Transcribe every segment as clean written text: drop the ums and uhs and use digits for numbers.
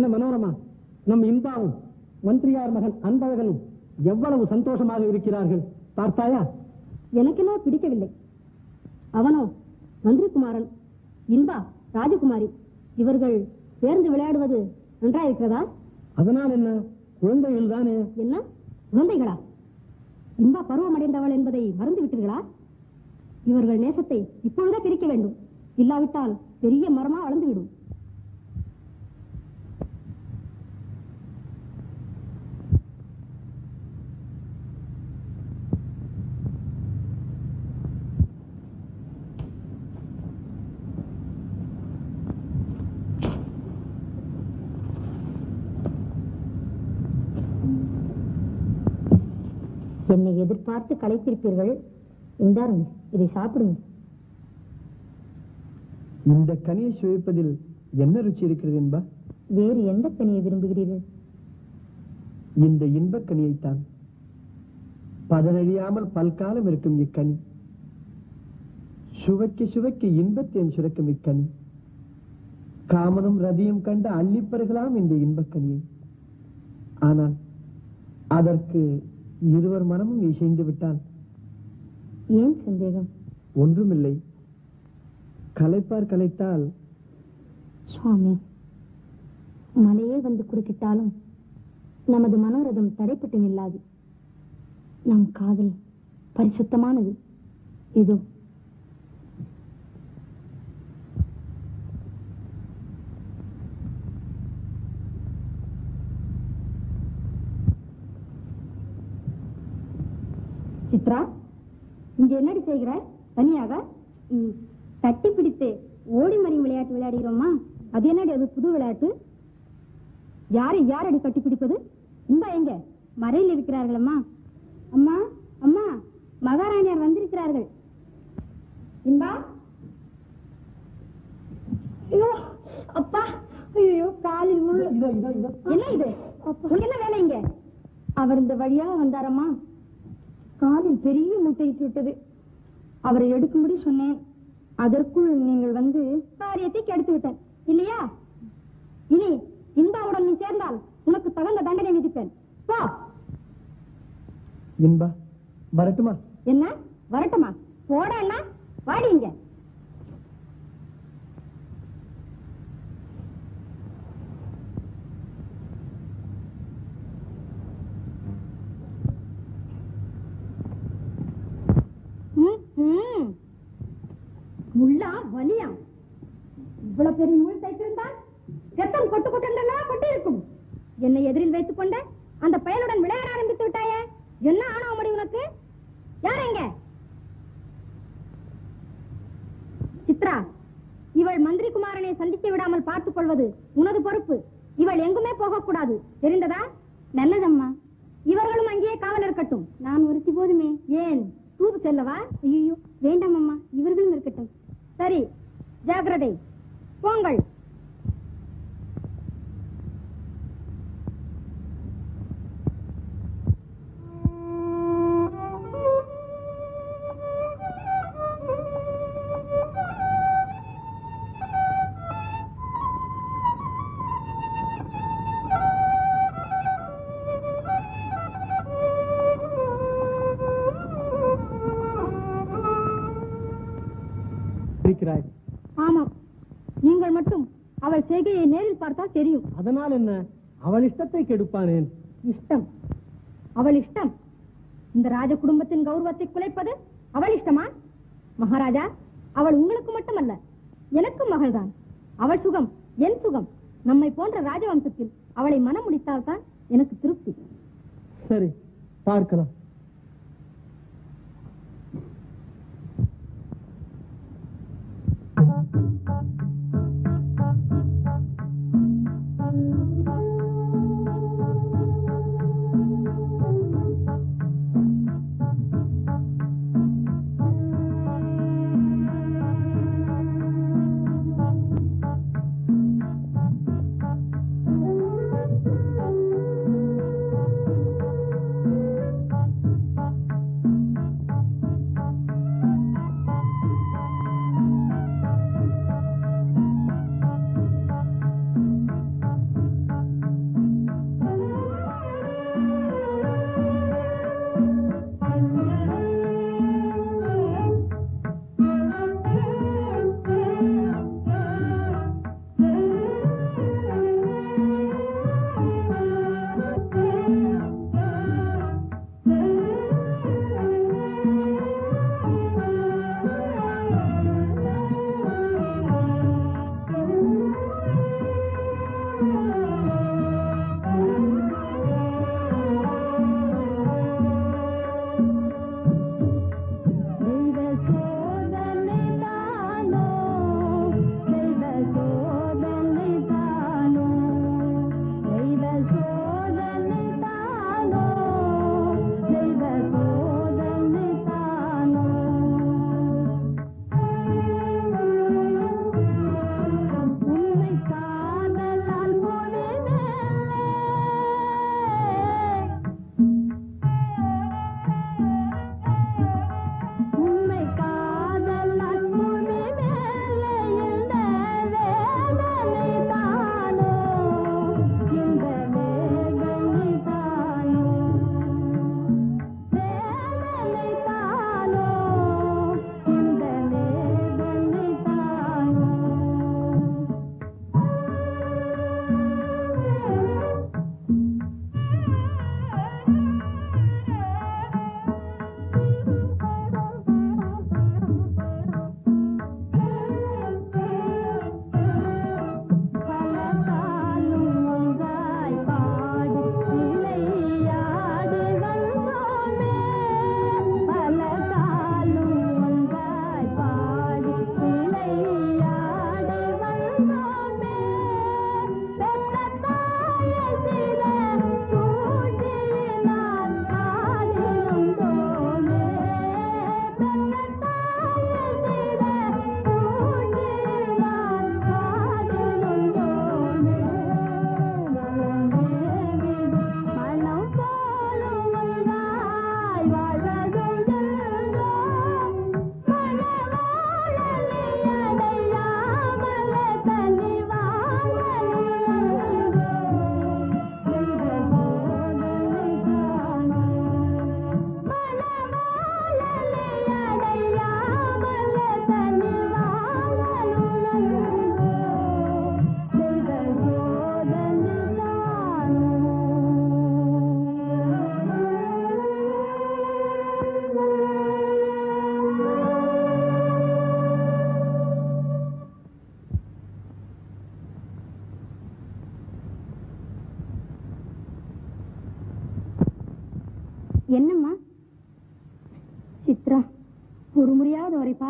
மனோரமா, நம் இன்பாவும் மந்திரியார் மகன் அன்பழகனும் எவ்வளவு சந்தோஷமாக இருக்கிறார்கள் பார்த்தாயா? எனக்கென்னோ பிடிக்கவில்லை. அவனோ மந்திரிகுமாரன், இன்பா ராஜகுமாரி, இவர்கள் சேர்ந்து விளையாடுவது நன்றாயிருக்கிறதா? அதனால் என்ன, குழந்தைகள் தானே. என்ன குழந்தைகளா? இன்பா பருவமடைந்தவள் என்பதை மறந்து விட்டீர்களா? இவர்கள் நேசத்தை இப்பொழுதே பிரிக்க வேண்டும், இல்லாவிட்டால் பெரிய மரமா வளர்ந்துவிடும். என்னை எதிர்பார்த்து களைத்திருப்பீர்கள். இந்தாருங்க, இதை சாப்பிடுங்க. இந்த கனியை சுவைப்பதில் என்ன ருச்சி இருக்கிறது என்பா? வேறு எந்த கனியை விரும்புகிறீர்கள்? இந்த இன்பக் கனியைத்தான். பதனழியாமல் பல்காலம் இருக்கும் இக்கனி, சுவைக்கு சுவைக்கு இன்பத்தேன் சுரக்கும் இக்கனி, காமனும் ரதியும் கண்ட அள்ளிப்பருகலாம் இந்த இன்பக்கனியை. ஆனால் அதற்கு இருவர் மனமும் இசைந்து விட்டால்? ஏன் சந்தேகம்? ஒன்றுமில்லை, கலைப்பார் கலைத்தால். சுவாமி, மலையே வந்து குறுக்கிட்டாலும் நமது மனோரதம் தடைப்பட்டு நில்லாது. நம் காதல் பரிசுத்தமானது. இதோ சித்ரா, இங்க என்னடி செய்கிறாய் தனியாக? தட்டி பிடித்து ஓடி மறி விளையாட்டு விளையாடுகிறோமா? அது என்னடி, அது புது விளையாட்டு? யாரடி கட்டி பிடிப்பது? இன்பா எங்க? மறையில் இருக்கிறார்கள். அம்மா அம்மா அம்மா, மகாராணியார் வந்திருக்கிறார்கள். இன்பா, ஐயோ அப்பா, ஐயோ காலில் முள். என்ன இது? என்ன வேலை இங்க? அவர் இந்த வழியாக வந்தாரம்மா, காலில் பெரிய முட்டையிட்டு விட்டது. அவரை எடுக்கும்படி சொன்னேன், அதற்குள் நீங்கள் வந்து காரியத்தை கெடுத்து விட்டேன் இல்லையா? இனி இன்பாவுடன் நீ சேர்ந்தால் உனக்கு தகுந்த தண்டனை விதிப்பேன். போ. இன்பா, வரட்டுமா? என்ன வரட்டுமா? போட அண்ணா, வாடிங்க. முள்ளா வலியா? இவ்வளவு பெரிய முள் தைத்திருந்தால் ரத்தம் கொட்டு கொட்டெல்லாம் கொட்டி இருக்கும். என்னை எதிரில் வைத்துக் கொண்ட அந்த பயலுடன் விளையாட ஆரம்பித்து விட்டாயே, என்ன ஆணவ முடி உனக்கு? யாரெங்க? சித்ரா, இவள் மந்திரி குமாரனை சந்திக்க விடாமல் பார்த்துக் கொள்வது உனது பொறுப்பு. இவள் எங்குமே போகக்கூடாது, தெரிந்ததா? நல்லதம்மா, இவர்களும் அங்கேயே காவல் இருக்கட்டும். நான் ஒருத்தி போதுமே. ஏன் தூது செல்லவா? ஐயோ வேண்டாம் அம்மா, இவர்களும் இருக்கட்டும். சரி, ஜாக்கிரதை, போங்கள். ஆமாம், நீங்கள் மட்டும் அவள் செய்கையை நேரில் பார்த்தால் தெரியும். அதனால் என்ன, அவள் இஷ்டத்தை கெடுப்பானேன்? இஷ்டம்? அவள் இஷ்டம்? இந்த ராஜ குடும்பத்தின் கௌரவத்தை குலைப்பது அவள் இஷ்டமா? மகாராஜா, அவள் உங்களுக்கு மட்டுமல்ல, எனக்கும் மகள்தான். அவள் சுகம் என் சுகம். நம்மை போன்ற ராஜவம்சத்தில் அவளை மனம் முடித்தால்தான் எனக்கு திருப்தி. சரி, பார்க்கலாம்.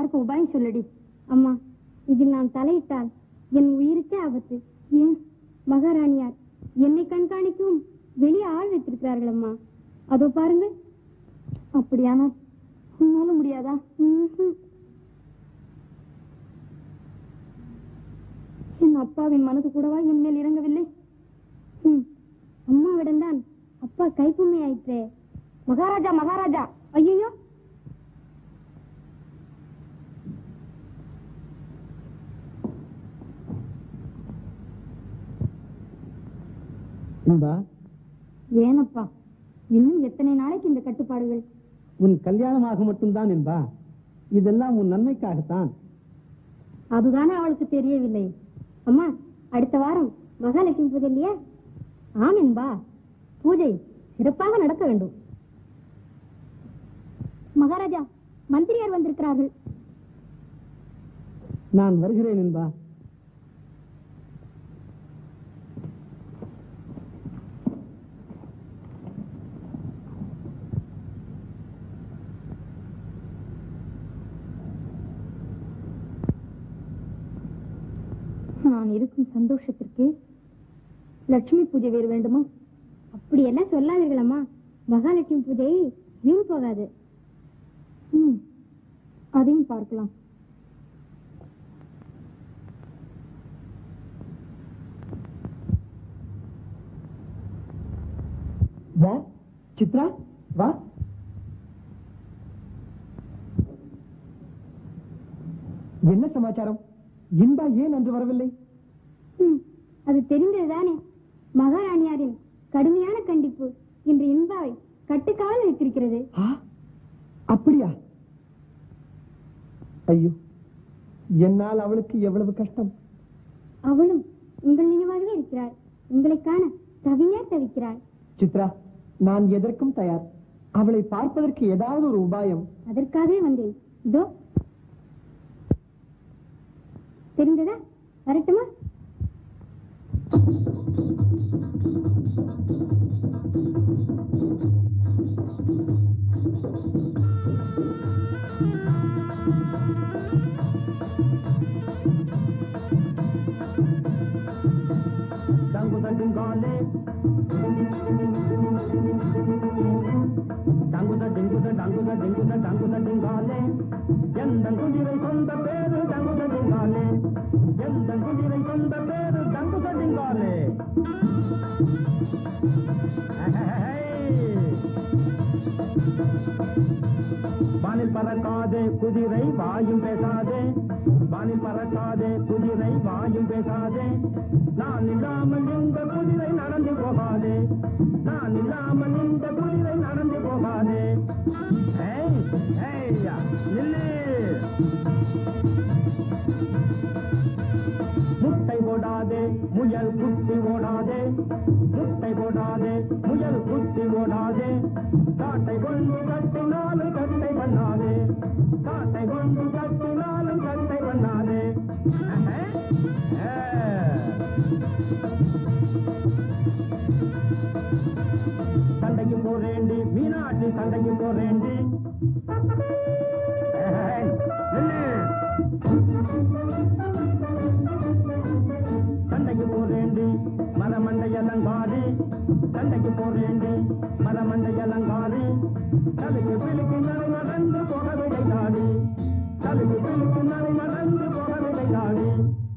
எல்லாருக்கும் உபாயம் சொல்லடி. அம்மா, இதில் நான் தலையிட்டால் என் உயிருக்கே ஆபத்து. ஏன் மகாராணியார் என்னை கண்காணிக்கும் வெளியே ஆள் வைத்திருக்கிறார்கள் அம்மா. அதோ பாருங்கள். அப்படியானால் உன்னால முடியாதா? என் அப்பாவின் மனது கூடவா என் மேல் இறங்கவில்லை? அம்மாவிடம்தான் அப்பா கைப்புண்மை ஆயிற்றே. மகாராஜா மகாராஜா! ஐயோ, ஏனப்பா இன்னும் எத்தனை நாளைக்கு இந்த கட்டுப்பாடுகள்? உன் கல்யாணமாக மட்டும்தான் என்பா. இதெல்லாம் உன் நன்மைக்காகத்தான். அதுதானே அவளுக்கு தெரியவில்லை. அம்மா, அடுத்த வாரம் மகாலட்சுமி பூஜை இல்லையா? ஆம் என்பா, பூஜை சிறப்பாக நடக்க வேண்டும். மகாராஜா, மந்திரியார் வந்திருக்கிறார்கள். நான் வருகிறேன் என்பா. நான் இருக்கும் சந்தோஷத்திற்கு லட்சுமி பூஜை வேறு வேண்டுமா? அப்படியெல்லாம் சொல்லாதீர்கள் அம்மா. மகாலட்சுமி பூஜை வீண் போகாது. அதையும் பார்க்கலாம். வா சித்ரா, வா. என்ன சமாச்சாரம்? இன்பா ஏன் அன்று வரவில்லை? அது தெரிந்ததுதானே. மகாராணியாரின் கடுமையான கண்டிப்பு இன்று இன்பாவை கட்டுக்காவல் வைத்திருக்கிறது. அப்படியா? ஐயோ, என்னால் அவளுக்கு எவ்வளவு கஷ்டம். அவளும் உங்கள் நினைவாகவே இருக்கிறாள். உங்களை காண தவியா தவிக்கிறாள். சித்ரா, நான் எதற்கும் தயார். அவளை பார்ப்பதற்கு ஏதாவது ஒரு உபாயம். அதற்காகவே வந்தேன். இதோ தெரிந்ததா? வரட்டுமா? வானில் பறக்காதே குதிரை வாயும் பேசாதே, வானில் பறக்காதே குதிரை வாயும் பேசாதே, நான் இல்லாமல் இந்த குதிரை நடந்து போகாதே, நான் இல்லாமல் இந்த குதிரை நடந்து போகாதே. முட்டை போடாதே முயல் குட்டி ஓடாதே, முட்டை போடாதே முயல் குட்டி ஓடாதே, காட்டை கொண்டு கட்டினாலும் கட்டை பண்ணாதே, காட்டை கொண்டு கட்டினாலும் கட்டை பண்ணாதே. சண்டைக்கு போறேண்டி மீனாட்சி, சண்டைக்கு போறேண்டி. சண்டைக்கு போறேண்டி மரமண்டை அலங்காரி, சண்டைக்கு போறேண்டி மரமண்டை அலங்காரி, தலைக்கு பிழுக்கு நலை நடந்து போக விடையாடி, தலைக்கு பிழுக்கு நலை நடந்து போக விடையாடி.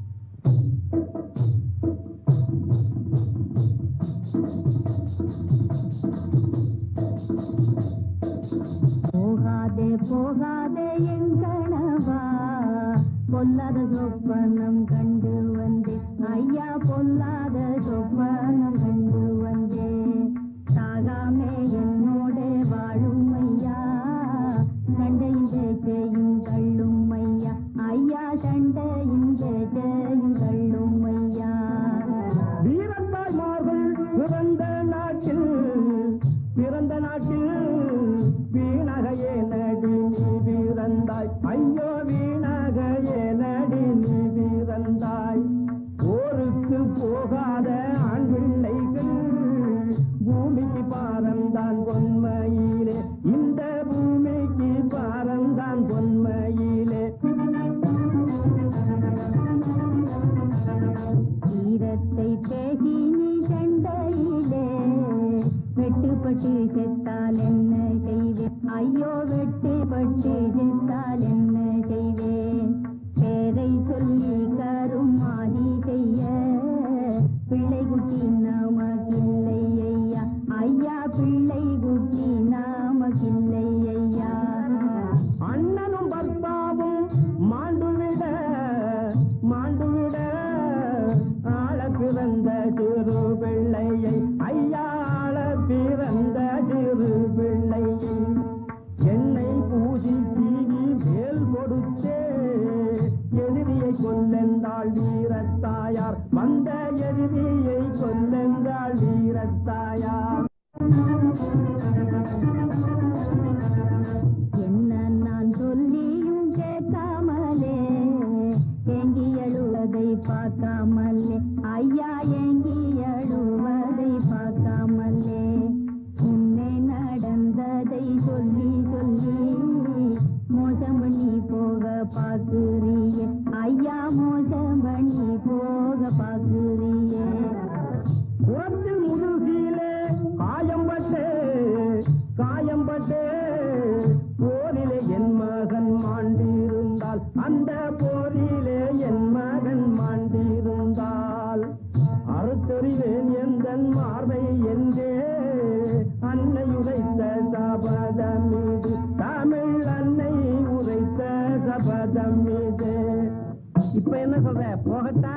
போகாதே போகாதே எங்கனவா, பொல்லாத சொப்பனம் கண்டு வந்தே ஐயா, பொல்லாத சொப்பனம் கண்டு வந்தே, சாகாமே என்னோட வாழும் ஐயா, சண்டையின் செய்யும் கள்ளும் ஐயா, ஐயா சண்டையின் செய்யும் கள்ளும் ஐயா. வீரத்தாய்மார்கள் பிறந்த நாட்டில், பிறந்த நாட்டில் வீணகையே நடி நீ வீரந்தாய், ஐயோ வீணகையே நடி நீ வீரந்தாய். ஊருக்கு போகாத ஆண் பிள்ளைகள் பூமிக்கு பாரந்தான் பொன்மையிலே, இந்த பூமிக்கு பாரந்தான் பொன்மையிலே. பட்டு செத்தால் என்ன செய்வேன், ஐயோ வெட்டி பட்டு செத்தால் என்ன செய்வேன், பேரை சொல்லி கரும் மாறி செய்ய பிள்ளை குட்டி நமக்கில்லை ஐயா, ஐயா பிள்ளை குட்டி நமக்கில்லை ஐயா. அண்ணனும் பர்த்தாவும் மாண்டுவிட மாண்டுவிட ஆள பிறந்த சிறு பிள்ளையை, ஐயா ஆள பிறந்த சிறு பிள்ளையை, எண்ணெய் பூசி தீவி வேல் கொடுத்தே எதிரியை கொல்லென்றாள் வீரத்தாயார், வந்த எதிரியை கொல்லென்றாள் வீரத்தாயார். என்ன நான் சொல்லியும் கேட்காமலே, ஏங்கி எழுவதை பார்க்காமலே, ஐயா ஏங்கி எழுவதை பார்க்காமலே, முன்னே நடந்ததை சொல்லி சொல்லி மோசம் பண்ணி போக பார்க்குறியே, ஐயா மோசம் பண்ணி போக பார்க்குறியே. புறத்தில் முதுகிலே காயம்பட்டே காயம்பட்டே போரிலே என் மகன் மாண்டிருந்தால், அந்த போரிலே என் மகன் மாண்டிருந்தால், அறுத்தறிவேன் எந்தன் மார்பை என்றே அன்னை உரைத்த சபதம் மீது, தமிழ் அன்னை உரைத்த சபதம் மீது. இப்ப என்ன சொல்ற, போகத்தா?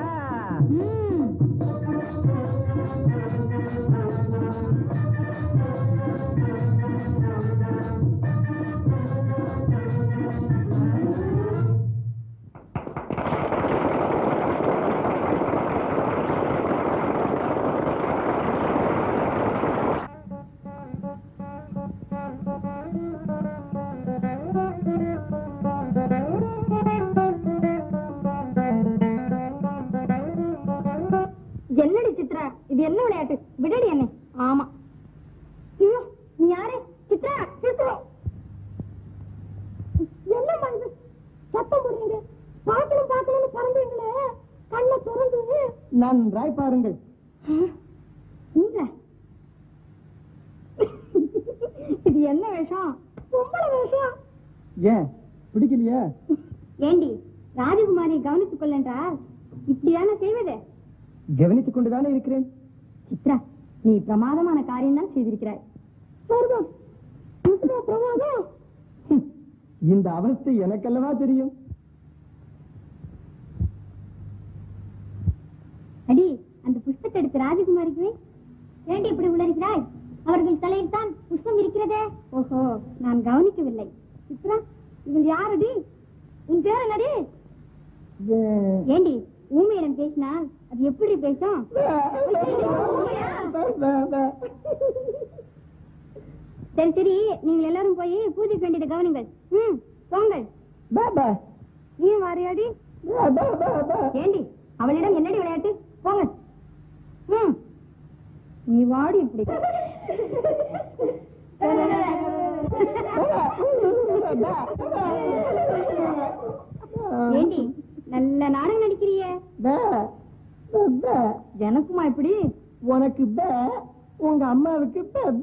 என்னடி சித்ரா, இது என்ன விளையாட்டு? விடடி என்ன. ஆமா, ஐயோ நீ யாரு? சித்ரா சித்ரா, என்னம்மா இது சத்தம் போடுறீங்க? பாக்கணும் பாக்கணும்னு பறந்தீங்களே, கண்ணை திறந்து நன்றாய் பாருங்கள். இது என்ன வேஷம்? பொம்பளை வேஷம். ஏன் பிடிக்கலையா? ஏண்டி ராஜகுமாரி கவனித்துக் கொள்ளென்றால் இப்படியான செய்வதே? கவனித்துக் கொண்டுதானே இருக்கிறேன். சித்ரா, நீ பிரமாதமான காரியம் தான் செய்திருக்கிறாய். பிரமாதம். இந்த அவஸ்தை எனக்கல்லவா தெரியும். அடி, அந்த புஷ்பத்தை எடுத்து ராஜகுமாரிக்கு ஏண்டி இப்படி உளறுகிறாய்? அவர்கள் தலையில் தான் புஷ்பம் இருக்கிறதே. ஓஹோ, நான் கவனிக்கவில்லை. சித்ரா, இவள் யாரடி? உன் பேர் என்னடி? ஏண்டி ஊமையிடம் பேசினால் அது எப்படி பேசும்? சரி சரி, நீங்கள் எல்லாரும் போய் பூஜைக்கு வேண்டியதை கவனிங்கள். போங்கள். நீ வாரியாடி? ஏண்டி அவளிடம் என்னடி விளையாட்டு? போங்க. நீ வாடி இப்படி. ஏண்டி நல்ல நாடகம் நடிக்கிறியே. எனக்குமா இப்படி? உனக்கு உங்க அம்மாவுக்கு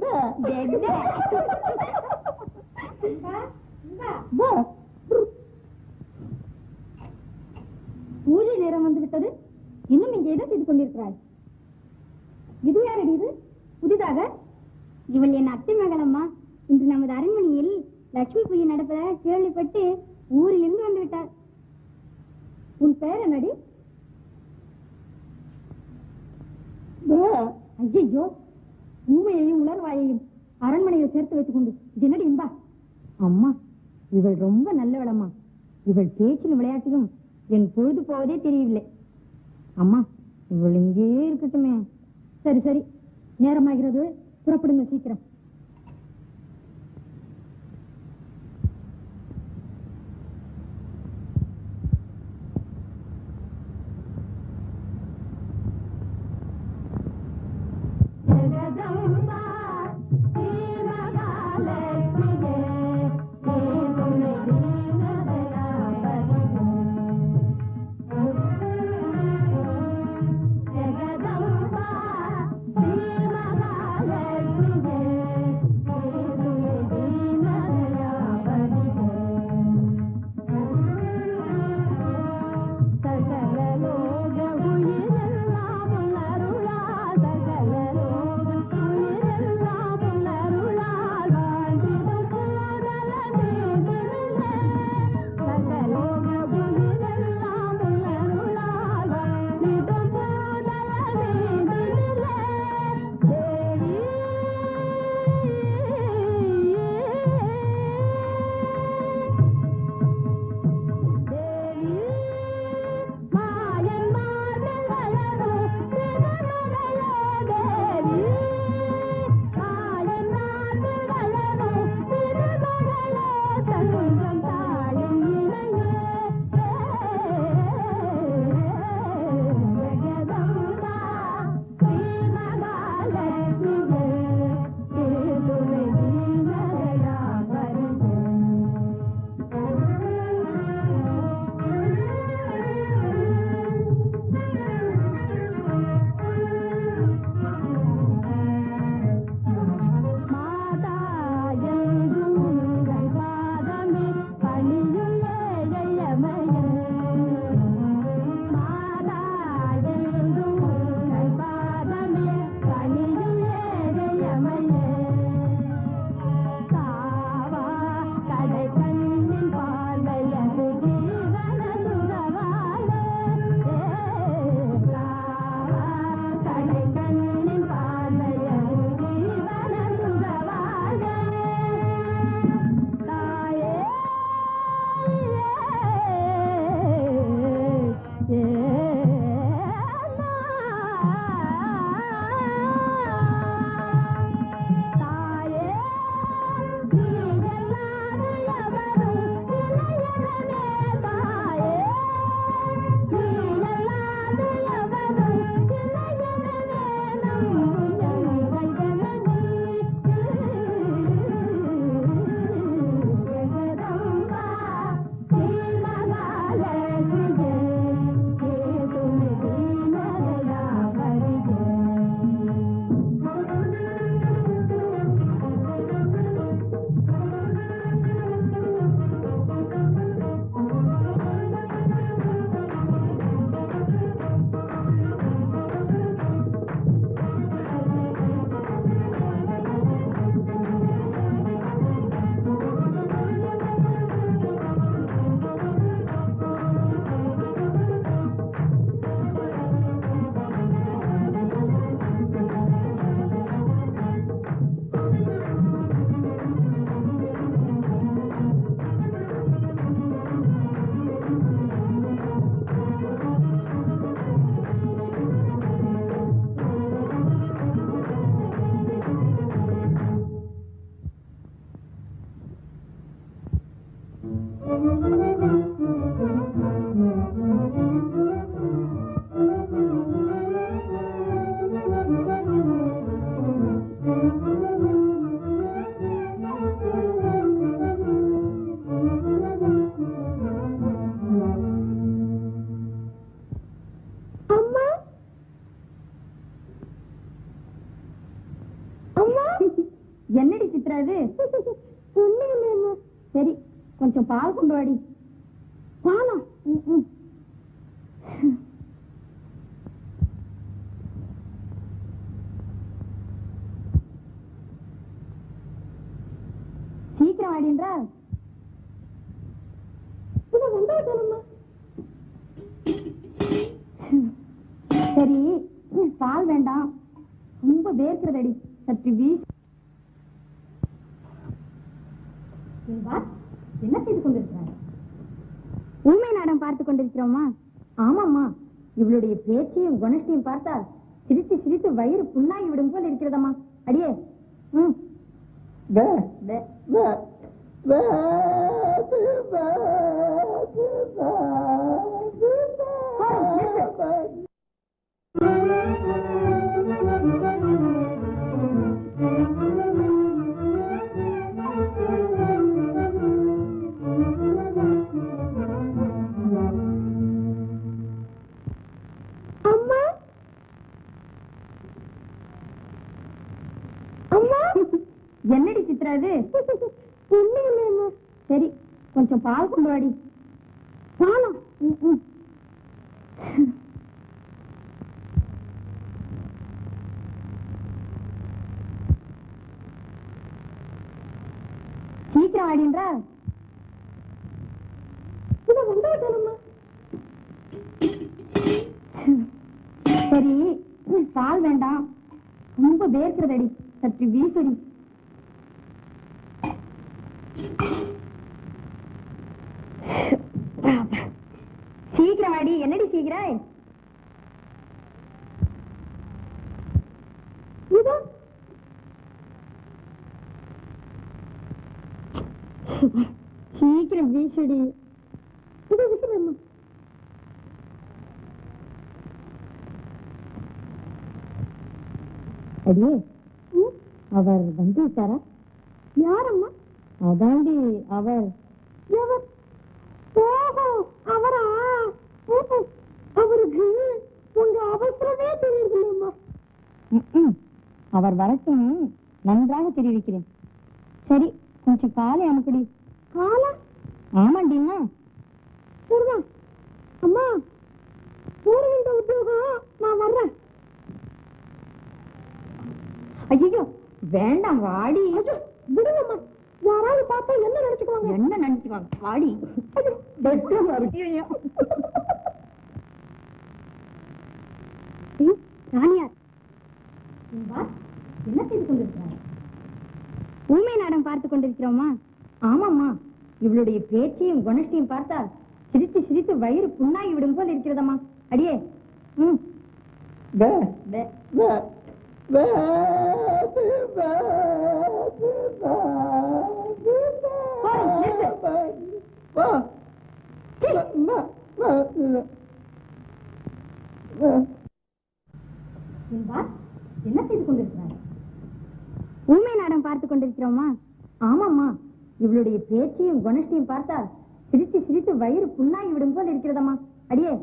பூஜை நேரம் வந்து விட்டது. இன்னும் இங்கே என்ன செய்து கொண்டிருக்கிறாய்? இது யாரடி இது புதிதாக? இவள் என் அத்தை மகளம்மா. இன்று நமது அரண்மனையில் லட்சுமி பூஜை நடப்பதாக கேள்விப்பட்டு ஊரில் இருந்து வந்து விட்டார். உன் பெயர் என்னடி? ஐயோ, ஊமையையும் உலர்வாயையும் அரண்மனையில் சேர்த்து வைத்துக் கொண்டு என்னடி இன்பா? அம்மா, இவள் ரொம்ப நல்லவளம்மா. இவள் பேச்சிலும் விளையாட்டிலும் என் பொழுது போவதே தெரியவில்லை. அம்மா, இவள் இங்கேயே இருக்கட்டுமே. சரி சரி, நேரமாகிறது, புறப்படுங்க சீக்கிரம். இது? சரி, கொஞ்சம் பால் கொண்டு வாடி. பாலா? சீக்கிரம் வாடின்றா. சரி, பால் வேண்டாம், ரொம்ப வேர்க்கிறதடி, சற்று வீசி. என்ன செய்து கொண்டிருக்கிறார்? ஊமை நாடம் பார்த்து கொண்டிருக்கிறோமா? ஆமாம்மா, இவளுடைய பேச்சையும் குணத்தையும் பார்த்தா சிரித்து சிரித்து வயிறு புண்ணாகி விடும் போல் இருக்கிறதம்மா. அடியே என்னடி சித்ரா இது? சரி, கொஞ்சம் பால் கொண்டு வாடி. பாலா? சீக்கிரம் வாடின்றா. சரி, பால் வேண்டாம், ரொம்ப வேர்க்கிறதடி, சற்று வீசடி. சீக்கிரம் வாடி. என்னடி சீக்கிரம்? சீக்கிரம் வீசடி. அடியே, அவர் வந்து விட்டாரா? யாரம்மா? அதாண்டி அவர். அவரா? அவருக்கு உங்க அவசரமே தெரியுதுல்லம்மா. அவர் வரட்டும், நன்றாக தெரிவிக்கிறேன். சரி, கொஞ்சம் காலை அனுப்படி. காலா? ஆமாண்டிம்மா. சரிதான் அம்மா, போடுகின்ற உத்தியோகம் நான் வர்றேன். ஐயோ வேண்டாம், வாடி. விடுங்கம்மா, யாராவது பார்த்தா என்ன நினைச்சுக்குவாங்க? என்ன நினைச்சுக்குவாங்க? வாடி. ராணியார் என்ன செய்து கொண்டிருக்கிறார்? ஊமை நாடம் பார்த்து கொண்டிருக்கிறோமா? ஆமாம்மா, இவளுடைய பேச்சையும் குணத்தையும் பார்த்தா சிரித்து சிரித்து வயிறு புண்ணாகி விடும் போல் இருக்கிறதம்மா. அடியே என்ன செய்து கொண்டிருக்கிறார்? ஊமை நாடம் பார்த்து கொண்டிருக்கிறோமா? ஆமாம்மா, இவளுடைய பேச்சையும் குணத்தையும் பார்த்தா சிரித்து சிரித்து வயிறு புண்ணாகி விடும் போல் இருக்கிறதம்மா. அடியே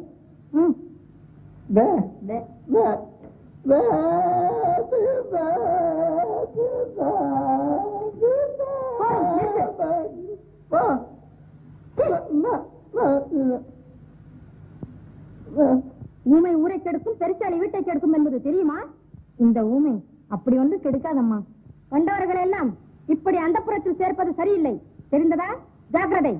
ஊமை ஊரை கெடுக்கும், பெருச்சாளி வீட்டை கெடுக்கும் என்பது தெரியுமா? இந்த ஊமை அப்படி ஒன்று கெடுக்காதம்மா. கண்டவர்கள் எல்லாம் இப்படி அந்த புறத்தில் சேர்ப்பது சரியில்லை, தெரிந்ததா? ஜாக்கிரதை.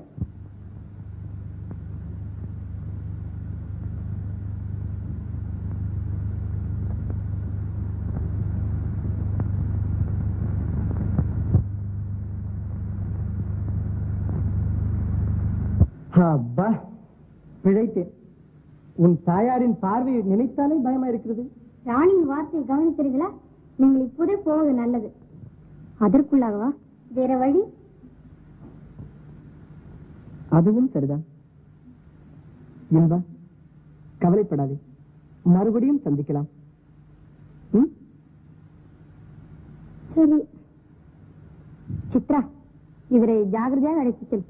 அப்பா, பிழைத்தேன். உன் தாயாரின் பார்வையை நினைத்தாலே பயமா இருக்கிறது. ராணியின் வார்த்தையை கவனித்தீர்களா? நீங்கள் இப்போதே போவது நல்லது. அதற்குள்ளாகவா? வேற வழி? அதுவும் சரிதான். இன்பா, கவலைப்படாதே, மறுபடியும் சந்திக்கலாம். சரி சித்ரா, இவரை ஜாகிரதையாக அழைத்து செல்.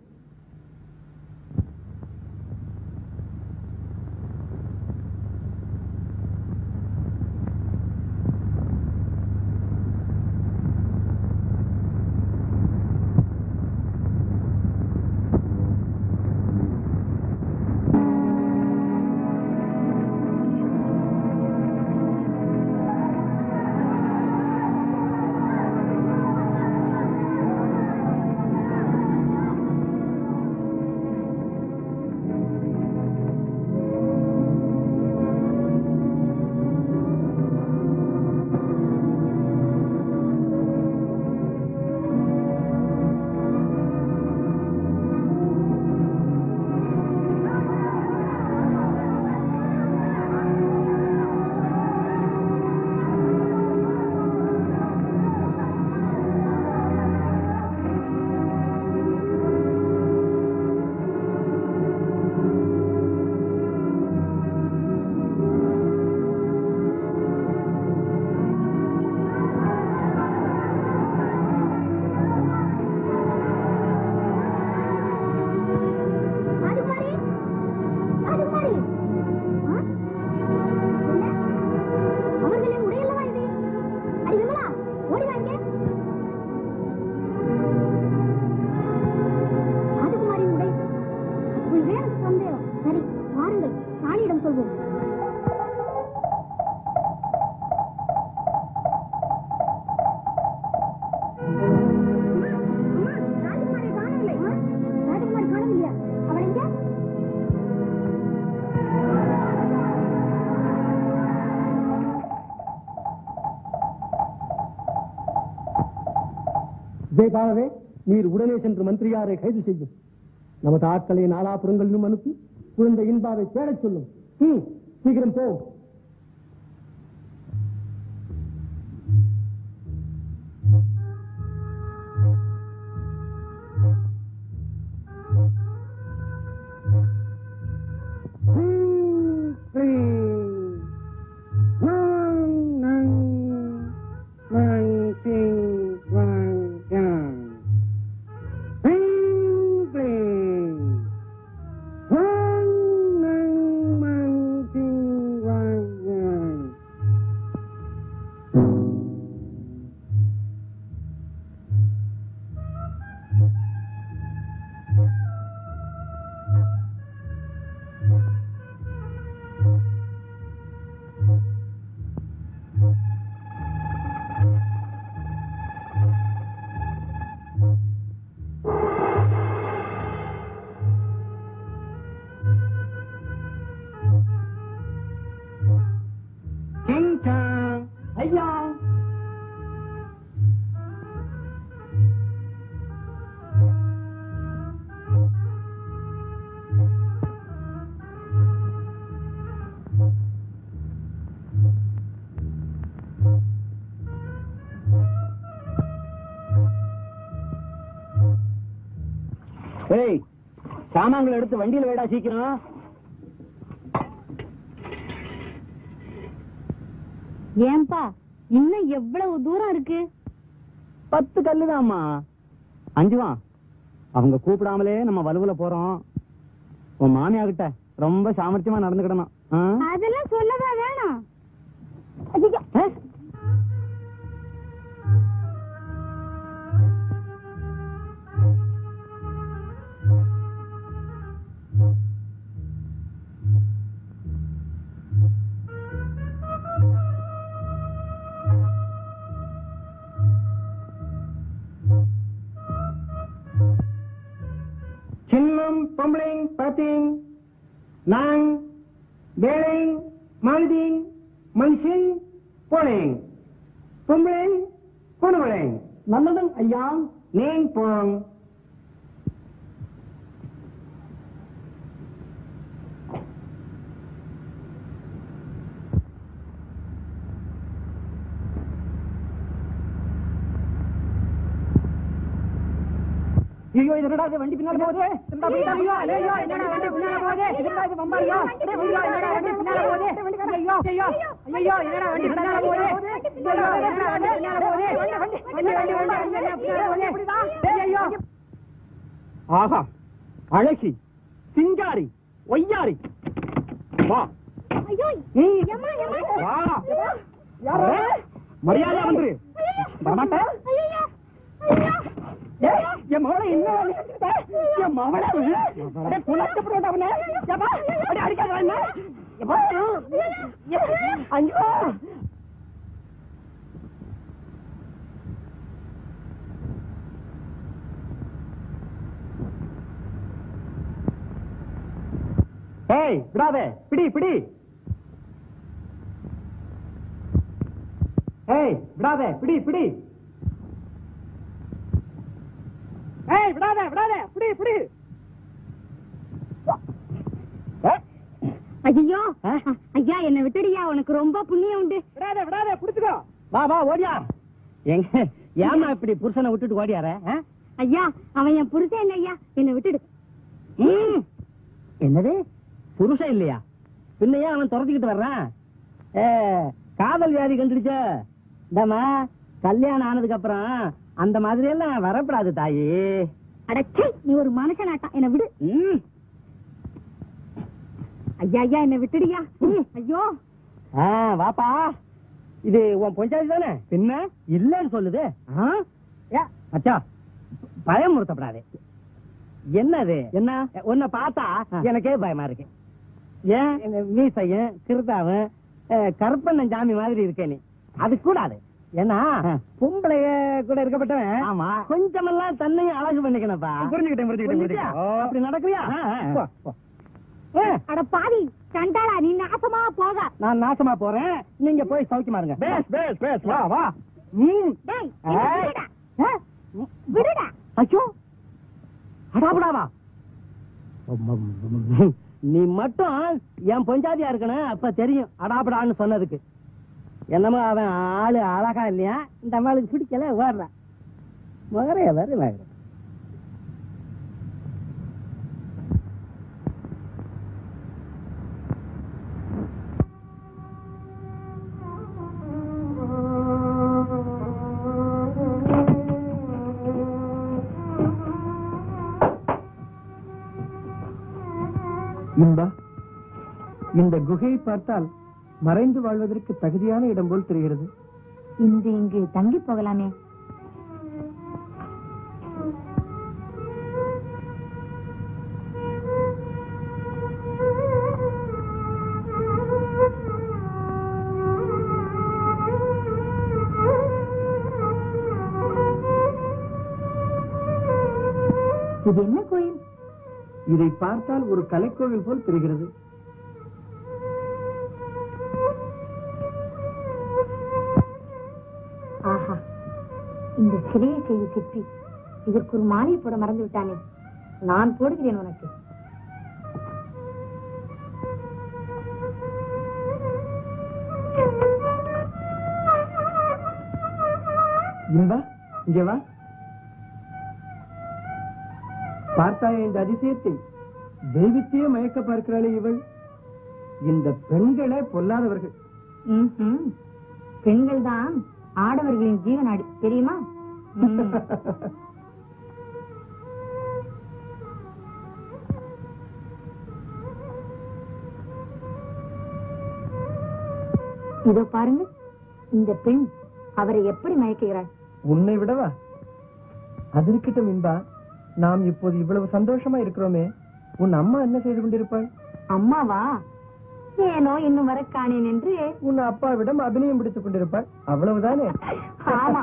இதற்காகவே நீர் உடனே சென்று மந்திரியாரை கைது செய்யும். நமது ஆட்களை நாலாபுரங்களிலும் அனுப்பி குழந்தை இன்பாவை தேடச் சொல்லும். சீக்கிரம் போ. சாமான்கள் எடுத்து வண்டியில் வேடா சீக்கிரம். ஏன்பா இன்னும் எவ்வளவு தூரம் இருக்கு? 10 கல்லுதாம்மா. 5 அவங்க கூப்பிடாமலே நம்ம வலுவுல போறோம். உன் மாமியா கிட்ட ரொம்ப சாமர்த்தியமா நடந்துக்கிடணும். அதெல்லாம் சொல்லவா வேணும்? சின்னம் பொம்பளைங் பத்திங் நாங் வேளைங் மனிதிங் மனுஷன் போனேங் பொம்பளைங் பொண்ணுங்களேங். நல்லதும் ஐயா. நீங் போங். ஐயோ என்னடா இது வண்டி பின்னால போகுது. ஐயோ ஐயோ என்னடா வண்டி பின்னால போகுது. என்னடா இது பம்பாரியா. ஐயோ என்னடா வண்டி பின்னால போகுது. ஐயோ ஐயோ ஐயோ என்னடா வண்டி பின்னால போகுது. ஐயோ என்னடா வண்டி பின்னால போகுது. ஐயோ ஆஹா அழகி சிங்காரி ஒய்யாரி வா. ஐயோ யம்மா வா. யாரே மரியாதை வந்து வரமாட்டே. என் மவளை என்ன என் மவளை குலத்து போட்டவனே அடிக்காத. ஐயோ ஏய் விடாதே. பிடி பிடி. ஏய் விடாதே. பிடி பிடி. ஏய் விடாதே விடாதே. பிடி பிடி. ஐயோ ஐயா என்ன விட்டுடியா, உனக்கு ரொம்ப புண்ணியம் உண்டு. விடாதே விடாதே. புடிச்சுக்கோ. வா வா ஓடியா. எங்க ஏமா இப்படி புருஷனை விட்டுட்டு ஓடியார? ஐயா அவன் என் புருஷன் இல்ல ஐயா, என்ன விட்டுடு. என்னது புருஷன் இல்லையா? பின்னையா அவன் துரத்திக்கிட்டு வர்றான்? காதல் வியாதி கண்டுடுச்ச. இந்தாமா கல்யாணம் ஆனதுக்கு அப்புறம் அந்த மாதிரி எல்லாம் வரப்படாது தாயி. அடச்சே நீ ஒரு மனுஷனாட்டா, என்ன விடு. ஐயா ஐயா என்ன விட்டுடியா. ஐயோ வாப்பா. இது உன் பொஞ்சாதி தானே? பின்ன இல்லன்னு சொல்லுது. அச்சா பயமுறுத்தப்படாது. என்னது என்ன? உன்னை பார்த்தா எனக்கே பயமா இருக்கு. ஏன் மீசையும் கிருதாவும் கருப்பண்ணன் சாமி மாதிரி இருக்க நீ. அது கூடாது. ஏன்னா பொம்பளைய கூட இருக்கப்பட்டவன் ஆமா கொஞ்சமெல்லாம் தன்னையும் அழகு பண்ணிக்கணும்ப்பா. புரிஞ்சுக்கிட்டேன். அப்படி நடக்கிறியா? அட பாவி சண்டாளா, நீ நாசமா போக. நான் நாசமா போறேன், நீங்க போய் சௌக்கியமா இருங்க. பேஸ் பேஸ் பேஸ். வா வா. விடுடா. ஐயோ அடாபடாவா, நீ மட்டும் என் பொஞ்சாதியா இருக்கணும், அப்ப தெரியும் அடாபடான்னு சொன்னதுக்கு. என்னமோ அவன் ஆளு அழகா இல்லையா, இந்த அம்மாளுக்கு பிடிக்கல, ஓடுறான். மகரைய வர இன்பா, இந்த குகையை பார்த்தால் மறைந்து வாழ்வதற்கு தகுதியான இடம் போல் தெரிகிறது. இங்கு தங்கி போகலாமே. இது என்ன கோயில்? இதை பார்த்தால் ஒரு கலைக்கோவில் போல் தெரிகிறது. ஆஹா, இந்த சிலையை செய்து சிற்பி இதற்கு ஒரு மாலை போட மறந்து விட்டானே. நான் போடுகிறேன் உனக்கு. இன்பா, இங்கே வா. பார்த்தாய இந்த அதிசயத்தை? தெய்வத்தையே மயக்க பார்க்கிறாளே இவள். இந்த பெண்களே பொல்லாதவர்கள். பெண்கள் தான் ஆடவர்களின் ஜீவனாடி, தெரியுமா? இதோ பாருங்க, இந்த பெண் அவரை எப்படி மயக்குகிறாள். உன்னை விடவா? அது இருக்கட்டும் இன்பா, நாம் இப்போது இவ்வளவு சந்தோஷமா இருக்கிறோமே, உன் அம்மா என்ன செய்து கொண்டிருப்பாள்? அம்மாவா? ஏனோ இன்னும் வர காணேன் என்று உன் அப்பாவிடம் அபிநயம் பிடித்துக் கொண்டிருப்பாள், அவ்வளவுதானே? ஆமா.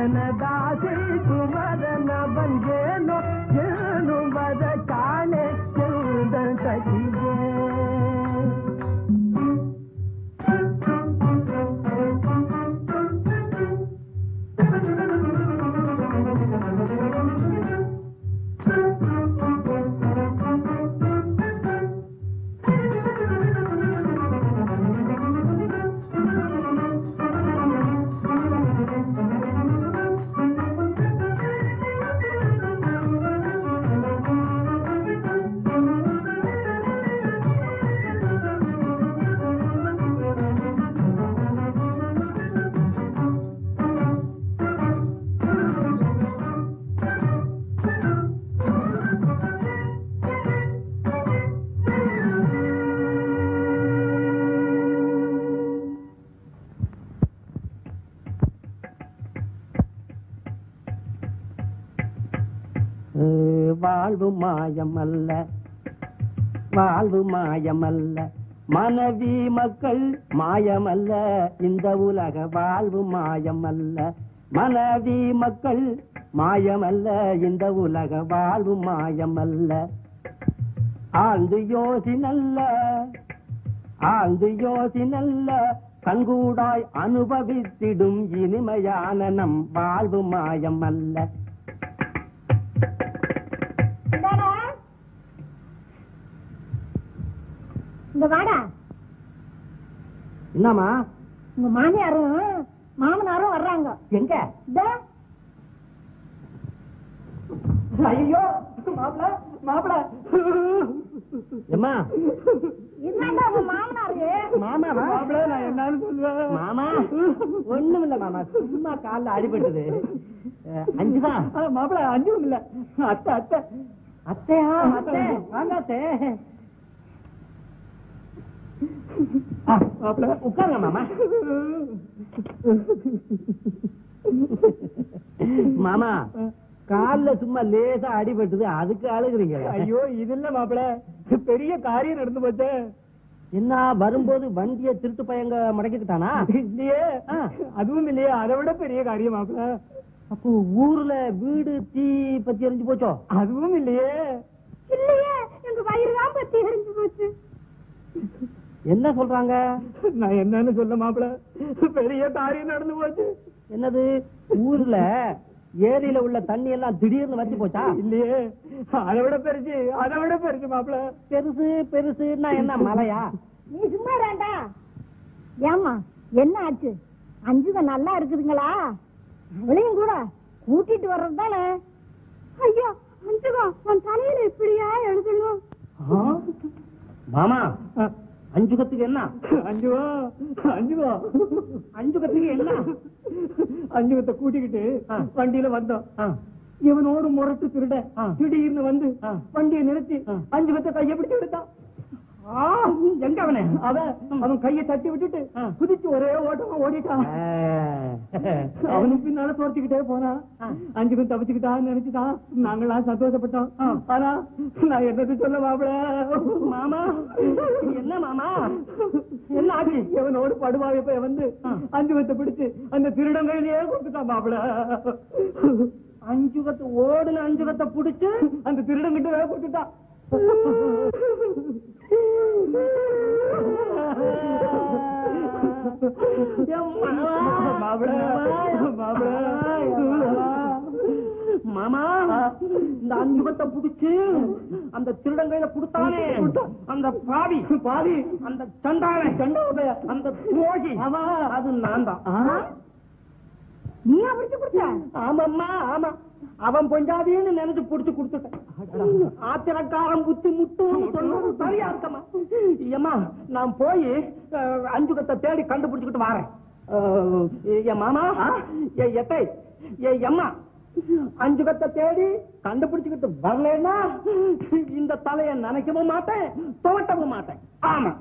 ಜನದಾಸಿ ಕುಮರನ ಬಂದೇನೋ ಎನ್ನುವುದ ಕಾಣೆ ಚಂದ ಸಖಿಯೇ. வாழ்வு மாயமல்ல, வாழ்வு மாயமல்ல, மனைவி மக்கள் மாயமல்ல, இந்த உலக வாழ்வு மாயமல்ல, மனைவி மக்கள் மாயமல்ல, இந்த உலக வாழ்வு மாயமல்ல. ஆழ்ந்து யோசினல்ல, ஆழ்ந்து யோசினல்ல, கண்கூடாய் அனுபவித்திடும் இனிமையான நம் வாழ்வு மாயமல்ல. இந்த வாடா. என்னம்மா? உங்க மாமியாரும் மாமனாரும் வர்றாங்க. எங்க? ஐயோ மாப்பிள மாப்பிள. எம்மா என்னடா உங்க மாமனாரு? மாமா மாப்பிள நான் என்னன்னு சொல்லுவேன். மாமா ஒண்ணும் இல்ல மாமா, சும்மா கால்ல அடிபட்டது. அஞ்சுதா மாப்பிள? அஞ்சும் இல்ல, அத்தை அத்தை. அத்தையா? அத்தை வாங்க அத்தை. உட்காருங்க மாமா. மாமா கால்ல சும்மா லேசா அடிபட்டது, அதுக்கு அழுகுறீங்க? ஐயோ இது இல்ல மாப்பிள, பெரிய காரியம் நடந்து போச்சு. என்ன வரும்போது வண்டிய திருட்டு பையங்க மடக்கிட்டானா? இல்லையே, அதுவும் இல்லையே, அதை விட பெரிய காரியம் மாப்பிள. அப்போ ஊர்ல வீடு தீ பத்தி எரிஞ்சு போச்சோ? அதுவும் இல்லையே. இல்லையே, எங்க வயிறு தான் பத்தி எரிஞ்சு போச்சு. என்ன சொல்றாங்க? நான் என்னன்னு சொல்ல மாப்பிள, பெரிய காரியம் நடந்து போச்சு. என்னது? ஊர்ல ஏரியில உள்ள தண்ணி எல்லாம் திடீர்னு வத்தி போச்சா? இல்லையே, அதை விட பெருசு, அதை விட பெருசு மாப்பிள. பெருசு பெருசுன்னா என்ன மலையா? நீ சும்மா வேண்டா. ஏமா என்ன ஆச்சு? அஞ்சுக நல்லா இருக்குதுங்களா? அவளையும் கூட கூட்டிட்டு வர்றது தானே. ஐயோ அஞ்சுகா, உன் தலையில இப்படியா எழுதணும்? மாமா அஞ்சுகத்துக்கு என்ன? அஞ்சுவா அஞ்சுவா அஞ்சுகத்துக்கு என்ன? அஞ்சுகத்தை கூட்டிக்கிட்டு வண்டியில வந்தோம். இவனோடு முரட்டு திருட திடீர்னு வந்து வண்டியை நிறுத்தி அஞ்சுகத்தை கையை பிடிச்சு எடுத்தான். எங்க அவனே? அவன் கையை தட்டி விட்டுட்டு குதிச்சு ஒரே ஓட்டமா ஓடிட்டான். அவனுக்கு பின்னால தோர்த்திக்கிட்டே போனான். அஞ்சுக்கும் தப்பிச்சுக்கிட்டான்னு நினைச்சுட்டான். நாங்களாம் சந்தோஷப்பட்டோம். ஆனா நான் என்னது சொல்ல மாப்பிள. மாமா என்ன மாமா என்ன ஆச்சு? இவனோடு படுவாவை போய் வந்து அஞ்சுகத்தை பிடிச்சு அந்த திருடங்களையே கொடுத்துட்டான் மாப்பிள. அஞ்சுகத்தை ஓடுன அஞ்சுகத்தை பிடிச்சு அந்த திருடங்கிட்ட கொடுத்துட்டான். மாமா இந்த அஞ்சுகத்தை புடிச்சு அந்த திருடங்கையில கொடுத்தானே அந்த பாவி பாவி, அந்த சண்டாள சண்டாள அந்த துரோகி, அது நான் தான். நீ பிடிச்சு கொடுத்த? ஆமாம்மா ஆமா, அவன் பொஞ்சாதின்னு நினைச்சு புடிச்சு கொடுத்துட்டேன். ஆத்திரக்காரன் புத்தி முட்டு சொன்னது சரியா இருக்கமா? ஏமா நான் போய் அஞ்சுகத்தை தேடி கண்டுபிடிச்சுக்கிட்டு வரேன். என் மாமா எத்தை எம்மா அஞ்சுகத்தை தேடி கண்டுபிடிச்சுக்கிட்டு வரலன்னா இந்த தலையை நினைக்கவும் மாட்டேன், துவட்டவும் மாட்டேன். ஆமா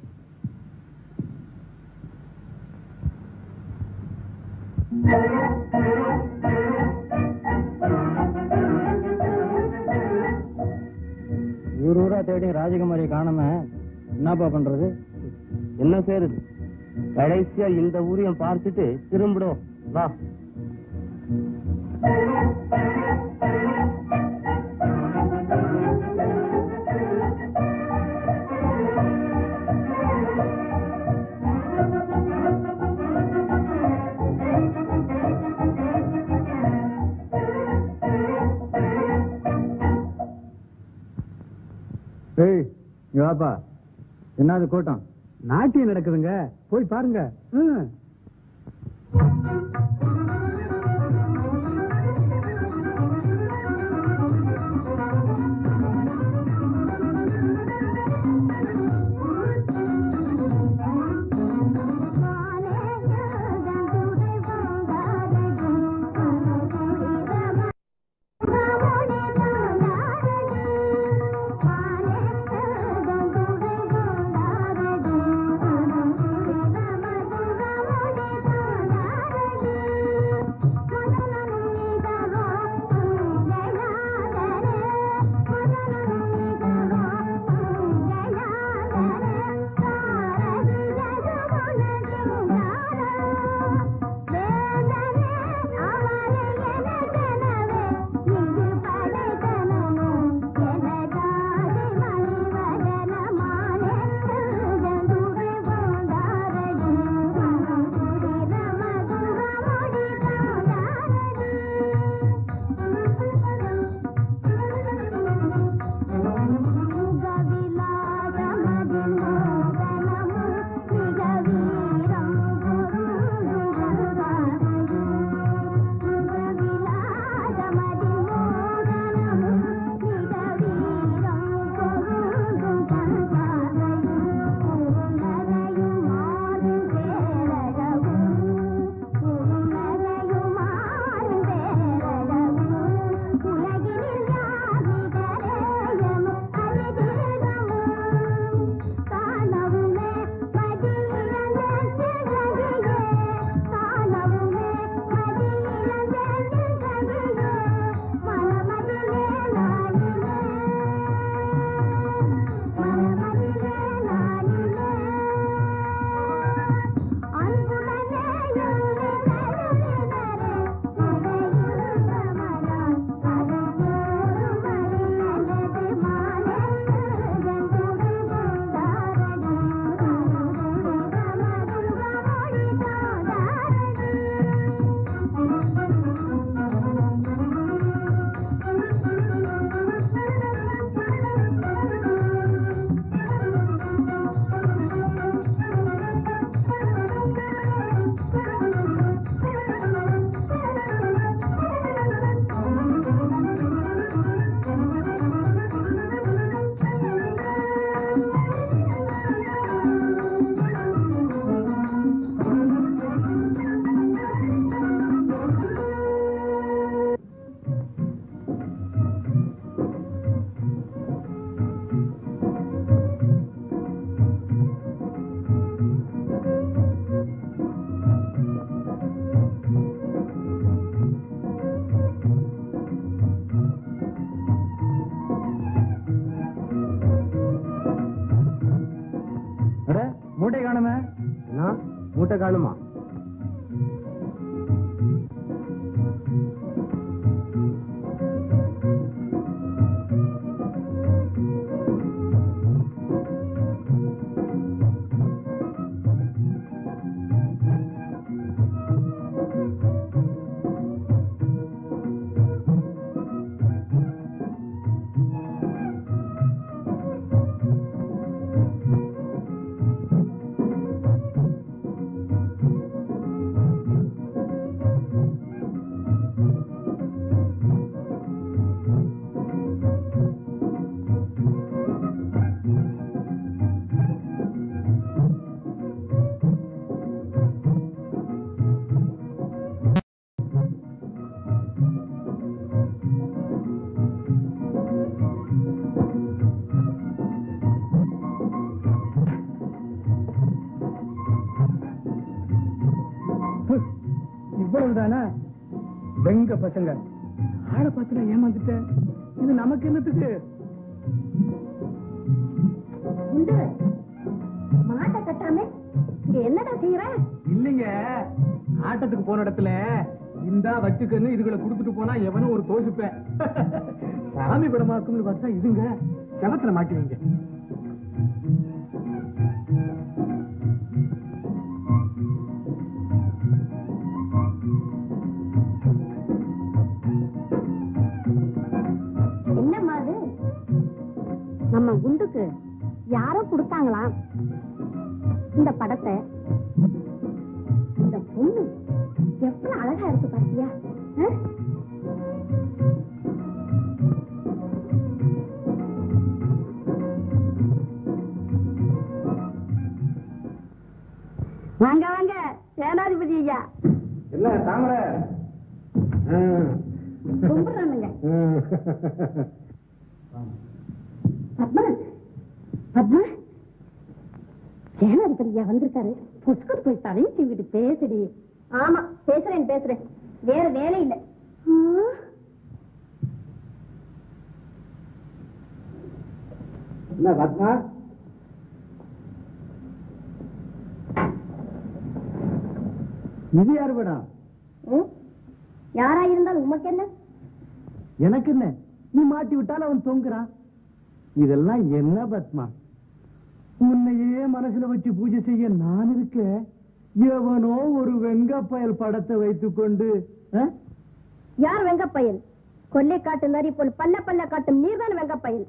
ஊரூரா தேடி ராஜகுமாரி காணாம என்னப்பா பண்றது? என்ன செய்யறது? கடைசியா இந்த ஊரையும் பார்த்துட்டு திரும்பிடும். வா வாப்பா, என்னது கூட்டம்? நாட்டியம் நடக்குதுங்க, போய் பாருங்க. மூட்டை காணுமே. மூட்டை காணுமா? இவ்வளவுதானா? வெங்க பசங்க ஆளை பார்த்துல ஏமாந்துட்ட. இது நமக்கு என்னத்துக்கு? மாட்டை கட்டாம என்னடா செய்யற? இல்லைங்க, ஆட்டத்துக்கு போன இடத்துல இந்தா வச்சுக்கன்னு இதுகளை கொடுத்துட்டு போனா எவனும் ஒரு தோசுப்பேன். சாமி படமாக்கும்னு பார்த்தா இதுங்க செவத்துல மாட்டுவீங்க. என்னம்மா அது? நம்ம குண்டுக்கு யாரோ கொடுத்தாங்களா இந்த படத்தை? இந்த பொண்ணு எவ்வளவு அழகா இருக்கு பாத்தியா? வாங்க வாங்க சேனாதிபதி ஐயா. என்ன தாமரை கும்பிடுறானுங்க. பத்மா பத்மா சேனாதிபதி ஐயா வந்திருக்காரு. புஸ்கர் போய் தலையும் சீவிட்டு பேசுடி. ஆமா பேசுறேன் பேசுறேன், வேற வேலை இல்லை. என்ன பத்மா? இது யாரு படம்? யாரா இருந்தாலும் உமக்கு என்ன? எனக்கு என்ன? நீ மாட்டி விட்டால் அவன் தொங்குறான். இதெல்லாம் என்ன பத்மா? உன்னையே மனசுல வச்சு பூஜை செய்ய நான் இருக்க, எவனோ ஒரு வெங்கப்பயல் படத்தை வைத்துக் கொண்டு. யார் வெங்கப்பயல்? கொல்லை காட்டு நரி போல் பல்ல பல்ல காட்டும் நீர்தான் வெங்கப்பயல்.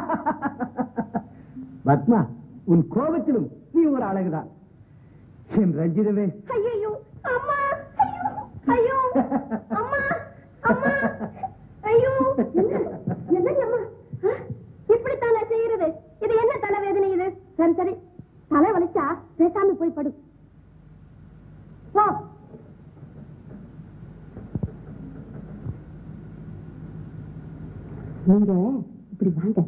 பத்மா, உன் கோபத்திலும் நீ ஒரு அழகுதான். என் ரஞ்சிதமே. ஐயோ அம்மா, ஐயோ அம்மா, அம்மா, ஐயோ என்னங்க அம்மா இப்படித்தானே செய்யறது? இது என்ன தலைவேதனை இது? சரி சரி, தலை வலிச்சா பேசாம போய் படு. போ. நீங்க இப்படி வாங்க.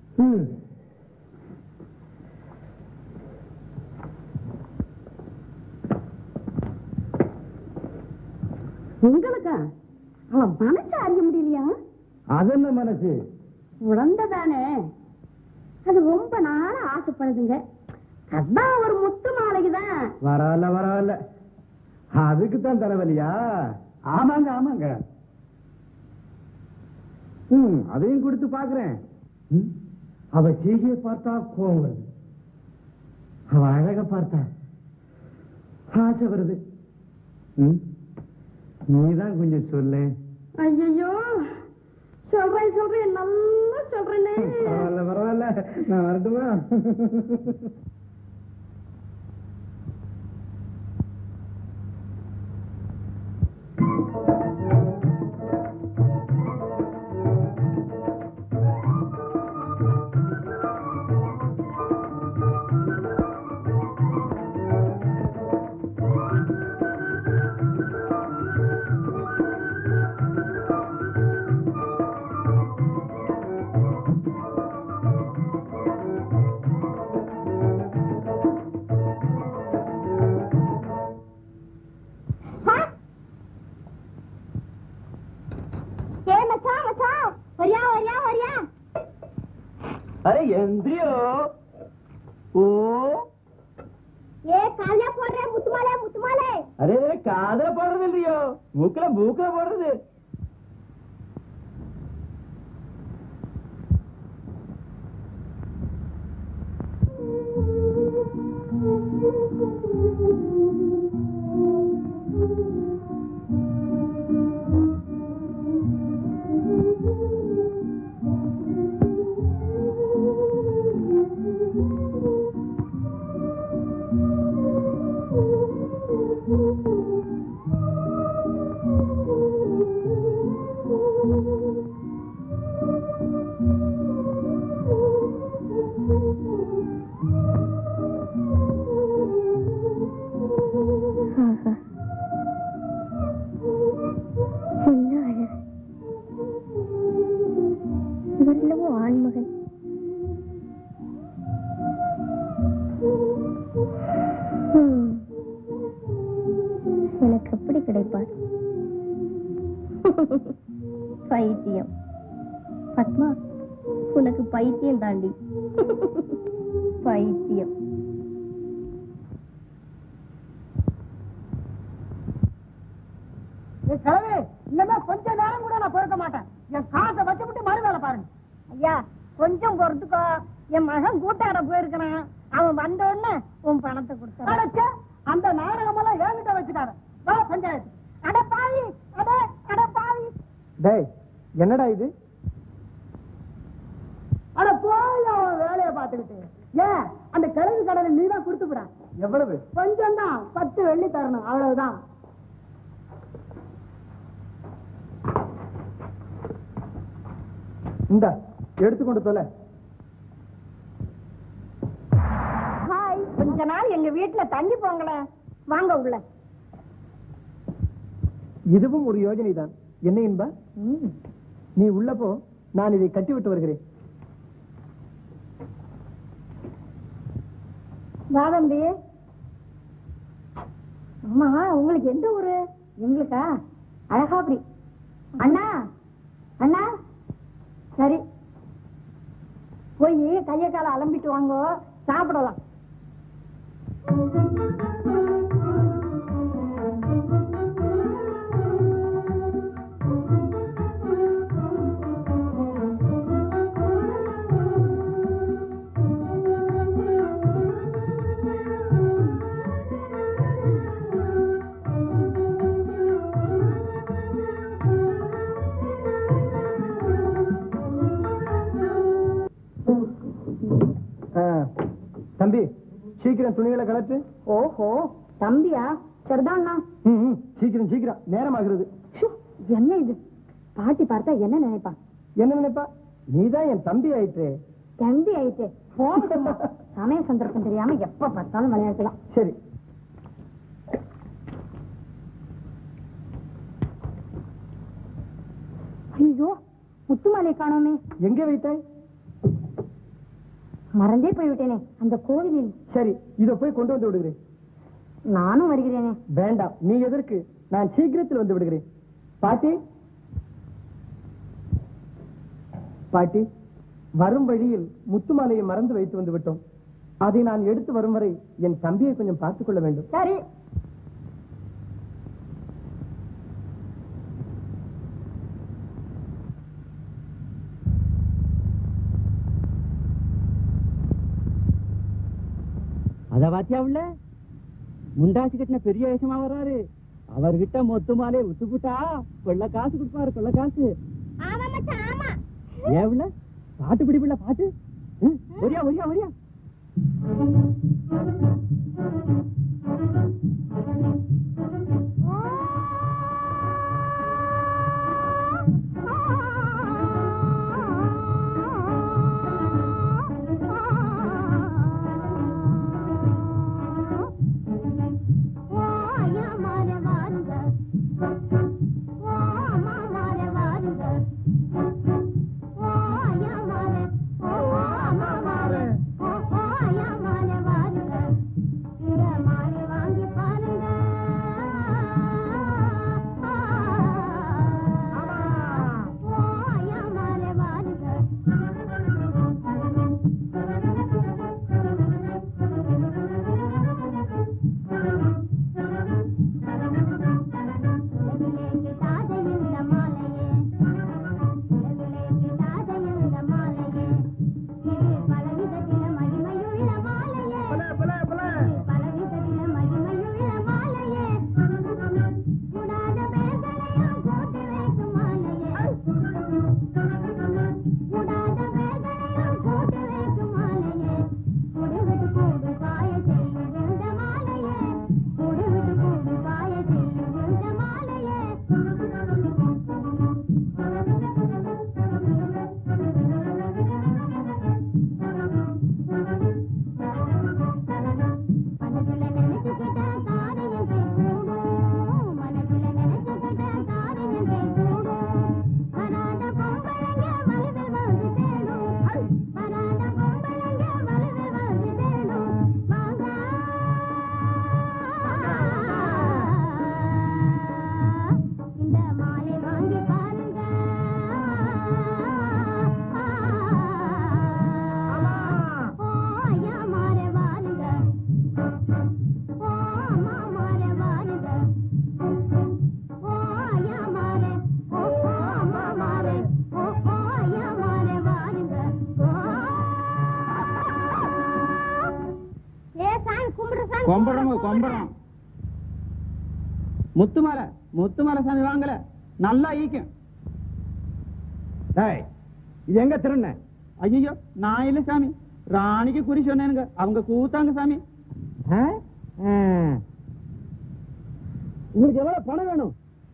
உங்களுக்கா அவன் மனசு அறிய முடியலையா? அது என்ன மனசு? உழந்ததானே, அது ரொம்ப நாள ஆசைப்படுதுங்க. அதான் ஒரு முத்து மாலைக்குதான். வரல வரல, அதுக்குத்தான் தலைவலியா? ஆமாங்க ஆமாங்க. அதையும் கொடுத்து பாக்குறேன். அவ செய்தியை பார்த்தா கோவம் வருது, அவ அழக பார்த்தா ஆசை வருது. நீதான் கொஞ்சம் சொல்லு. ஐயோ சொல்றேன் சொல்றேன், நல்லா சொல்றேனே. பரவாயில்ல பரவாயில்ல, நான் வரட்டுமா? காதல போடுறது இல்லையோ, மூக்கல மூக்கல போடுறது. பைத்தியம் பத்மா, உனக்கு பைத்தியம் தாண்டி. பைத்தியம். என் மகன் கூட்டாட போயிருக்கிறான். அவன் வந்த உடனே உன் பணத்தை கொடுத்த. அந்த நாடகம் எல்லாம் என்கிட்ட வச்சுக்கார. வா பஞ்சாயத்து. அட பாவி, அட பாவி. டேய், என்னடா இது? அட போய் அவன் வேலையை பார்த்துக்கிட்டு. ஏன் அந்த கிழங்கு கடனை நீ தான் கொடுத்து விட. எவ்வளவு? கொஞ்சம் தான், 10 வெள்ளி தரணும், அவ்வளவுதான். இந்த எடுத்துக்கொண்டு தொலை. ஹாய், கொஞ்ச நாள் எங்க வீட்டுல தண்ணி போங்களேன். வாங்க உள்ள. இதுவும் ஒரு யோஜனை தான். என்ன என்பா? நீ உள்ள போ, நான் இதை கட்டி விட்டு வருகிறேன். வாதம்பி. அம்மா, உங்களுக்கு எந்த ஊரு? எங்களுக்கா? அழகாபுரி. அண்ணா, அண்ணா, சரி, போய் கைய கால அலம்பிட்டு வாங்க, சாப்பிடலாம். தம்பி, சீக்கிரம் துணிகளை கலட்டு. ஓஹோ, தம்பியா? சரிதான்ண்ணா. சீக்கிரம் சீக்கிரம், நேரம் ஆகுறது. என்ன இது? பாட்டி பார்த்தா என்ன நினைப்பா? என்ன நினைப்பா? நீதான் என் தம்பி ஆயிட்டு. தம்பி ஆயிட்டு சமய சந்தர்ப்பம் தெரியாம எப்ப பார்த்தாலும் விளையாட்டுலாம். சரி. ஐயோ, முத்துமாலை காணோமே. எங்கே வைத்தாய்? மறந்தே போய்விட்டேனே, அந்த கோவிலில். சரி, இத போய் கொண்டு வந்து விடுகிறேன். நானும் வருகிறேனே. வேண்டாம், நீ எதற்கு? நான் சீக்கிரத்தில் வந்து விடுகிறேன். பாட்டி, பாட்டி, வரும் வழியில் முத்துமாலையை மறந்து வைத்து வந்து விட்டோம். அதை நான் எடுத்து வரும் வரை என் தம்பியை கொஞ்சம் பார்த்துக் கொள்ள வேண்டும். சரி. அத பாத்தியா உள்ள முண்டாசி கட்டின பெரிய வேஷமா வர்றாரு. அவர்கிட்ட மொத்து மாலையை உத்துப்புட்டா கொள்ள காசு கொடுப்பாரு, கொள்ள காசு. ஏன் உள்ள பாட்டு பிடிப்புல பாட்டு? ஒரியா ஒரியா ஒரியா. கொம்பரம் முத்துமாலை சாமி வாங்கல நல்லா ஈக்கும். இது எங்க திருண்ண? ஐயோ நான் இல்ல சாமி, ராணிக்கு குறி சொன்னேனுங்க, அவங்க கூத்தாங்க சாமி. உங்களுக்கு எவ்வளவு பணம் வேணும்?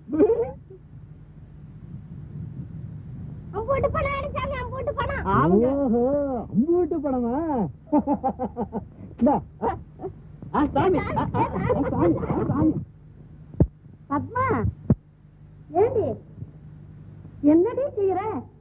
அம்பூட்டு பணம் சாமி, அம்பூட்டு பணம். ஓஹோ, அம்பூட்டு பணமா? பத்மா, ஏண்டி என்னடி செய்யற?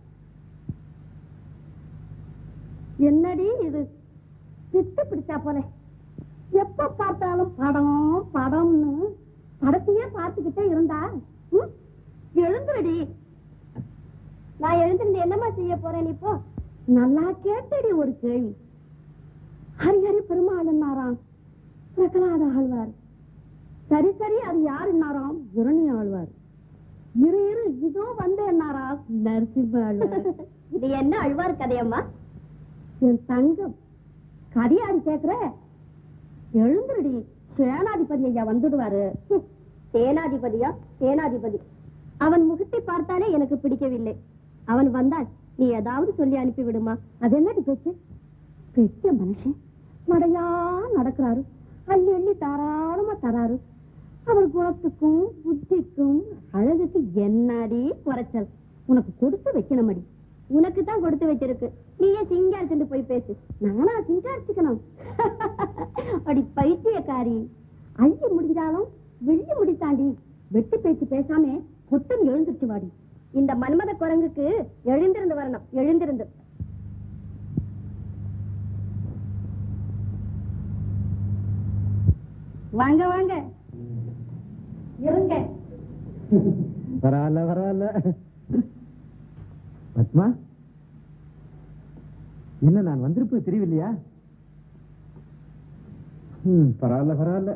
என்னடி இது பித்து பிடிச்சா போல எப்ப பார்த்தாலும் படம் படம்னு படத்தையே பார்த்துக்கிட்டே இருந்தா எழுந்துடி. நான் எழுந்திருந்து என்னமா செய்ய போறேன் இப்போ? நல்லா கேட்டடி ஒரு கேள்வி. ஹரிஹரி பெருமாள்னாராம் பிரகலாத ஆழ்வார். சரி சரி, அது யாருன்னாராம் குரணி ஆழ்வார். இரு இதோ வந்தேன்னாரா நரசிம்ம ஆழ்வார். இது என்ன ஆழ்வார் கதையம்மா? என் தங்கம் கதையாடி கேக்குற? எழுந்துருடி, சேனாதிபதி ஐயா வந்துடுவாரு. சேனாதிபதியா? சேனாதிபதி அவன் முகத்தை பார்த்தாலே எனக்கு பிடிக்கவில்லை. அவன் வந்தால் நீ ஏதாவது சொல்லி அனுப்பி விடுமா? அது என்னடி பேச்சு? பெரிய மனுஷன் நடையா நடக்கிறாரு, அள்ளி அள்ளி தாராளமா தராரு. அவர் குணத்துக்கும் புத்திக்கும் அழகுக்கு என்னடி குறைச்சல்? உனக்கு கொடுத்து வைக்கணும் அடி. உனக்கு தான் கொடுத்து வச்சிருக்கு, நீயே சிங்காரிச்சுட்டு போய் பேசு. நானா சிங்காரிச்சுக்கணும்? அடி பைத்தியக்காரி, அள்ளி முடிஞ்சாலும் வெள்ளி முடித்தாண்டி. வெட்டி பேச்சு பேசாம பொட்டுன்னு எழுந்துருச்சு வாடி. இந்த மன்மத குரங்குக்கு எழுந்திருந்து வரணும், எழுந்திருந்து. வாங்க வாங்க இருங்க. பரவாயில்ல. பத்மா, என்ன நான் வந்திருப்பேன் தெரியவில்லையா? பரவாயில்ல.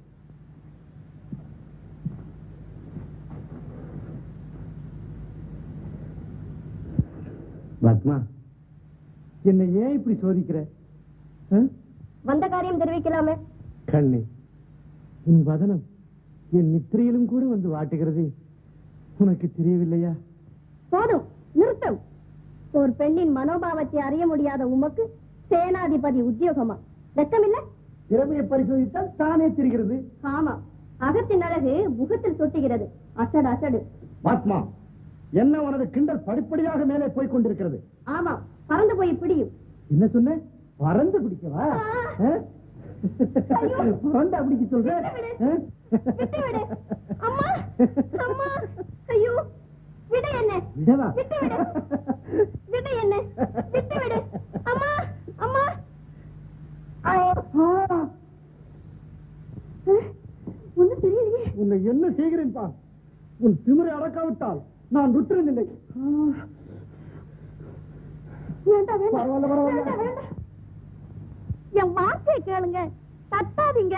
பத்மா, என்னை ஏன் இப்படி சோதிக்கிற? வந்த காரியம் தெரிவிக்கலாமே. கண்ணே, உன் வதனம் என் நித்திரையிலும் கூட வந்து வாட்டுகிறது. உனக்கு தெரியவில்லையா? போதும், நிறுத்தம். ஒரு பெண்ணின் மனோபாவத்தை அறிய முடியாத உமக்கு சேனாதிபதி உத்தியோகமா? வெக்கமில்லை? திறமையை பரிசோதித்தால் தானே தெரிகிறது. ஆமா, அகத்தின் அழகு முகத்தில் சொட்டுகிறது. அசடு அசடு. ஆத்மா, என்ன உனது கிண்டல் படிப்படியாக மேலே போய் கொண்டிருக்கிறது. ஆமா, பறந்து போய் பிடியும். என்ன சொன்ன? பறந்து பிடிக்கவா? பறந்து பிடிக்க சொல்ற? அம்மா அம்மா, ஐயோ விட என்ன? விடவா? விட்டு விடு. விட என்ன? விட்டு விடு. அம்மா அம்மா. ஒண்ணு தெரியலையே. உன்னை என்ன செய்கிறேன் பா. உன் திமிரை அடக்காவிட்டால் நான் விட்டுறதில்லை. பரவாயில்ல. என் வார்த்தையை கேளுங்க, தட்டாதீங்க,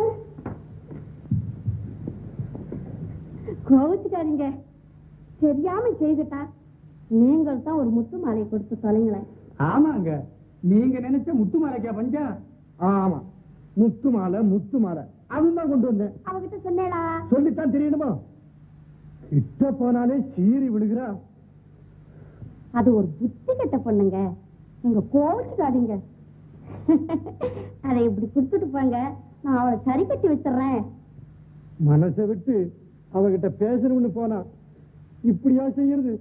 கோவிச்சுக்காதீங்க. தெரியாம செய்துட்டா நீங்கள் தான் ஒரு முத்து மாலை கொடுத்து தொலைங்களேன். ஆமாங்க, நீங்க நினைச்ச முத்து மாலைக்கா பஞ்சா? ஆமா, முத்து மாலை அதுதான் கொண்டு வந்தேன். அவகிட்ட சொன்னேடா. சொல்லித்தான் தெரியணுமா? கிட்ட போனாலே சீறி விழுகிறா. அது ஒரு புத்தி கெட்ட பொண்ணுங்க, நீங்க கோவிச்சுக்காதீங்க. அதை இப்படி கொடுத்துட்டு போங்க, நான் அவளை சரி கட்டி வச்சிடுறேன். மனசை விட்டு அவகிட்ட பேசணும்னு போனா இப்படியா செய்யறது?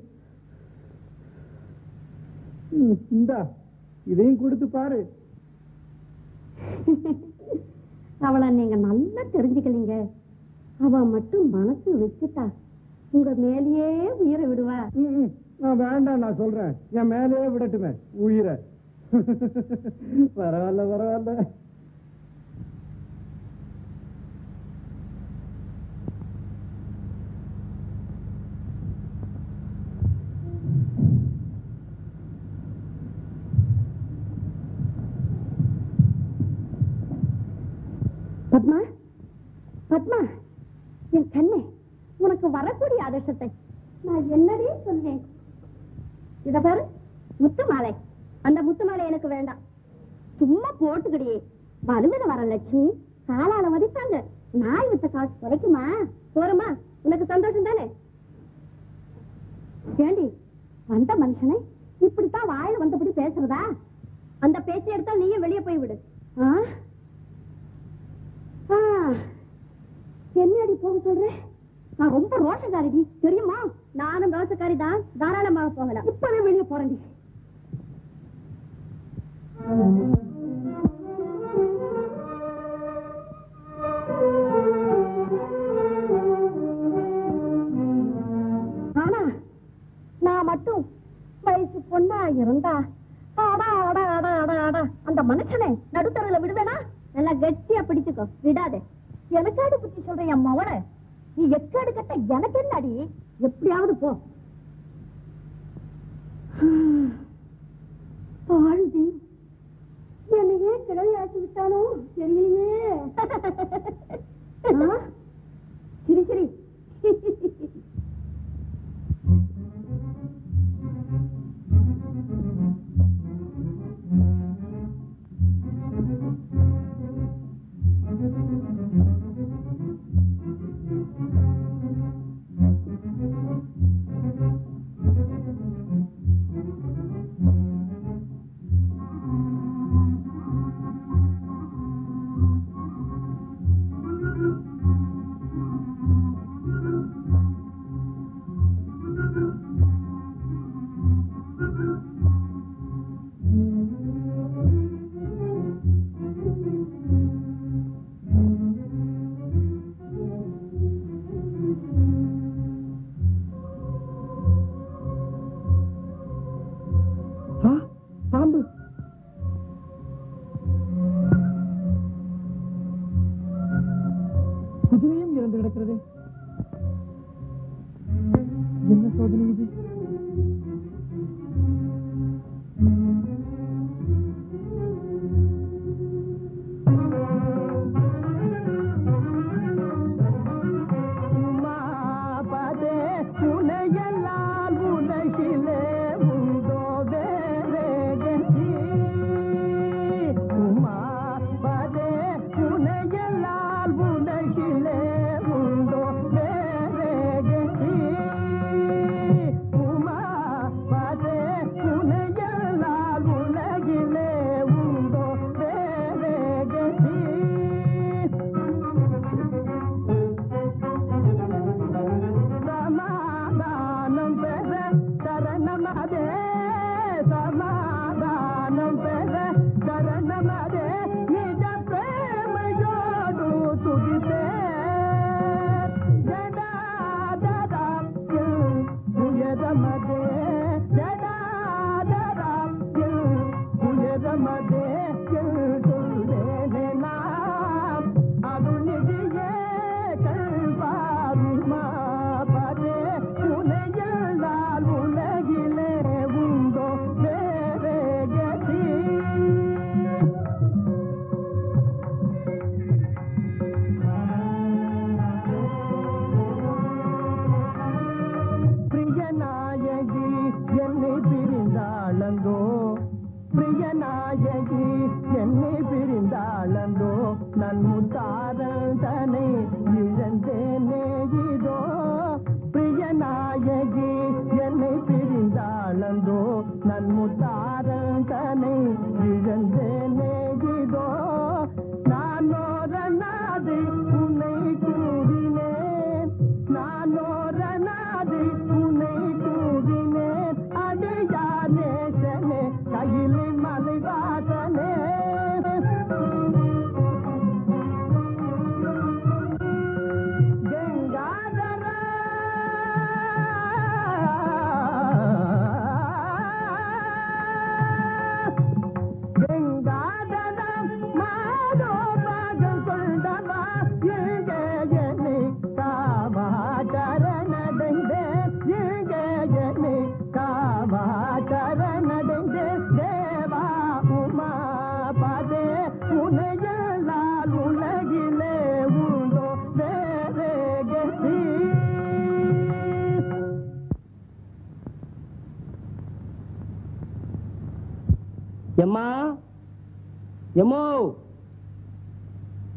இந்தா, இதையும் கொடுத்து பாரு. அவளை நீங்க நல்லா தெரிஞ்சுக்கலீங்க. அவ மட்டும் மனசு வச்சுட்டா உங்க மேலேயே உயிரை விடுவா. வேண்டாம், நான் சொல்றேன், என் மேலேயே விடட்டுமே உயிரை. பரவாயில்ல. பத்மா, பத்மா, என் கண்ணே, உனக்கு வரக்கூடிய அதிர்ஷ்டத்தை நான் என்னடி சொன்னேன்? இத பாரு, முத்து மாலை. அந்த முத்து மாலை எனக்கு வேண்டாம். சும்மா போட்டுக்கிடியே, வலுவில வர லட்சுமி காலால மதிப்பாங்க. நாய் வித்த காசு குறைக்குமா? போறமா? உனக்கு சந்தோஷம் தானே? ஏண்டி வந்த மனுஷனை இப்படித்தான் வாயில வந்தபடி பேசுறதா? அந்த பேச்சை எடுத்தா நீயும் வெளியே போய் விடு. என்னடி போக சொல்றேன்? நான் ரொம்ப ரோஷக்காரிடி தெரியுமா? நானும் ரோஷக்காரி தான், தாராளமாக போகலாம். இப்பவே வெளியே போறேன்டி. ஆனா நான் மட்டும் வயசு பொண்ணா இருந்தா அந்த மனுஷனை நடுத்தரல விடுவேனா? நல்லா கெட்டியா பிடிச்சுக்கோ, விடாதே. எனக்காடு புத்தி சொல்றேன் என் மவனை. நீ எக்காடு கட்ட எனக்கு என்னடி? எப்படியாவது போ. பாழுதி என்னையே கிழவியாக்கி விட்டானோ தெரியலையே. சரி சரி. குதிரையும் இறந்து கிடக்கிறது. என்ன சோதனை இது?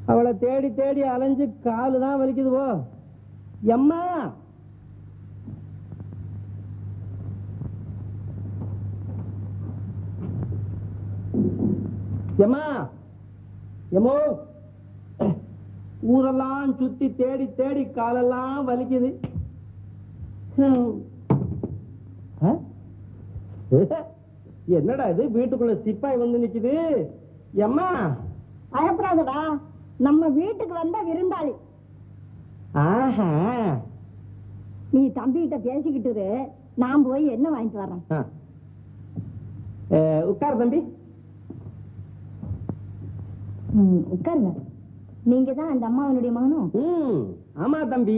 அவளை தேடி தேடி அலைஞ்சு காலு தான் வலிக்குது போ. எம்மா எம்மா எம்மோ, ஊரெல்லாம் சுத்தி தேடி தேடி காலெல்லாம் வலிக்குது. என்னடா இது, வீட்டுக்குள்ள சிப்பாய் வந்து நிக்குது. எம்மா பயப்படாதடா, நம்ம வீட்டுக்கு வந்த விருந்தாளி. ஆஹா, நீ தம்பிகிட்ட பேசிக்கிட்டு இரு, நான் போய் என்ன வாங்கிட்டு வர்றேன். உட்கார் தம்பி. உட்காருங்க. நீங்க தான் அந்த அம்மாவனுடைய மகனும்? ஆமா தம்பி.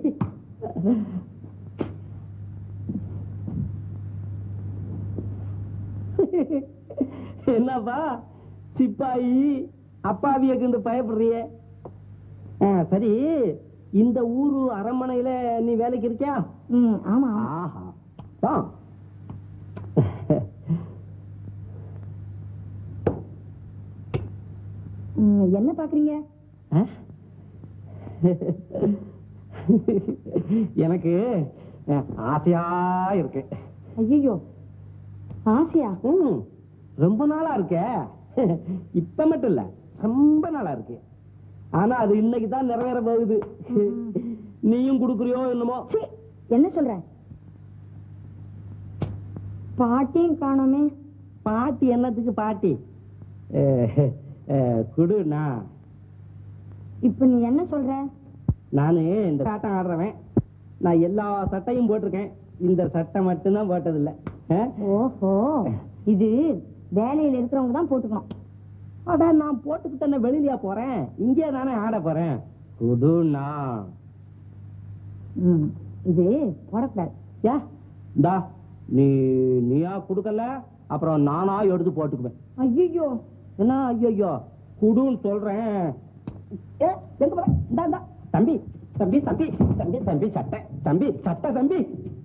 என்னப்பா சிப்பாயி அப்பாவியக்கு பயப்படுறிய? சரி, இந்த ஊரு அரண்மனையில நீ வேலைக்கு இருக்கியா? ஆமா. ஆஹா தான். என்ன பாக்குறீங்க? எனக்கு ஆசையா இருக்கு. ஐயோ, ஆசையா? ரொம்ப நாளா இருக்க. இப்ப மட்டும் இல்ல, ரொம்ப நாளா இருக்கு. ஆனா அது இன்னைக்கு தான் நிறைவேற போகுது. நீயும் குடுக்குறியோ என்னமோ? என்ன சொல்ற? பாட்டியும் காணோமே. பாட்டி என்னத்துக்கு பாட்டி? குடுண்ணா. இப்ப நீ என்ன சொல்ற? நானு இந்த சட்டம் ஆடுறவன். நான் எல்லா சட்டையும் போட்டிருக்கேன், இந்த சட்டை மட்டும்தான் போட்டதில்லை. ஓஹோ, இது வேலையில இருக்கிறவங்க தான் போட்டுக்கணும். அதான் நான் போட்டுக்கிட்டு தானே வெளியிலயா போறேன், இங்கே தானே ஆட போறேன். குடுண்ணா. இது போடக்கூடாது. இந்தா, நீயா குடுக்கல, அப்புறம் நானா எடுத்து போட்டுக்குவேன். ஐயோ என்ன ஐயோ, குடுன்னு சொல்றேன். தம்பி தம்பி தம்பி தம்பி தம்பி சட்டை, தம்பி சட்டை, தம்பி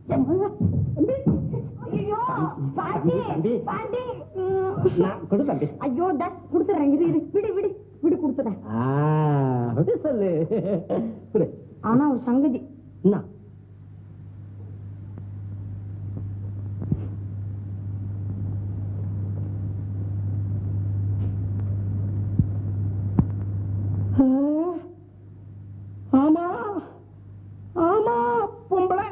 கொடு தம்பி. ஐயோ, குடுத்துறேன். விடு விடு விடு, குடுத்துறேன். சொல்லு. ஆனா ஒரு சங்கதி. என்ன? ஆமா ஆமா, பொம்பளை.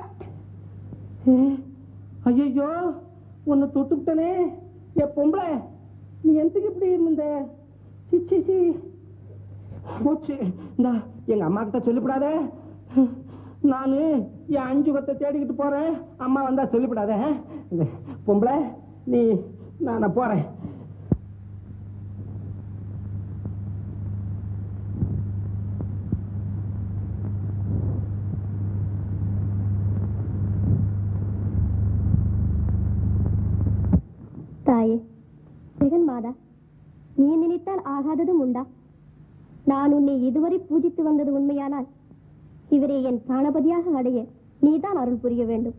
ஐயோ, உன்னை தொட்டுவிட்டனே. ஏ பொம்பளை, நீ எந்தக்கு இப்படி இருந்த? சிச்சி போச்சு. இந்த எங்க அம்மா கிட்ட சொல்லிவிடாத. நானு என் 5 கொத்தை தேடிக்கிட்டு போறேன். அம்மா வந்தா சொல்லிவிடாத. பொம்பளை, நீ நான் போறேன். தாயே, ஜெகன் மாதா, நீ நினைத்தால் ஆகாததும் உண்டா? நான் உன்னை இதுவரை பூஜித்து வந்தது உண்மையானால் இவரை என் பிராணபதியாக அடைய நீதான் அருள் புரிய வேண்டும்.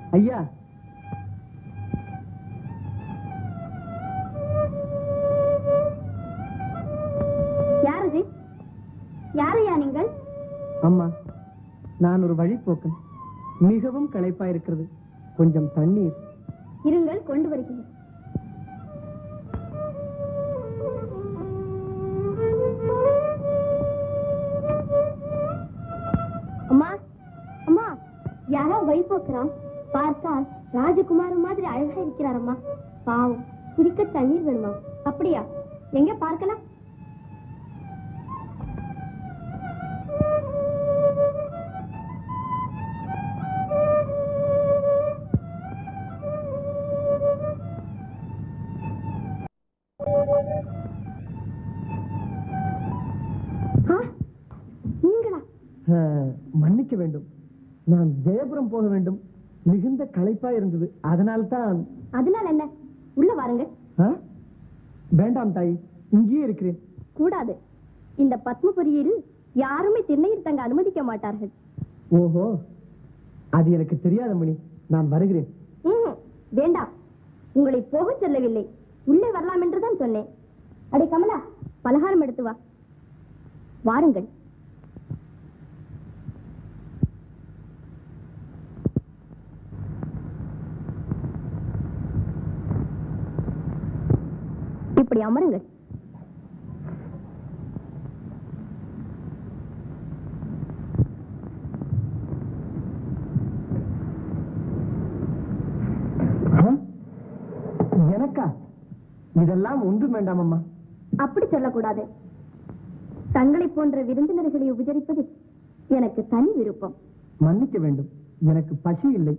ஐயா, யாரது? யாரையா நீங்கள்? அம்மா, நான் ஒரு வழிப்போக்கன். மிகவும் களைப்பாயிருக்கிறது. கொஞ்சம் தண்ணீர். இருங்கள், கொண்டு வருகிறேன். அம்மா, அம்மா, யாரோ வழிபோக்குறான். பார்த்தால் ராஜகுமார் மாதிரி அழகா இருக்கிறாரம்மா. பாவம், குடிக்க தண்ணீர் வேணுமா? அப்படியா? எங்க பார்க்கலாம். மன்னிக்க வேண்டும், நான் ஜெயபுரம் போக வேண்டும். மிகுந்த களைப்பா இருந்தது, அதனால்தான். அதனால் என்ன? உள்ள வாருங்க. வேண்டாம் தாய், இங்கேயே இருக்கிறேன். கூடாது. இந்த பத்மபுரியில் யாருமே திண்ணையில் தங்க அனுமதிக்க மாட்டார்கள். ஓஹோ, அது எனக்கு தெரியாத மணி. நான் வருகிறேன். வேண்டாம், உங்களை போக சொல்லவில்லை, உள்ளே வரலாம் என்றுதான் சொன்னேன். அடே கமலா, பலகாரம் எடுத்து வா. வாருங்கள். இப்படி அமருங்கள். எனக்கா? இதெல்லாம் ஒன்றும் வேண்டாம் அம்மா. அப்படி சொல்லக்கூடாது. தங்களை போன்ற விருந்தினர்களை உபசரிப்பது எனக்கு தனி விருப்பம். மன்னிக்க வேண்டும், எனக்கு பசி இல்லை.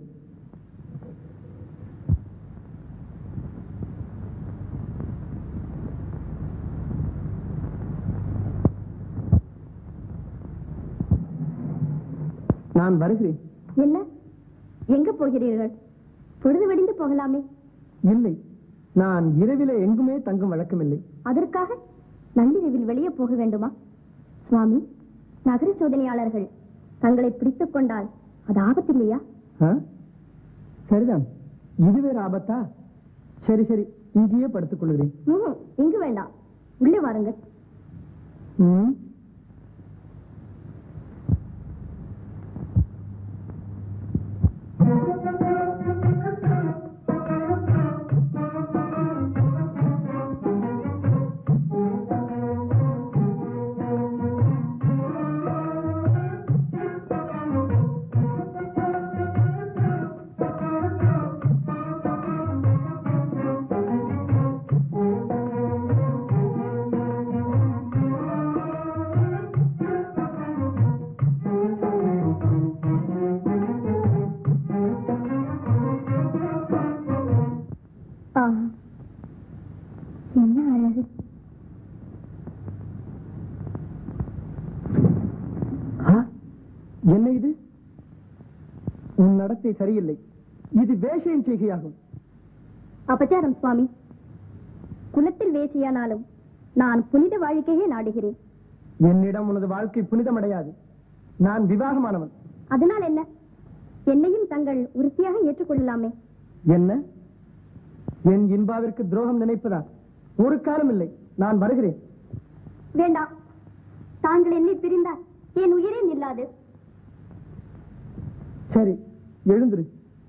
நான் வருகிறேன். என்ன? எங்க போகிறீர்கள்? பொழுது வெடிந்து போகலாமே. இல்லை, நான் இரவிலே எங்குமே தங்கும் வழக்கமில்லை. அதற்காக நள்ளிரவில் வெளியே போக வேண்டுமா? சுவாமி, நகர சோதனையாளர்கள் தங்களை பிடித்துக் கொண்டால் அது ஆபத்தில்லையா? சரிதான், இது வேற ஆபத்தா? சரி சரி, இங்கேயே படுத்துக் கொள்கிறேன். இங்கு வேண்டாம், உள்ளே வாருங்கள். என்ன இது? உன் நடத்தை சரியில்லை. இது வேஷையின் செய்கையாகும். அபச்சாரம் சுவாமி. குலத்தில் வேசியானாலும் நான் புனித வாழ்க்கையே நாடுகிறேன். என்னிடம் உனது வாழ்க்கை புனிதமடையாது. நான் விவாகமானவன். அதனால் என்ன? என்னையும் தங்கள் உறுதியாக ஏற்றுக்கொள்ளலாமே. என்ன? என் இன்பாவிற்கு துரோகம் நினைப்பதா? ஒரு காலம் இல்லை. நான் வருகிறேன். வேண்டாம், தாங்கள் என்னை பிரிந்தால் என் உயிரே நில்லாது. சரி, எழுந்திரு.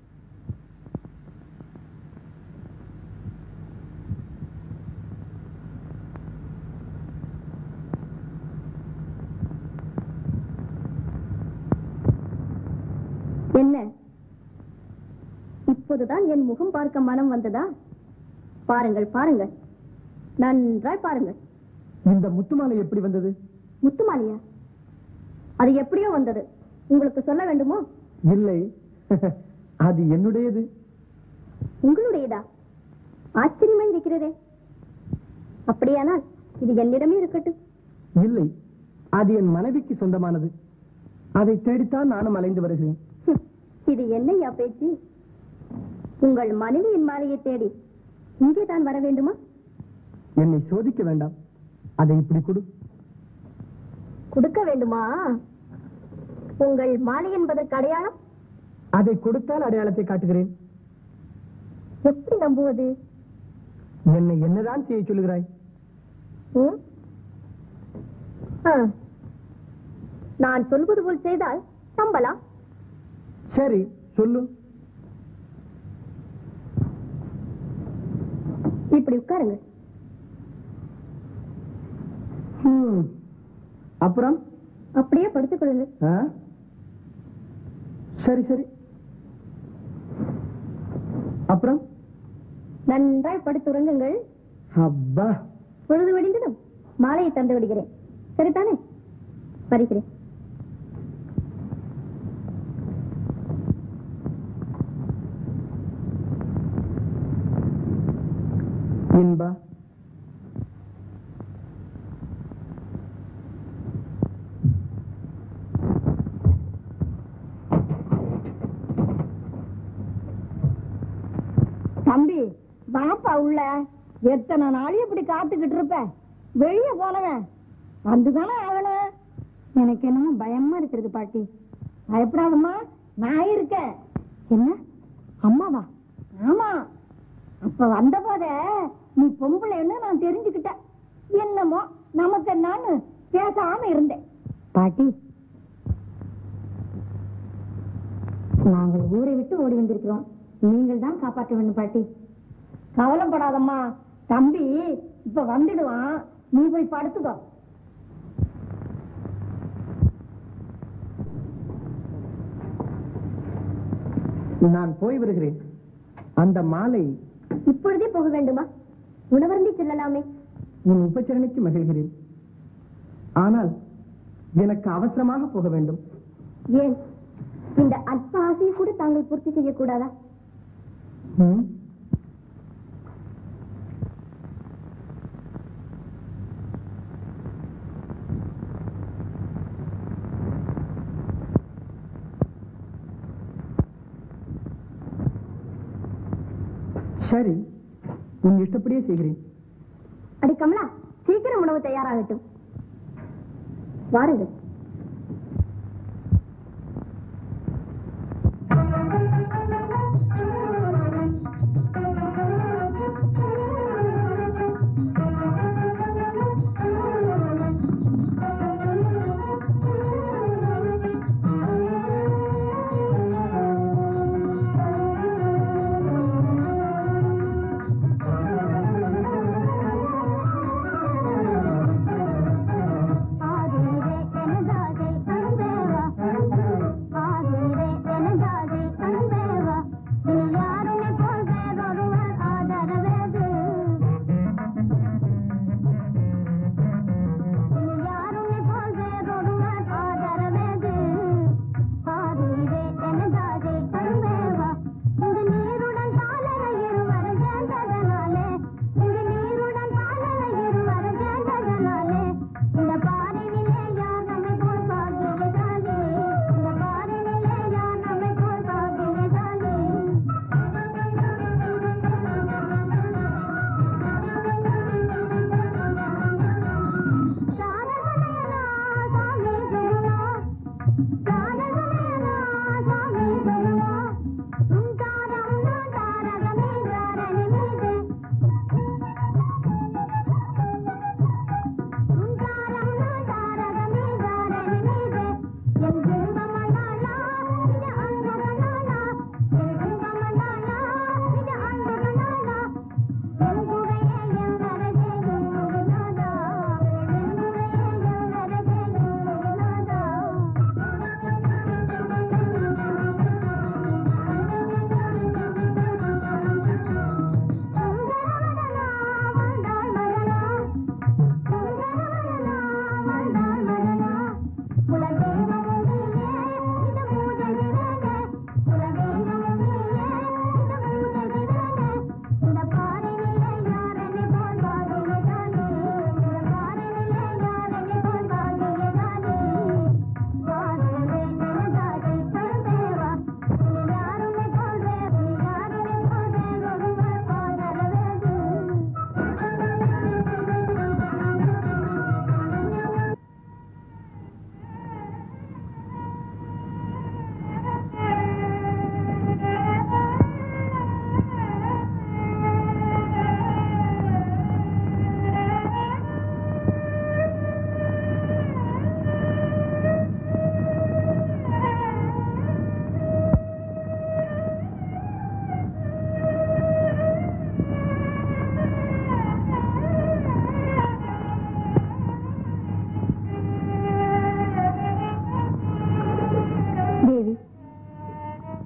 என்ன, இப்போதுதான் என் முகம் பார்க்க மனம் வந்ததா? பாருங்கள் பாருங்கள், நன்றாய் பாருங்கள். இந்த முத்துமாலை எப்படி வந்தது? முத்துமாலையா? அது எப்படியோ வந்தது. உங்களுக்கு சொல்ல வேண்டுமோ? இல்லை, அது என்னுடையது. உங்களுடையதா? ஆச்சரியமா இருக்கிறதே. அப்படியானால் இது என்னிடமே இருக்கட்டும். இல்லை, அது என் மனைவிக்கு சொந்தமானது. அதை தேடித்தான் நானும் அலைந்து வருகிறேன். இது என்னையா பேச்சு? உங்கள் மனைவியின் மாலையை தேடி இங்கே தான் வர வேண்டுமா? என்னை சோதிக்க வேண்டாம். அதை இப்படி கொடு. கொடுக்க வேண்டுமா? உங்கள் மாலை என்பதற்கு அடையாளம்? அதை கொடுத்தால் அடையாளத்தை காட்டுகிறேன். எப்படி நம்புவது? என்னை என்னதான் செய்ய சொல்லுகிறாய்? நான் சொல்வது போல் செய்தால் நம்பலாம். சரி, சொல்லு. இப்படி உட்காருங்க. அப்புறம் அப்படியே படுத்துக் கொள்ளுங்க. சரி சரி. அப்புறம் நன்றாய் படுத்துறங்குங்கள். அப்பா, பொழுது விடிந்ததும் மாலையை தந்து விடுகிறேன். சரிதானே? வருகிறேன். இன்பா, தம்பி பாப்பா உள்ள. எத்தனை நாள் இப்படி காத்துக்கிட்டு இருப்ப? வெளியே போனவன் வந்துதானே ஆகணும். எனக்கு என்னமோ பயமா இருக்கிறது பாட்டி. பயப்படாதம்மா, நான் இருக்கேன். என்ன அம்மாவா? ஆமா, அப்ப வந்த போத நீ பொம்பளைன்னு நான் தெரிஞ்சுக்கிட்டேன். என்னமோ நமக்கு நான் பேசாம இருந்தேன். பாட்டி, நாங்கள் ஊரை விட்டு ஓடி வந்திருக்கிறோம். நீங்கள் தான் காப்பாற்ற வேண்டும் பாட்டி. கவலைப்படாதம்மா, தம்பி இப்ப வந்துடுவான். நீ போய் படுத்துக்கோ. நான் போய் வருகிறேன். அந்த மாலை இப்பொழுதே போக வேண்டுமா? உணவருந்தி செல்லலாமே. உன் உபச்சரணைக்கு மகிழ்கிறேன். ஆனால் எனக்கு அவசரமாக போக வேண்டும். ஏன், இந்த அல்ப ஆசையை கூட தாங்கள் பூர்த்தி செய்யக்கூடாதா? சரி, உன் இஷ்டப்படியே செய்கிறேன். அடி கமலா, சீக்கிரம் உணவு தயாராகட்டும். வாருங்கள்.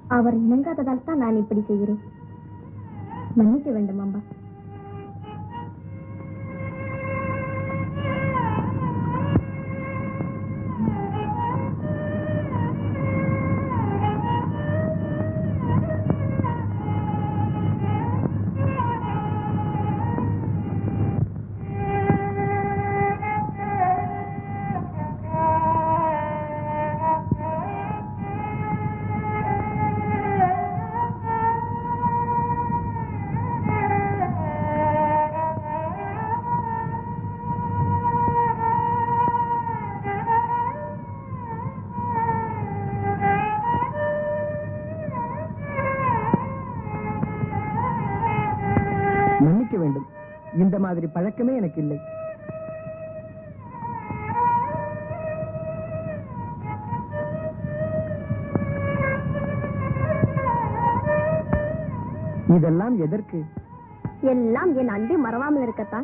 அவர் இணங்காததால் தான் நான் இப்படி செய்கிறேன். மன்னிக்க வேண்டும் அம்மா. மன்னிக்க வேண்டும், இந்த மாதிரி பழக்கமே எனக்கு இல்லை. இதெல்லாம் எதற்கு? எல்லாம் என் அன்பை மறவாமல் இருக்கத்தான்.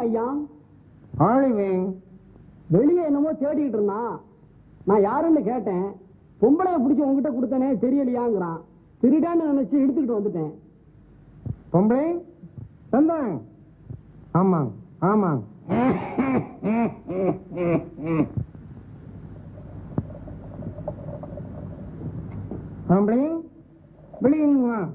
ஐயா? ஆழிவேன் வெளியே என்னமோ தேடிட்டு இருந்தான். நான் யாருன்னு கேட்டேன். பொம்பளைய பிடிச்சி உங்ககிட்ட கொடுத்தனே தெரியலையாங்கிறான். திருடான்னு நினைச்சு எடுத்துக்கிட்டு வந்துட்டேன். பொம்பளை தந்தான்? ஆமாங்க ஆமாங்க. பொம்பளை வெளியுங்க வா.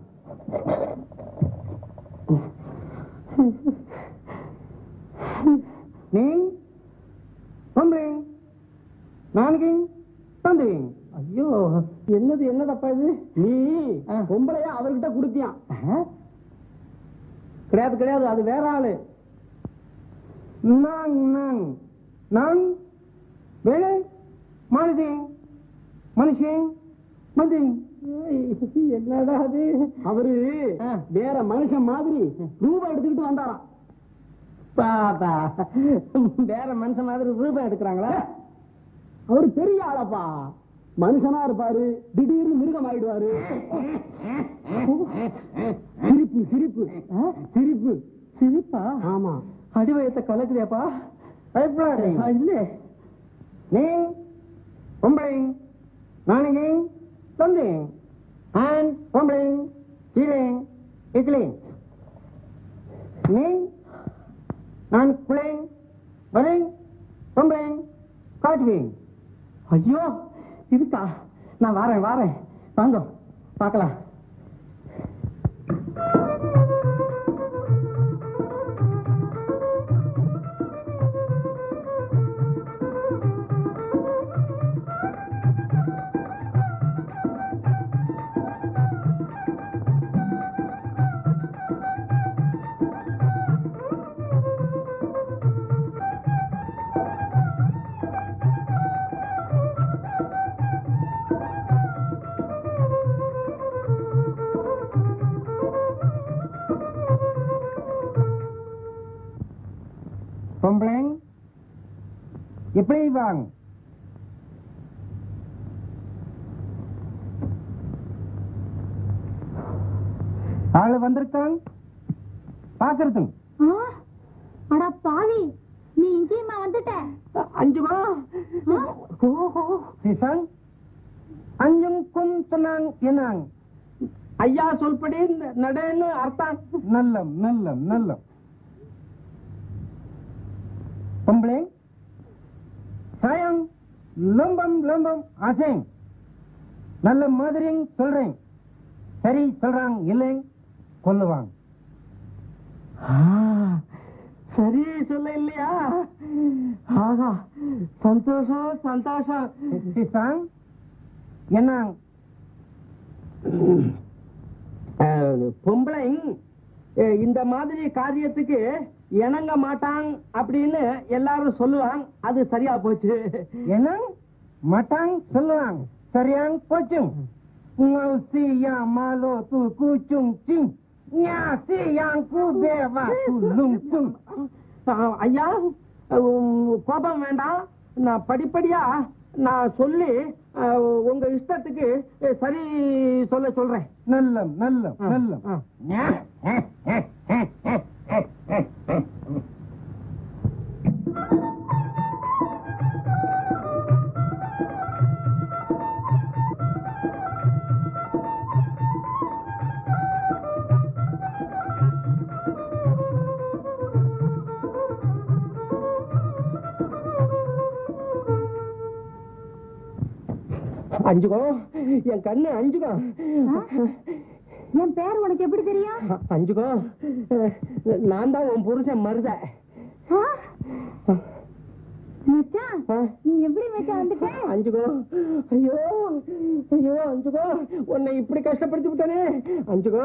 நீ பொம்பளை நாளைக்கு தந்துவீங்க. ஐயோ, என்னதப்பா இது? நீ பொம்பளைய அவர்கிட்ட கொடுத்தியான்? கிடையாது கிடையாது, அது வேற ஆளு. நான் வேலை மாறுதேன் மனுஷன் வந்தேன். என்னடா அது? அவரு வேற மனுஷன் மாதிரி ரூபாய் எடுத்துக்கிட்டு வந்தாராம். பாப்பா வேற மனுஷன் மாதிரி ரூபாய் எடுக்கிறாங்களா? அவரு பெரிய ஆளப்பா. மனுஷனா இருப்பாரு, திடீர்னு மிருகம் ஆயிடுவாரு. சிரிப்பு சிரிப்பு சிரிப்பு சிரிப்பா? ஆமா. அடிவயத்தை கலக்குறியாப்பா? இல்ல நீ பொம்பளை நாளைக்கு தந்தேன். பொம்பளை கீழே இட்லி நீ நான் குளை வரை பொம்பளை காட்டுவேன். ஐயோ இருக்கா? நான் வாரேன் வாங்க பார்க்கலாம். பொம்பளை எப்படி வாங்க? ஆளு வந்திருக்காங்க பாக்குறது. அடா பாவி, நீ இங்கேயுமா வந்துட்ட? அஞ்சுமா அஞ்சும் சொன்னாங்க. என்னங்க ஐயா சொல்படி நடன்னு அர்த்தம். நல்லம் நல்லம் நல்லம். பொம்பளை சாயம் லம்பம் லம்பம் ஆசைங் நல்ல மாதிரி சொல்றேன். சரி சொல்றாங்க இல்லை கொல்லுவாங்க. சரி சொல்ல இல்லையா? ஆஹா, சந்தோஷம் சந்தோஷம். என்ன பொம்பளை இந்த மாதிரி காரியத்துக்கு இணங்க மாட்டாங்க அப்படின்னு எல்லாரும் சொல்லுவாங்க. அது சரியா போச்சு. என்ன மாட்டாங்க சொல்லுவாங்க, சரியாங்க போச்சு. மாலோ தூ கூச்சும் சிங் ஐயா கோபம் வேண்டாம். நான் படிப்படியா நான் சொல்லி உங்க இஷ்டத்துக்கு சரி சொல்றேன். நல்லம் நல்லம் நல்லம். அஞ்சுகோ, என் கண்ணு அஞ்சுகோ. என் பேர் உனக்கு எப்படி தெரியும்? அஞ்சுகோ, நான் தான் உன் புருஷன் மருத. நீ எப்படி மச்சான் வந்துட்ட? அஞ்சுகோ, ஐயோ ஐயோ அஞ்சுகோ, உன்னை இப்படி கஷ்டப்படுத்தி விட்டானே அஞ்சுகோ.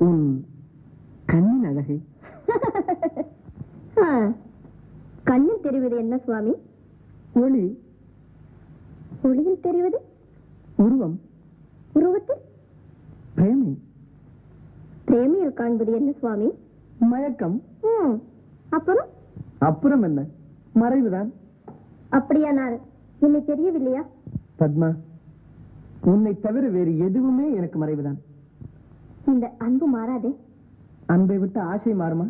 உன் கண்ணின் அழகை. கண்ணில் தெரிவது என்ன சுவாமி? ஒளி. ஒளியில் தெரிவது உருவம். உருவத்தில் பிரேமை. பிரேமையில் காண்பது என்ன சுவாமி? மயக்கம். அப்புறம்? அப்புறம் என்ன? மறைவுதான். அப்படியானால் என்னை தெரியவில்லையா? பத்மா, உன்னை தவிர வேறு எதுவுமே எனக்கு மறைவுதான். இந்த அன்பு மாறாதே. அன்பை விட்டு ஆசை மாறுமா?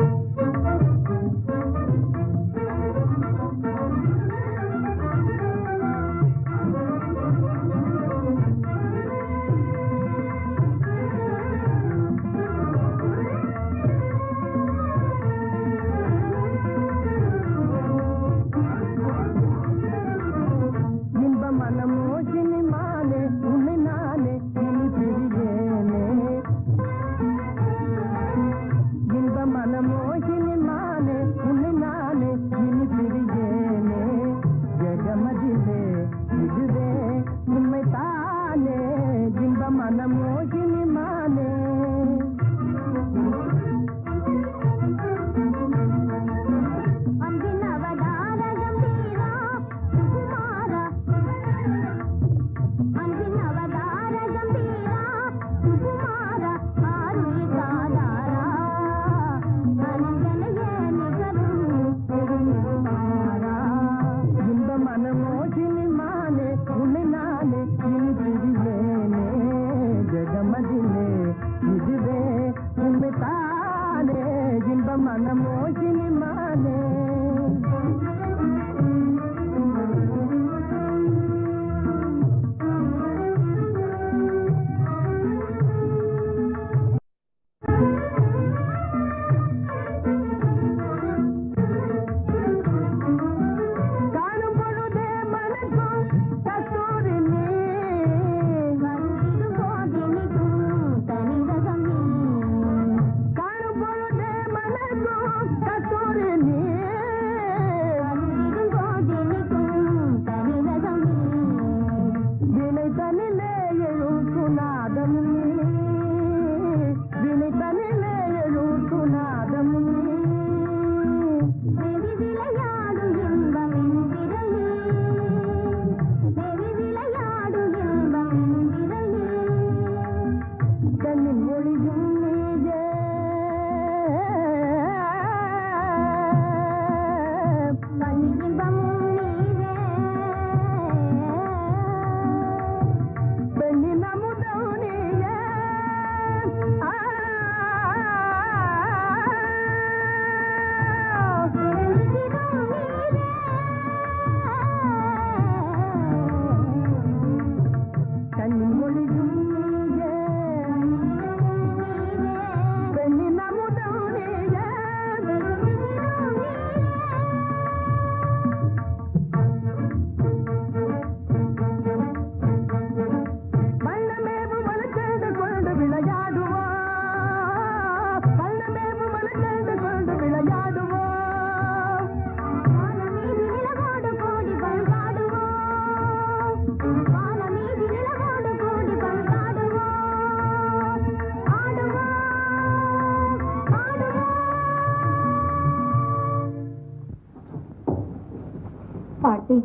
பாட்டி,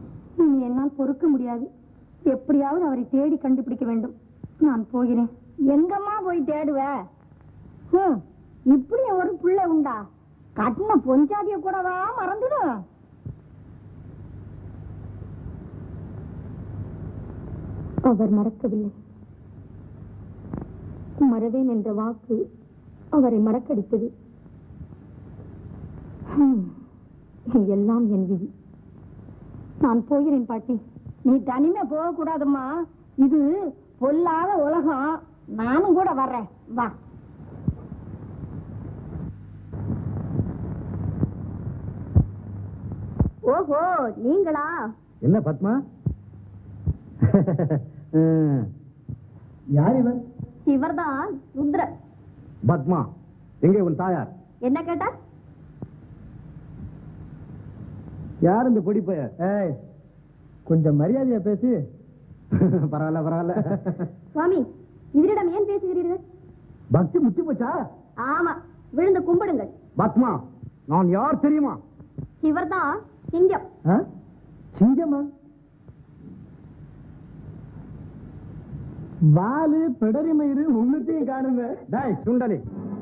என்னால் பொறுக்க முடியாது. எப்படியாவது அவரை தேடி கண்டுபிடிக்க வேண்டும். நான் போகிறேன். எங்கம்மா போய் தேடுவ? இப்படி ஒரு பிள்ளை உண்டா? கட்டின பொஞ்சாதிய கூடவா மறந்துடும்? அவர் மறக்கவில்லை. மறவேன் என்ற வாக்கு அவரை மறக்கடித்தது. எல்லாம் என் விதி. நான் போகிறேன் பாட்டி. நீ தனிமே போக கூடாதும்மா. இது பொல்லாத உலகம். நானும் கூட வர்றேன். வா. ஓஹோ, நீங்களா? என்ன பத்மா? யார் இவர்? இவர்தான் ருத்ர. பத்மா, எங்கே உன் தாயார்? என்ன கேட்டா? யார் இந்த பொடி பைய? கொஞ்சம் மரியாதையா பேசு. பரவாயில்ல பரவாயில்ல. சுவாமி, இவரிடம் ஏன் பேசுகிறீர்கள்? பக்தி முத்தி போச்சா? ஆமா, விழுந்து கும்பிடுங்கள். பத்மா, நான் யார் தெரியுமா? இவர்தான் சிங்கம். சிங்கமா? வாலு பிடரி மயிறு ஒண்ணுத்தையும் காணுங்க. டேய் சுண்டலி,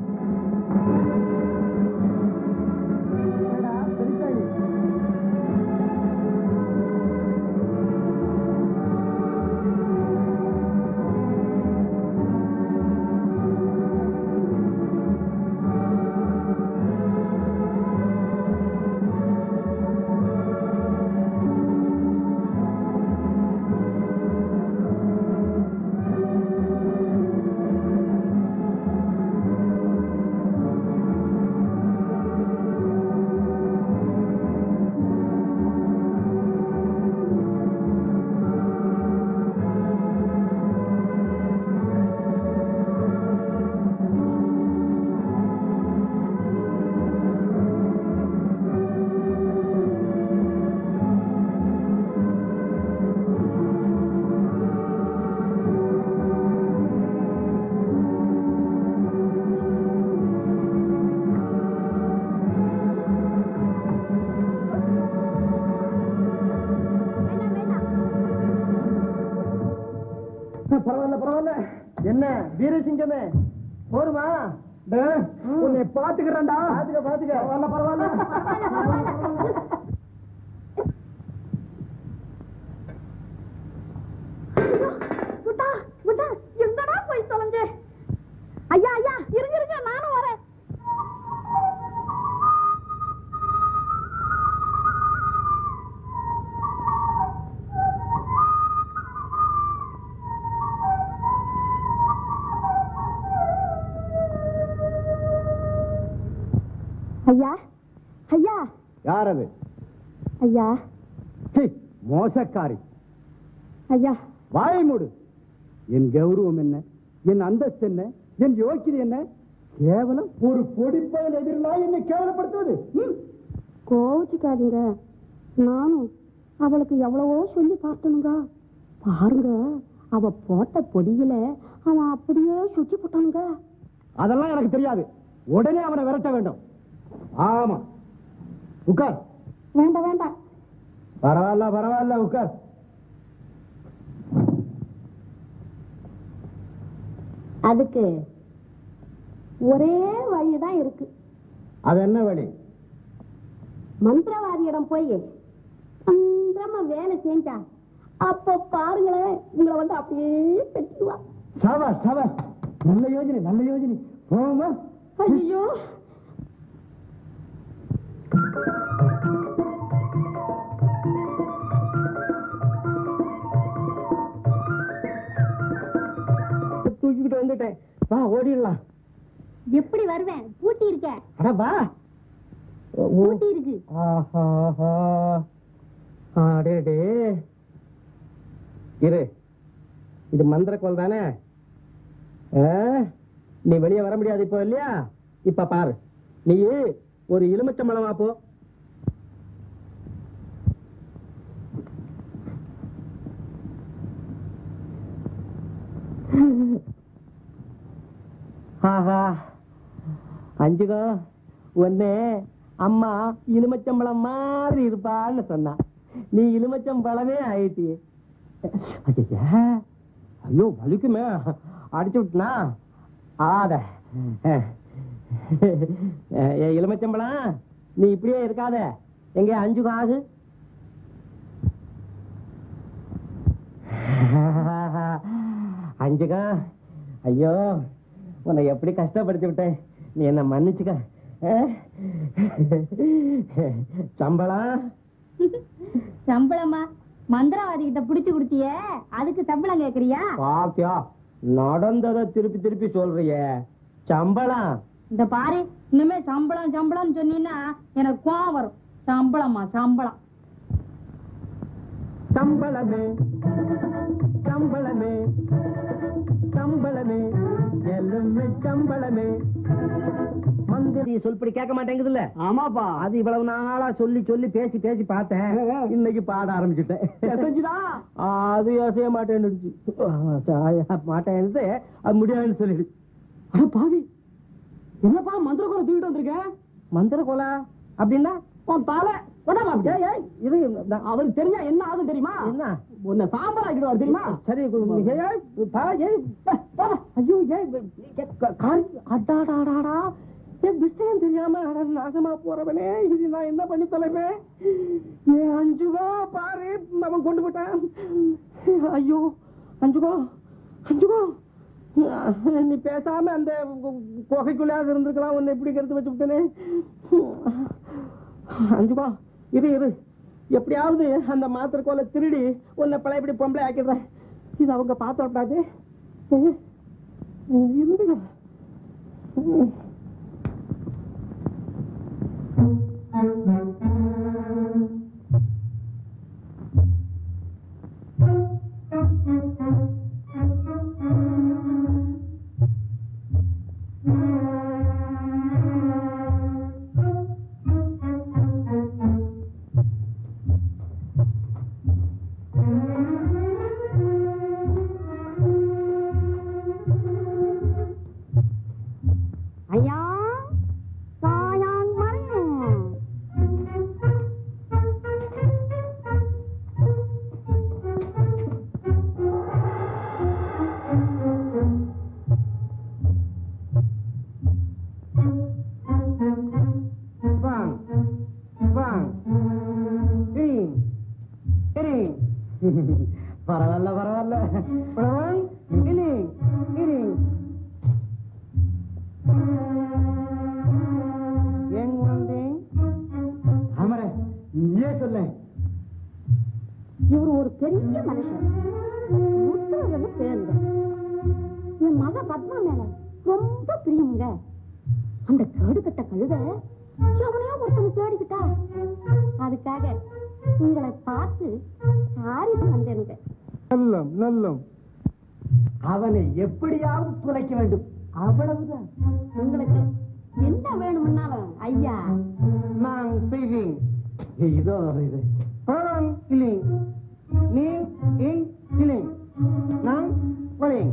என்ன வீரசிங்கமே போருமா? உன்னை பாத்துக்கிறேன்டா. பாத்துக்க பரவாயில்ல. எங்கடா போய் தொலைஞ்ச? ஐயா ஐயா, இருங்க நானும் வரேன். ஐயா ஐயா. யார் அது? ஐயா. மோசக்காரி. ஐயா வாயை மூடு. என் கௌரவம் என்ன, என் அந்தஸ்து என்ன, என் யோக்கியது என்ன? கேவலம் ஒரு பொடிப்பயல் எதிரெல்லாம் என்னை கேவலப்படுத்துவது. கோவிச்சுக்காதீங்க. நானும் அவளுக்கு எவ்வளவோ சொல்லி பார்த்தனுங்க. பாருங்க, அவ போட்ட பொடியில அவன் அப்படியே சுற்றி போட்டானுங்க. அதெல்லாம் எனக்கு தெரியாது. உடனே அவனை விரட்ட வேண்டும். ஆமா, உட்கார். வேண்டாம் வேண்டாம். பரவாயில்ல உட்கார். அதுக்கு ஒரே வழிதான் இருக்கு. அது என்ன வழி? மந்திரவாதியிடம் போய் மந்திரமா வேலை செஞ்சா அப்ப பாருங்களேன், உங்களை வந்து அப்படியே பெற்றுவா. சவாஷ், நல்ல யோஜனை. போமா. ஐயோ, தூக்கிட்டு வந்துட்டேன். வா, ஓடிடலாம். எப்படி வருவேன்? பூட்டி இருக்க. அட வா. பூட்டி இருக்கு. அடே இரு, இது மந்திரக்கோள் தானே? நீ வெளியே வர முடியாது இப்போ, இல்லையா? இப்ப பாரு, நீ ஒரு எலுமிச்சம்பழமா போ. ஆஹா, அஞ்சுகோ, ஒன்னு அம்மா எலுமிச்சம்பழம் மாதிரி இருப்பான்னு சொன்னா, நீ எலுமிச்சம்பழமே ஆயிட்டி. ஐயோ, வலிக்குமே, அடிச்சு விட்டுனா ஆத. எலுமிச்சம்பழம், நீ இப்படியே இருக்காத, எங்க அஞ்சுகோ ஆகு. அஞ்சுகா, ஐயோ, உன்னை எப்படி கஷ்டப்படுத்தி விட்டேன், நீ என்ன மன்னிச்சுக்க. சம்பளமா? மந்திரவாதி கிட்ட புடிச்சு கொடுத்திய, அதுக்கு சம்பளம் கேக்குறியா? பாத்தியா, நடந்ததை திருப்பி திருப்பி சொல்றிய. சம்பளம் இந்த பாரு, இனிமே சம்பளம் சொன்னீங்கன்னா எனக்கு கோவம் வரும். சம்பளமா? சம்பளம் சம்பளமே சம்பளமே சம்பளமே எல்லுமே சம்பளமே. மந்திரி சொல்படி கேட்க மாட்டேங்குதுல்ல? ஆமாப்பா, அது இவ்வளவு நாளா சொல்லி சொல்லி பேசி பேசி பார்த்தேன், இன்னைக்கு பாட ஆரம்பிச்சுட்டேன். அது யோசிய மாட்டேன்னு மாட்டேன்னு அது முடியாதுன்னு சொல்லிடு. அட பாவி, என்னப்பா மந்திர கோலை தூக்கிட்டு வந்திருக்க? மந்திர கோலா அப்படின்னா உன் தலை இது அவருக்கு தெரிஞ்சா என்ன ஆகும் தெரியுமா? என்ன உன்னை சாம்பல் ஆக்கிடுவார் தெரியுமா? சரி ஐயோ அடாடாடாடா விஷயம் தெரியாம நாசமா போறவனே, இது நான் என்ன பண்ணி தொலைவேன்? ஏன் அஞ்சுகோ பாரு, அவன் கொண்டு போட்டான். ஐயோ அஞ்சுகோ அஞ்சுகோ, நீ பேசாம அந்த குகைக்குள்ளாது இருந்திருக்கலாம். உன்னை எப்படி கருத்து வச்சு விட்டனே. அஞ்சுகோ இரு இரு, எப்படியாவது அந்த மாத்திரை கோலை திருடி உன்னை பழையபடி பொம்பளை ஆக்கிடுறேன். இது அவங்க பார்த்து விட்டாது. இருந்துங்க. பரவாயில்ல பரவாயில்ல. ஏன் வந்தேன்? அமரே நீயே சொல்ல. இவர் ஒரு பெரிய மனுஷன், முத்துறது பேருங்க. என் மக பத்மா மேல ரொம்ப பிரியமுங்க. அந்த கேடு கட்ட கழுத எவனையோ ஒருத்தனை தேடிக்கிட்டா. அதுக்காக உங்களை பார்த்து சாரிட்டு வந்தேனுங்க. நல்லம் நல்லம். அவனை எப்படியாவது துளைக்க வேண்டும், அவ்வளவுதான். உங்களுக்கு என்ன வேணும்னாலும் ஐயா நான் செய்வேன். இதோ இது இல்லை, நீ இல்லை, நான் போறேன்.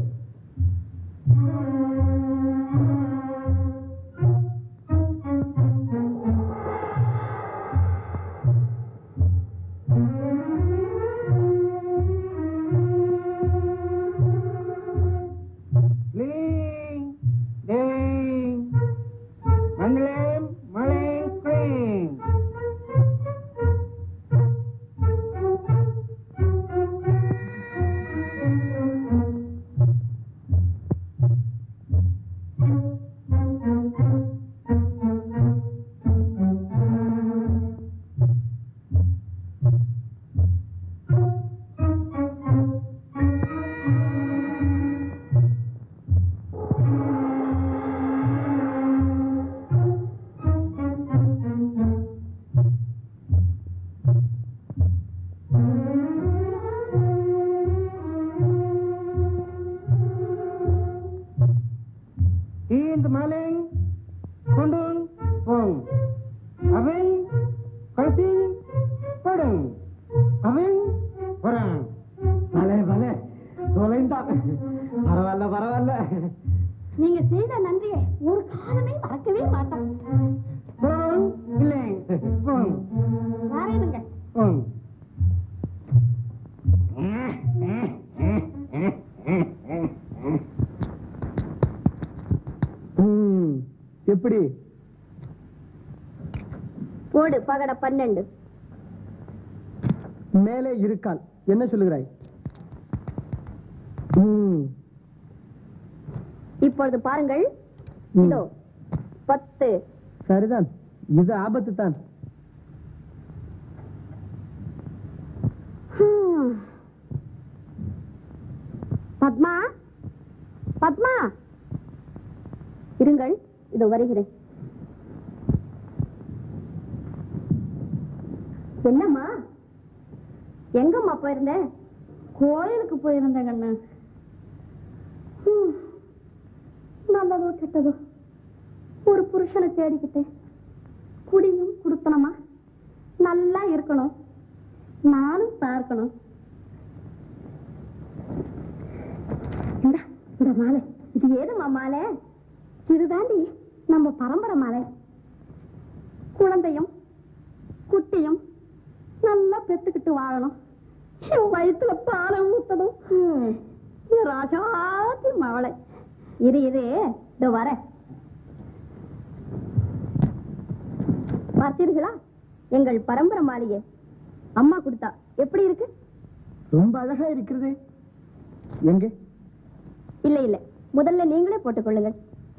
பரவாயில்ல பரவாயில்ல. நீங்க செய்த நன்றியை ஒரு காலமே மறக்கவே மாட்டோம். வரையுங்க. எப்படி போடு பகட 12. மேலே இருக்கால். என்ன சொல்லுகிறாய்? இப்பொழுது பாருங்கள், இதோ 10. சரிதான், இது ஆபத்து தான். பத்மா பத்மா இருங்கள், இதோ வருகிறேன். என்னம்மா, எங்கம்மா போயிருந்த? கோயிலுக்கு போயிருந்தேன் கண்ணு. நல்லதோ கெட்டதோ ஒரு புருஷனை தேடிக்கிட்டேன். குடியும் குடுத்தனமா நல்லா இருக்கணும், நானும் பார்க்கணும். இந்த மாலை, இது ஏதுமா மாலை? இதுதாண்டி நம்ம பரம்பரை மாலை. குழந்தையும் குட்டியும் நல்லா பெத்துக்கிட்டு வாழணும். வயிற்றுல பாலை ஊத்தணும். ராஜாத்தி மவளை. இது இதோ வர பார்த்தீர்களா? எங்கள் பரம்பரை மாளிகை அம்மா கொடுத்தா. எப்படி இருக்கு? ரொம்ப அழகா இருக்கிறது. எங்க? இல்ல முதல்ல நீங்களே போட்டுக்கொள்ளுங்கள்.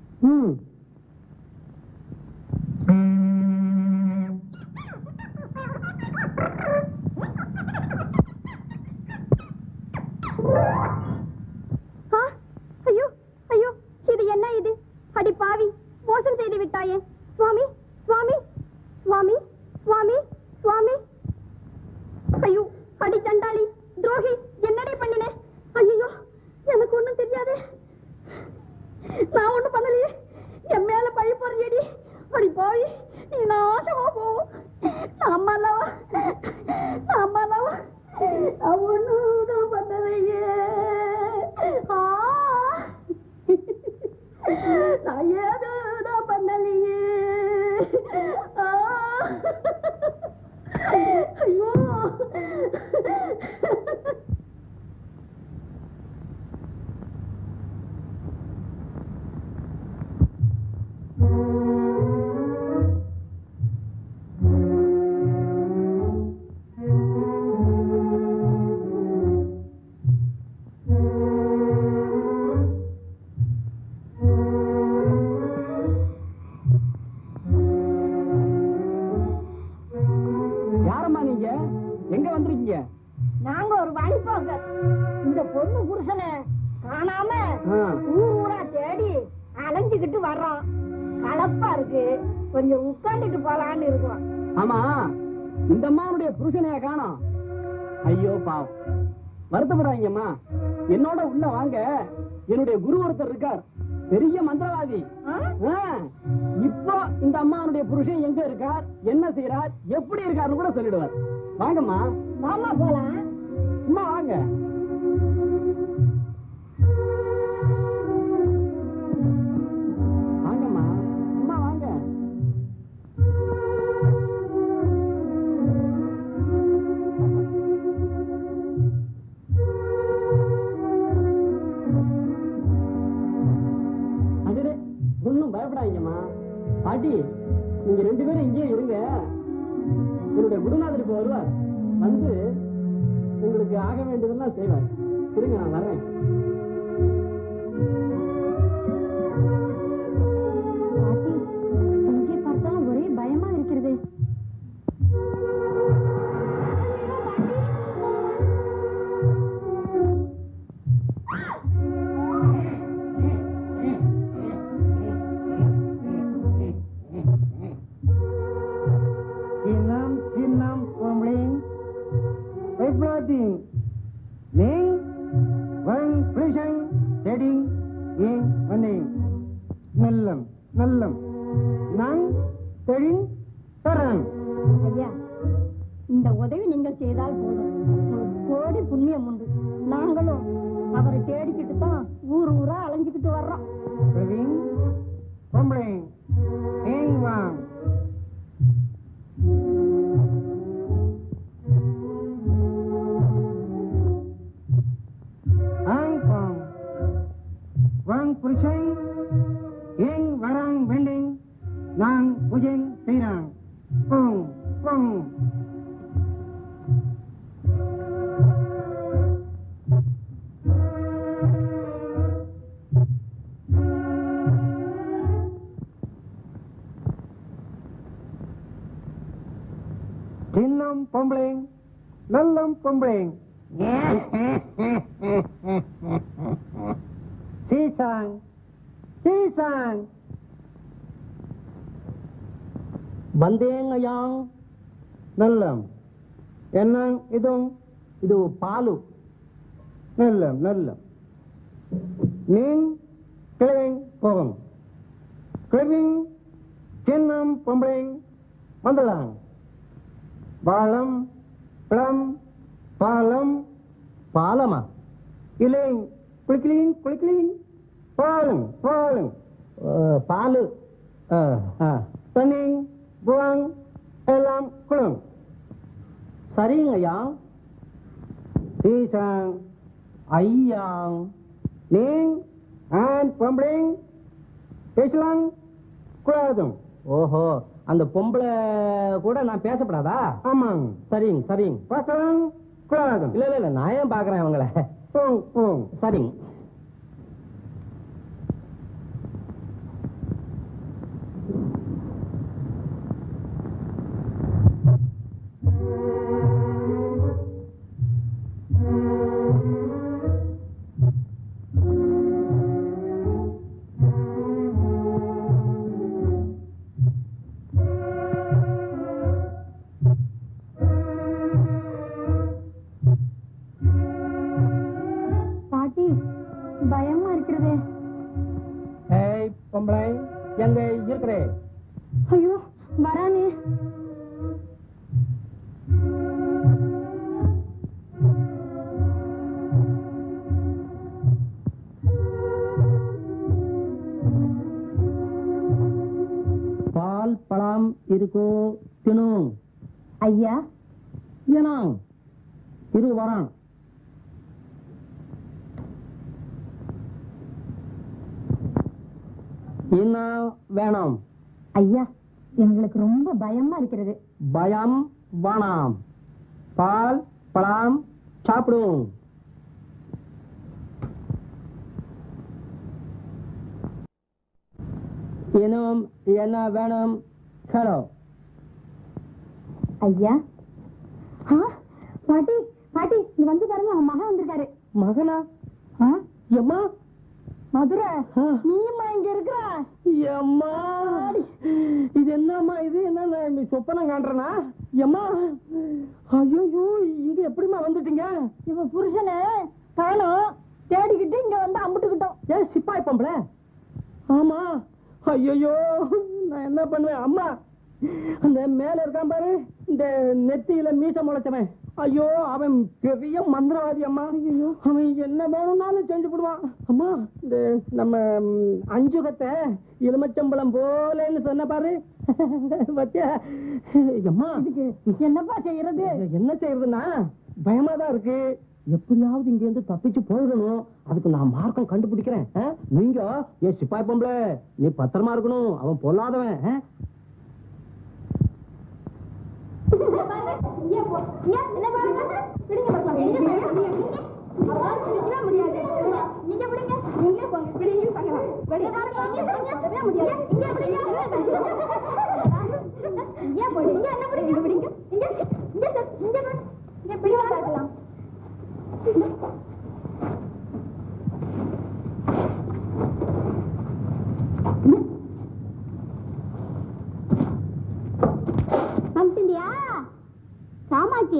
ஐயோ ஐயோ, இது என்ன? இது அடி பாவி, மோசம் செய்து விட்டாயே. சுவாமி சுவாமி சுவாமி சுவாமி சுவாமி. ஐயோ அடி சண்டாளி, துரோகி, என்னடி பண்ணினே? ஐயோ எனக்கு ஒண்ணும் தெரியாது. நான் ஒண்ணும் பண்ணலையே. என் மேல பழி போறியடி. அடி போய் நீ நாசமா போ. அம்மாலாவா ஒண்ணும் பண்ணலையே. நான் ஏதுதான் பண்ணலையே. ஐயோ நாங்க ஒரு வழிபாங்க. இந்த பொண்ணு புருஷனை காணாம ஊரா தேடி அலைஞ்சுக்கிட்டு வர்றோம். கலப்பா இருக்கு, கொஞ்சம் உட்காந்துட்டு போலான்னு இருக்கோம். ஆமா, இந்த அம்மாவுடைய புருஷனைய காணோம். ஐயோ பாவம், வருத்தப்படாதீங்கம்மா. என்னோட உள்ள வாங்க. என்னுடைய குரு ஒருத்தர் இருக்கார், பெரிய மந்திரவாதி. இப்போ இந்த அம்மாவுடைய புருஷன் எங்க இருக்கார், என்ன செய்யறார், எப்படி இருக்காருன்னு கூட சொல்லிடுவார். வாங்கம்மா. மாமா போலாம். அம்மா வாங்க. வாங்கம்மா, அம்மா வாங்க. அதுவே ஒன்னும் பயப்படாதீங்கம்மா. பாட்டி, நீங்க 2 பேரும் இங்கே இருங்க. என்னுடைய குருநாதர் இப்ப வருவார். வந்து உங்களுக்கு ஆக வேண்டியதெல்லாம் செய்வார். இருங்க, நான் வர்றேன். பாட்டி, இங்கே பார்த்தாலும் ஒரே பயமா இருக்கிறது. ஐயா, இந்த உதவி நீங்கள் செய்தால் போதும். உங்களுக்கு கோடி புண்ணியம் உண்டு. நாங்களும் அவரை தேடிக்கிட்டு தான் ஊரா அலைஞ்சுக்கிட்டு வர்றோம். புருஷன் ஏன் வராங் வெண்டிங் நான் புஜங் செய்றாங். போங் போங். சின்னம் பொம்பளைங் நல்லம் பொம்பளைங். சீசாங் சீசாங். வந்தேங்கய்யாங். நல்லம். என்னங் இதும்? இது பாலு. நல்லம் நல்லம். நீங் கிளவிங் போகும். கிளவிங் சின்னம் பொம்பளைங் வந்துலாங். பாலம் பழம் பாலம். பாலமா? இலைங் குளிக்கலிங் குளிக்கலிங் பாலும் பாலும். பால் தண்ணி புவங் எல்லாம் குளம். சரிங்க ஐயா. சீசன் ஐயா நீங் அண்ட் பொம்பளைங் பேசலாம் கூடாதும். ஓஹோ, அந்த பொம்பளை கூட நான் பேசப்படாதா? ஆமாங்க. சரிங்க சரிங்க. பார்க்கலாம் கூடாதும். இல்ல இல்ல நான் ஏன் பாக்குறேன் அவங்கள. சரிங்க. ஐயோ வரானே. பால் பழம் இருக்கோ தினும். ஐயா ஏனா இரு வரான். என்ன வேணும்? ஐயா எங்களுக்கு ரொம்ப பயமா இருக்கிறது. பயம் வேணாம். பால் பழம் சாப்பிடும். இன்னும் என்ன வேணும்? ஹலோ ஐயா. பாட்டி பாட்டி இங்க வந்து பாருங்க, அவன் மகன் வந்திருக்காரு. மகனா? எம்மா மதுரை, நீமா இங்க இருக்கிற? எம்மா இது என்னம்மா? இது என்ன சொப்பனம் காண்றனா? எம்மா ஐயோ இங்க எப்படிமா வந்துட்டீங்க? இவ புருஷனை காணோம், தேடிக்கிட்டு இங்க வந்து அம்பிட்டுக்கிட்டோம். ஏன் சிப்பாய் பொம்பளை? ஆமா. ஐயோ நான் என்ன பண்ணுவேன்? அம்மா அந்த மேல இருக்கான் பாரு, இந்த நெத்தியில மீச முளைச்சவன். ஐயோ அவன் பெரிய மந்திரவாதி அம்மா. ஐயோ அவன் என்ன வேணும்னாலும் செஞ்சு போடுவான் அம்மா. இந்த நம்ம அஞ்சுகத்தை எலுமச்சம்பளம் போலன்னு சொன்ன பாரு பத்தியா? அம்மா என்னப்பா செய்யறது? என்ன செய்யறதுன்னா பயமா தான் இருக்கு. எப்படியாவது இங்க இருந்து தப்பிச்சு போயிடணும். அதுக்கு நான் மார்க்கம் கண்டுபிடிக்கிறேன். நீங்க ஏ சிப்பாய் பொம்பளை, நீ பத்திரமா இருக்கணும். அவன் பொல்லாதவன். காமாட்சி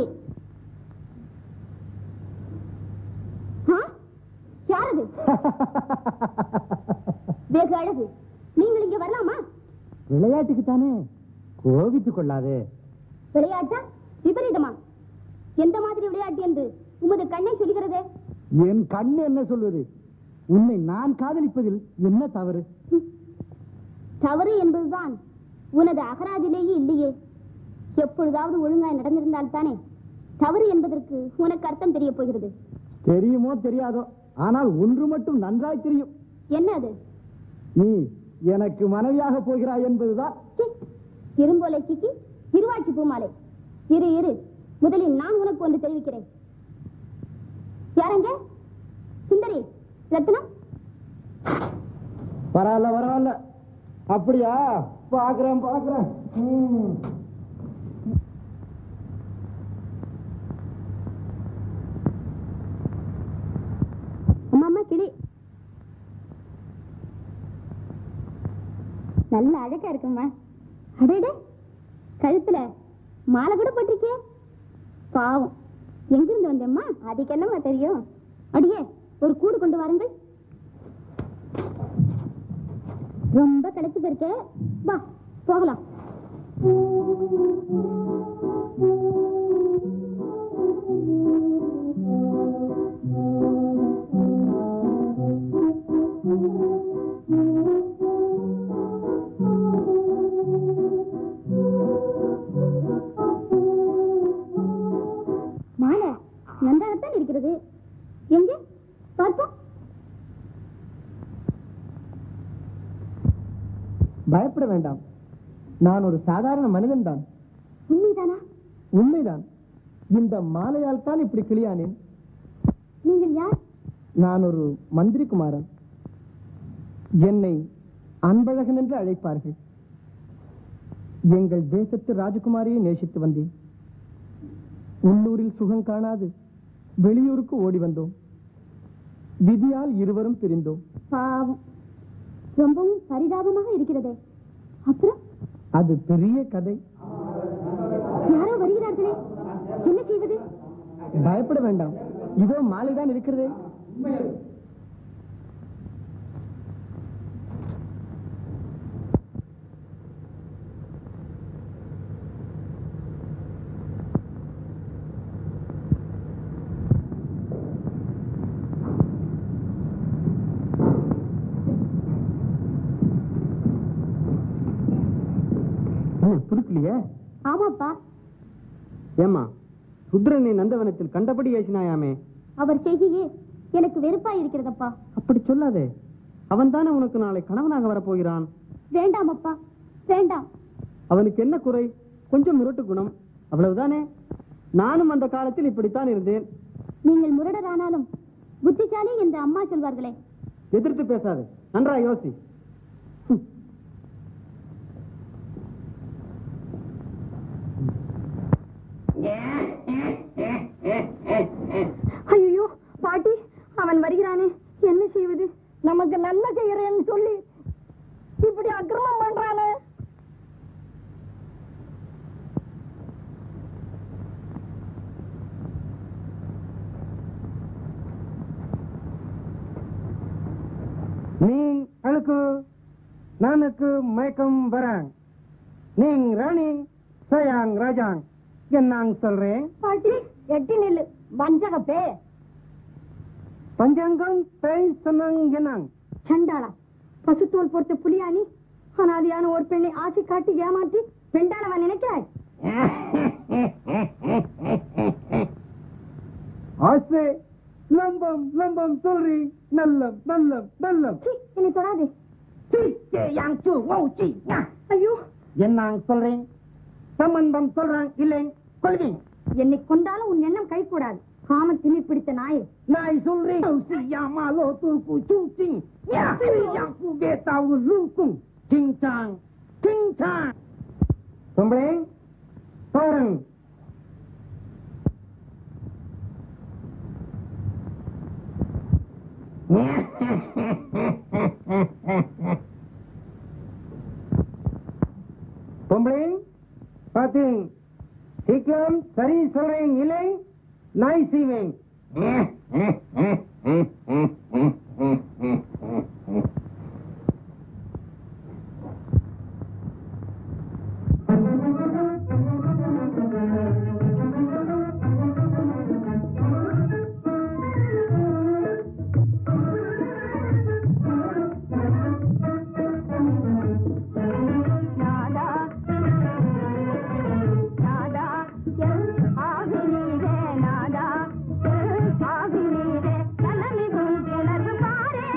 யாரது? வெகு அழகு. நீங்கள் இங்க வரலாமா? விளையாட்டுக்கு தானே, கோபித்துக் கொள்ளாது. விளையாட்டா? விபரீதமா? எந்த மாதிரி விளையாட்டு என்று உமது கண்ணை சொல்லுகிறதே? என் கண்ணு என்ன சொல்வது? உன்னை நான் காதலிப்பதில் என்ன தவறு? தவறு என்பதுதான் உனது அகராதிலேயே இல்லையே. எப்பொழுதாவது ஒழுங்காய் நடந்திருந்தால் தானே தவறு என்பதற்கு உனக்கு அர்த்தம் தெரிய போகிறது. தெரியுமோ தெரியாதோ, ஆனால் ஒன்று மட்டும் நன்றாய் தெரியும். என்ன அது? நீ எனக்கு மனைவியாக போகிறாய் என்பதுதான். இரும்போலை சிக்கி இருவாட்சி பூமாலை. இரு இரு, முதலில் நான் உனக்கு ஒன்று தெரிவிக்கிறேன். யாரங்க? சுந்தரி, ரத்னம். பரவாயில்ல பரவாயில்ல. அப்படியா? பாக்குறேன் பாக்குறேன். அம்மா கிளி நல்ல அழகா இருக்குமா? அடேடே, கழுத்துல மாலை கூட போட்டிருக்கே. பாவம், எங்கிருந்து வந்தேம்மா? அதுக்கு என்னம்மா தெரியும்? அடியே, ஒரு கூடு கொண்டு வாருங்கள். ரொம்ப களைச்சு போயிருக்கே, வா போகலாம். பயப்பட வேண்டாம். நான் ஒரு சாதாரண மனிதன் தான். உண்மைதானா? உண்மைதான். இந்த மாலையால் தான் இப்படி கிளியானேன். நீங்கள் யார்? நான் ஒரு மந்திரி குமாரன். என்னை அன்பழகன் என்று அழைப்பார்கள். எங்கள் தேசத்து ராஜகுமாரியை நேசித்து வந்தேன். உள்ளூரில் சுகம் காணாது வெளியூருக்கு ஓடி வந்தோம். விதியால் இருவரும் பிரிந்தோம். பாவம், ரொம்பவும் பரிதாபமாக இருக்கிறதே. அப்புறம்? அது பெரிய கதை. யாரோ வருகிறார்களே, என்ன செய்வது? பயப்பட வேண்டாம், இதோ மாலைதான் இருக்கிறதே. புதுக்கலையே? ஆமாப்பா. ஏமா, சுத்ரனை நந்தவனத்தில் கண்டபடி ஏசினாயாமே. அவர் செய்கையே எனக்கு வெறுப்பா இருக்கிறதப்பா. அப்படி சொல்லாதே. அவன் தானே உனக்கு நாளை கணவனாக வரப்போகிறான். வேண்டாம் அப்பா, வேண்டாம். அவனுக்கு என்ன குறை? கொஞ்சம் முரட்டு குணம், அவ்வளவுதானே. நானும் அந்த காலத்தில் இப்படித்தான் இருந்தேன். நீங்கள் முரடரானாலும் புத்திசாலி என்று அம்மா சொல்வார்களே. எதிர்த்து பேசாதே, நன்றா யோசி. ஐயோ பாட்டி, அவன் வருகிறானே, என்ன செய்வது? நமக்கு நல்ல செய்யறேன்னு சொல்லி இப்படி அக்கிரமம் பண்றானே. நீங் அழுக்கு நானுக்கு மயக்கம் வராங். நீங் ராணி சயாங் ராஜாங் என்னாங் சொல்றேன். பாட்டி எட்டி நில்லு, வஞ்சகப்பே. பஞ்சாங்கம் பேய் சொன்னாங் என்னாங். சண்டாளா, பசுத்தோல் பொறுத்த புலியானி, அனாதியான ஒரு பெண்ணை ஆசை காட்டி ஏமாற்றி பெண்டாளவா நினைக்கிறாய்? ஆசை லம்பம் லம்பம் சொல்றி நல்லம் நல்லம் நல்லம். என்னை தொடாதே. ஐயோ, என்னாங் சொல்றேன். சம்பந்தம் சொல்றான் இல்லை கொள்கை. என்னை கொண்டாலும் உன் எண்ணம் கை கூடாது. காம திமி பிடித்த நாயே. நாய் சொல்றேன். சியாமாலோ தூக்கு சுங் யாக்கு பேத்தாவு லூக்கும் சிங் சாங் சிங் சாங். பொம்பளை பாருங்க. பொம்பளை பாத்தீங்க, சீக்கிரம் சரி சொல்றேன் இல்லை நாய் செய்வேன். நாதா, ஆகினீரே, நலமிகும் கிளர்வு பாரே.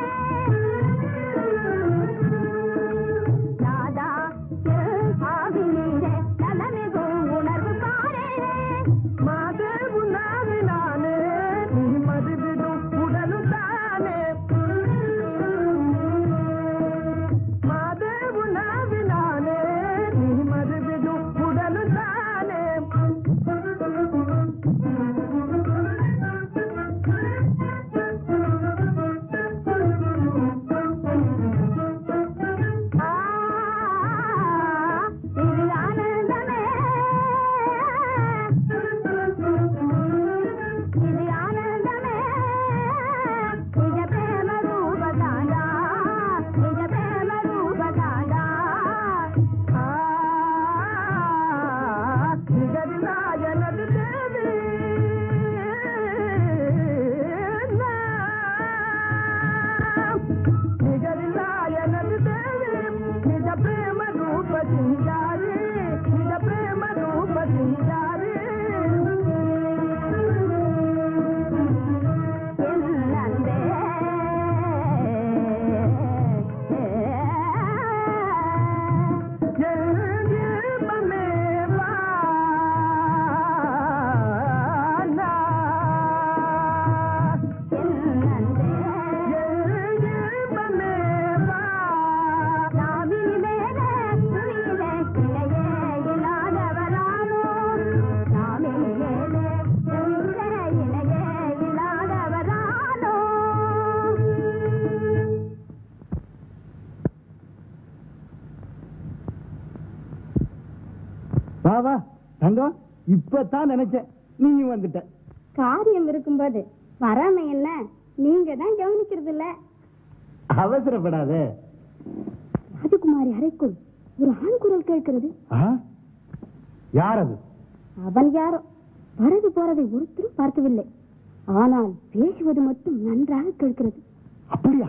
தங்கம் இப்பதான் நினைச்சேன் நீ வந்துட்ட. காரியம் இருக்கும்போது வராம என்ன நீங்க தான் கவனிக்கிறது இல்ல. அவசரப்படாத. ராஜகுமாரி அறைக்குள் ஒரு ஆண் குரல் கேட்கிறது. யார் அது? அவன் யாரோ வரது போறதை ஒருத்தரும் பார்க்கவில்லை. ஆனால் பேசுவது மட்டும் நன்றாக கேட்கிறது. அப்படியா?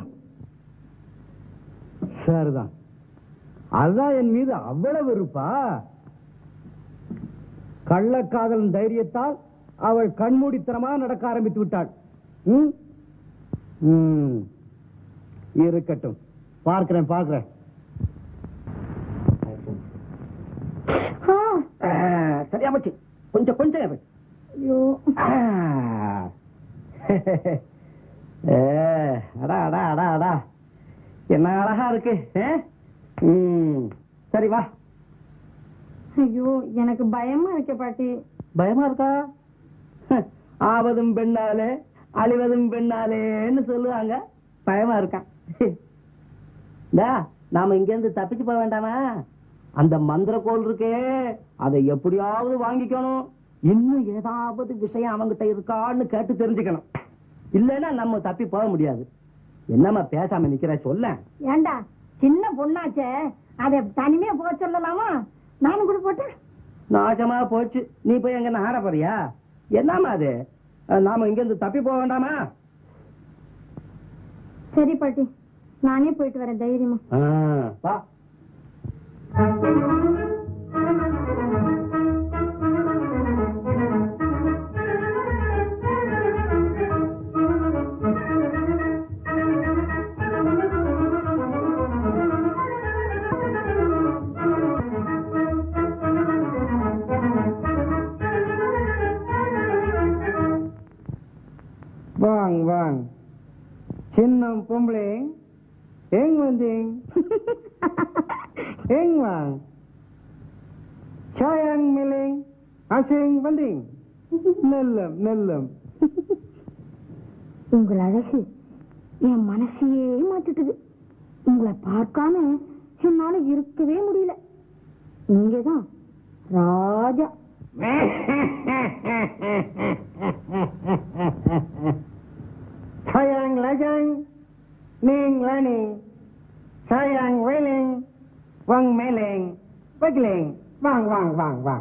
சரிதான். அதான் என் மீது அவ்வளவு இருப்பா. கள்ளக்காதல் தைரியத்தால் அவள் கண்மூடித்தனமா நடக்க ஆரம்பித்து விட்டாள். இருக்கட்டும், பார்க்கிறேன் பார்க்கிறேன். சரியா போச்சு. கொஞ்சம் கொஞ்சம் அடா அடா அடா அடா என்ன அழகா இருக்கு. சரி வா. ஐயோ எனக்கு பயமா இருக்க பாட்டி. பயமா இருக்கா? ஆவதும் பெண்ணாலே அழிவதும் பெண்ணாலேன்னு சொல்லுவாங்க. பயமா இருக்கா? நாம இங்க இருந்து தப்பிச்சு போக வேண்டாமா? அந்த மந்திர கோல் இருக்கே, அதை எப்படியாவது வாங்கிக்கணும். இன்னும் ஏதாவது விஷயம் அவங்கிட்ட இருக்கான்னு கேட்டு தெரிஞ்சுக்கணும். இல்லைன்னா நம்ம தப்பி போக முடியாது. என்னம்மா பேசாம நிக்கிற சொல்ல. ஏண்டா சின்ன பொண்ணாச்சே, அதை தனிமையா போக சொல்லலாமா? நானும் கூட போட்டேன். நாசமா போச்சு. நீ போய் எங்க ஆட போறியா? என்னம்மா அது? நாம இங்க இருந்து தப்பி போக வேண்டாமா? சரி பாட்டி, நானே போயிட்டு வரேன் தைரியமா. வா. வாங்க வாங்க சின்ன பொம்பளை, எங்க வந்தீங்க? எங்க வாங்க சாயங் மில்லிங் அசிங் வந்தீங்க. நல்லம் நல்லம். உங்கள் அழகு என் மனசையே மாத்திட்டது. உங்களை பார்க்காம என்னால இருக்கவே முடியல. நீங்கதான் ராஜா. Sayang lajang, ning lani, sayang weling, wang meling, wagling, wang wang wang wang.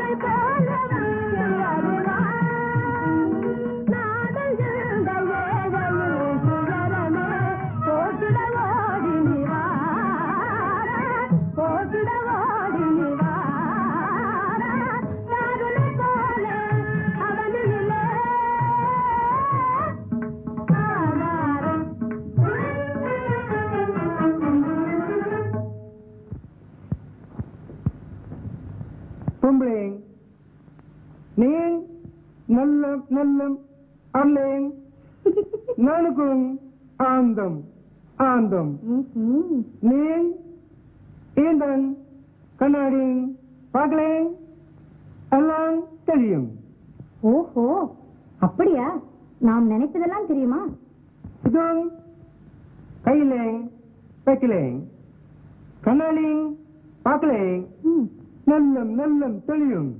நல்லம் அல்லேன் நானுக்கும் ஆந்தம் ஆந்தம் நீன் ஈந்தன் கண்ணாடி பார்க்கலேன் எல்லாம் தெரியும். ஓஹோ, அப்படியா? நாம் நினைப்பதெல்லாம் தெரியுமா? இதுவும் கையிலேன் வைக்கலேன் கண்ணாடி பார்க்கலேன் நல்லம் நல்லம் தெரியும்.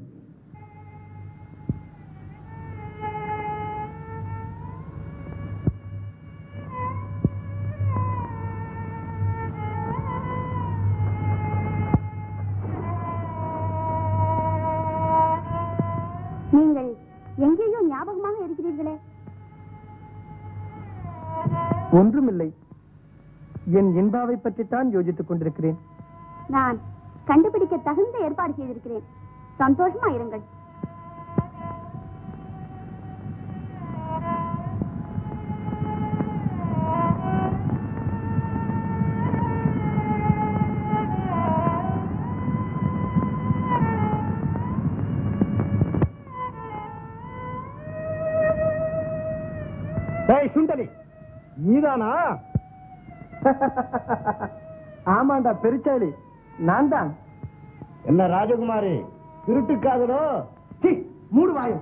நீங்கள் எங்கேயோ ஞாபகமாக இருக்கிறீர்களே? ஒன்றுமில்லை, என் இன்பாவை பற்றித்தான் யோசித்துக் கொண்டிருக்கிறேன். நான் கண்டுபிடிக்க தகுந்த ஏற்பாடு செய்திருக்கிறேன். சந்தோஷமா இருங்கள். சுண்டலி, நீதானா? ஆமாண்டா பெருச்சாளி, நான் தான். என்ன ராஜகுமாரி, திருட்டுக்காதலோ? மூடு வாயும்.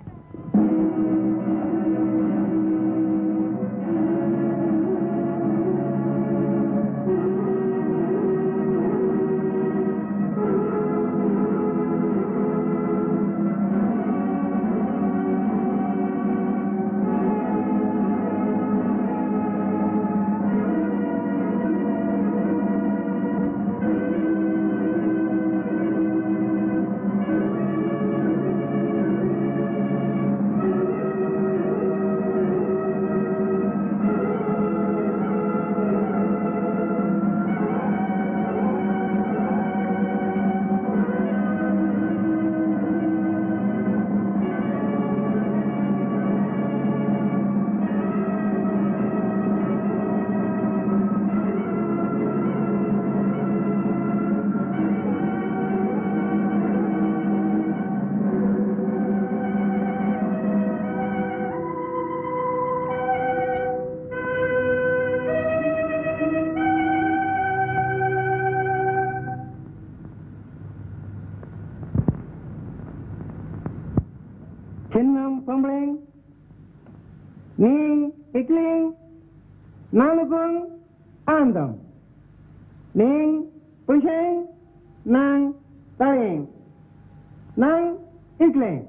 நானுக்கும் ஆந்தம் நீங் புருஷன் நான் தரேன் நான் இட்லேன்.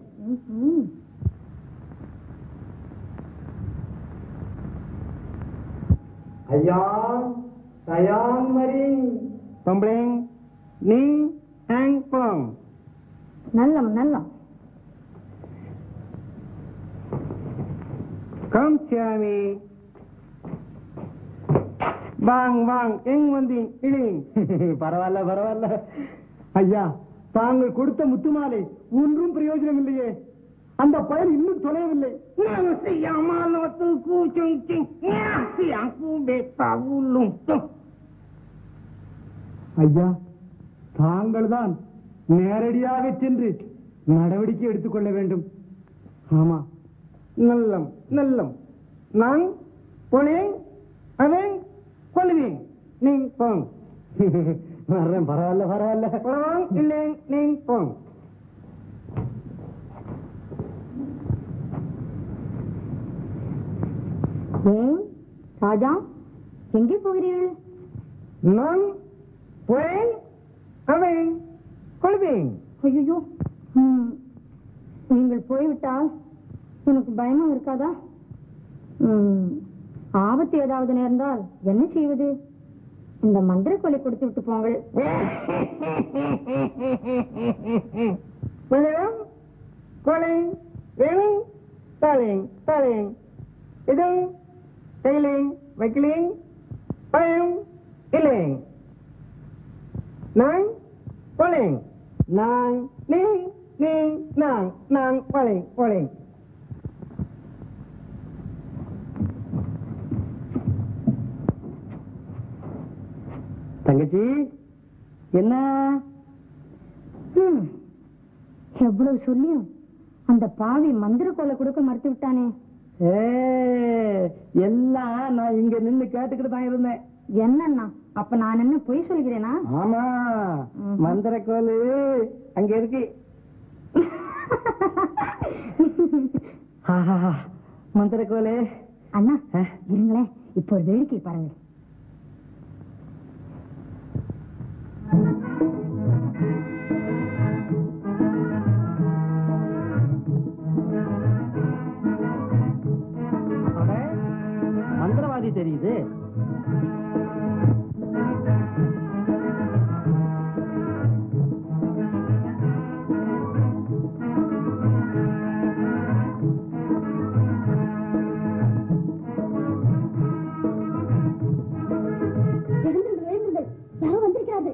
ஐயா தயான் மரி பம்பளேங் நீ ஹேங் போங். நல்லம் நல்லம். கம் சாமி வாங் வாங் எங் வந்து இடிங். பரவாயில்ல பரவாயில்ல ஐயா, தாங்கள் கொடுத்த முத்துமாலை ஒன்றும் பிரயோஜனம் இல்லையே. அந்த பயல் இன்னும் தொலையவில்லை. ஐயா, தாங்கள் தான் நேரடியாக சென்று நடவடிக்கை எடுத்துக்கொள்ள வேண்டும். ஆமா, நல்லம் நல்லம். நான் போனேன் அவன் கொள்ளுவேன். நீங்க போங்க. வர்றேன். பரவாயில்ல பரவாயில்ல. போவாங் இல்லை நீங்க போங்க. ராஜா, எங்கே போகிறீர்கள்? நான் போறேன் அவன் கொள்வேன். ஐயோ, நீங்கள் போய்விட்டால் எனக்கு பயமா இருக்காதா? ஆபத்து ஏதாவது நேர்ந்தால் என்ன செய்வது? இந்த மந்திர கொலை கொடுத்து விட்டு போங்கள். William, calling, ring, darling, darling. Idung, tailing, wiggling, payung, illing. Nang, calling, nang, ning, ning, nang, nang, calling, calling. தங்கச்சி என்ன எவ்வளவு சொல்லியும் அந்த பாவி மந்திர கோலை கொடுக்க மறுத்து விட்டானே. எல்லாம் நான் இங்க நின்னு கேட்டுக்கிட்டு தான் இருந்தேன். என்னன்னா அப்ப நான் என்ன பொய் சொல்கிறேனா? ஆமா, மந்திர கோலு அங்க இருக்கு. மந்திர கோலு. அண்ணா இருங்களேன், இப்ப ஒரு வேடிக்கை பாருங்க. மந்திரவாதி தெரியுது. யாரோ வந்திருக்காது.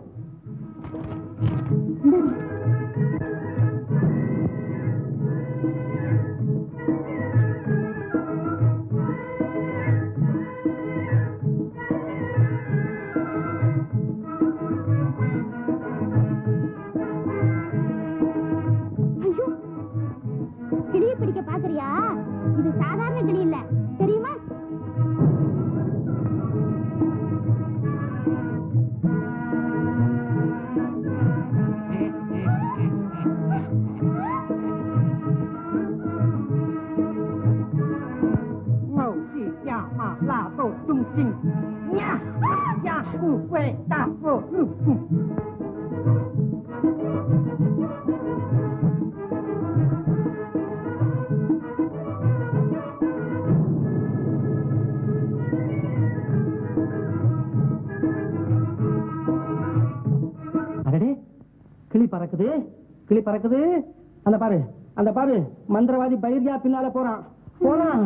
பிடிக்க பாக்குறியா? இது சாதாரண கிளி இல்ல, தெரியுமா? கிளி பறக்குது, கிளி பறக்குது. அந்த பாரு, அந்த பாரு, மந்திரவாதி பைரியா பின்னால போறான், போறான்.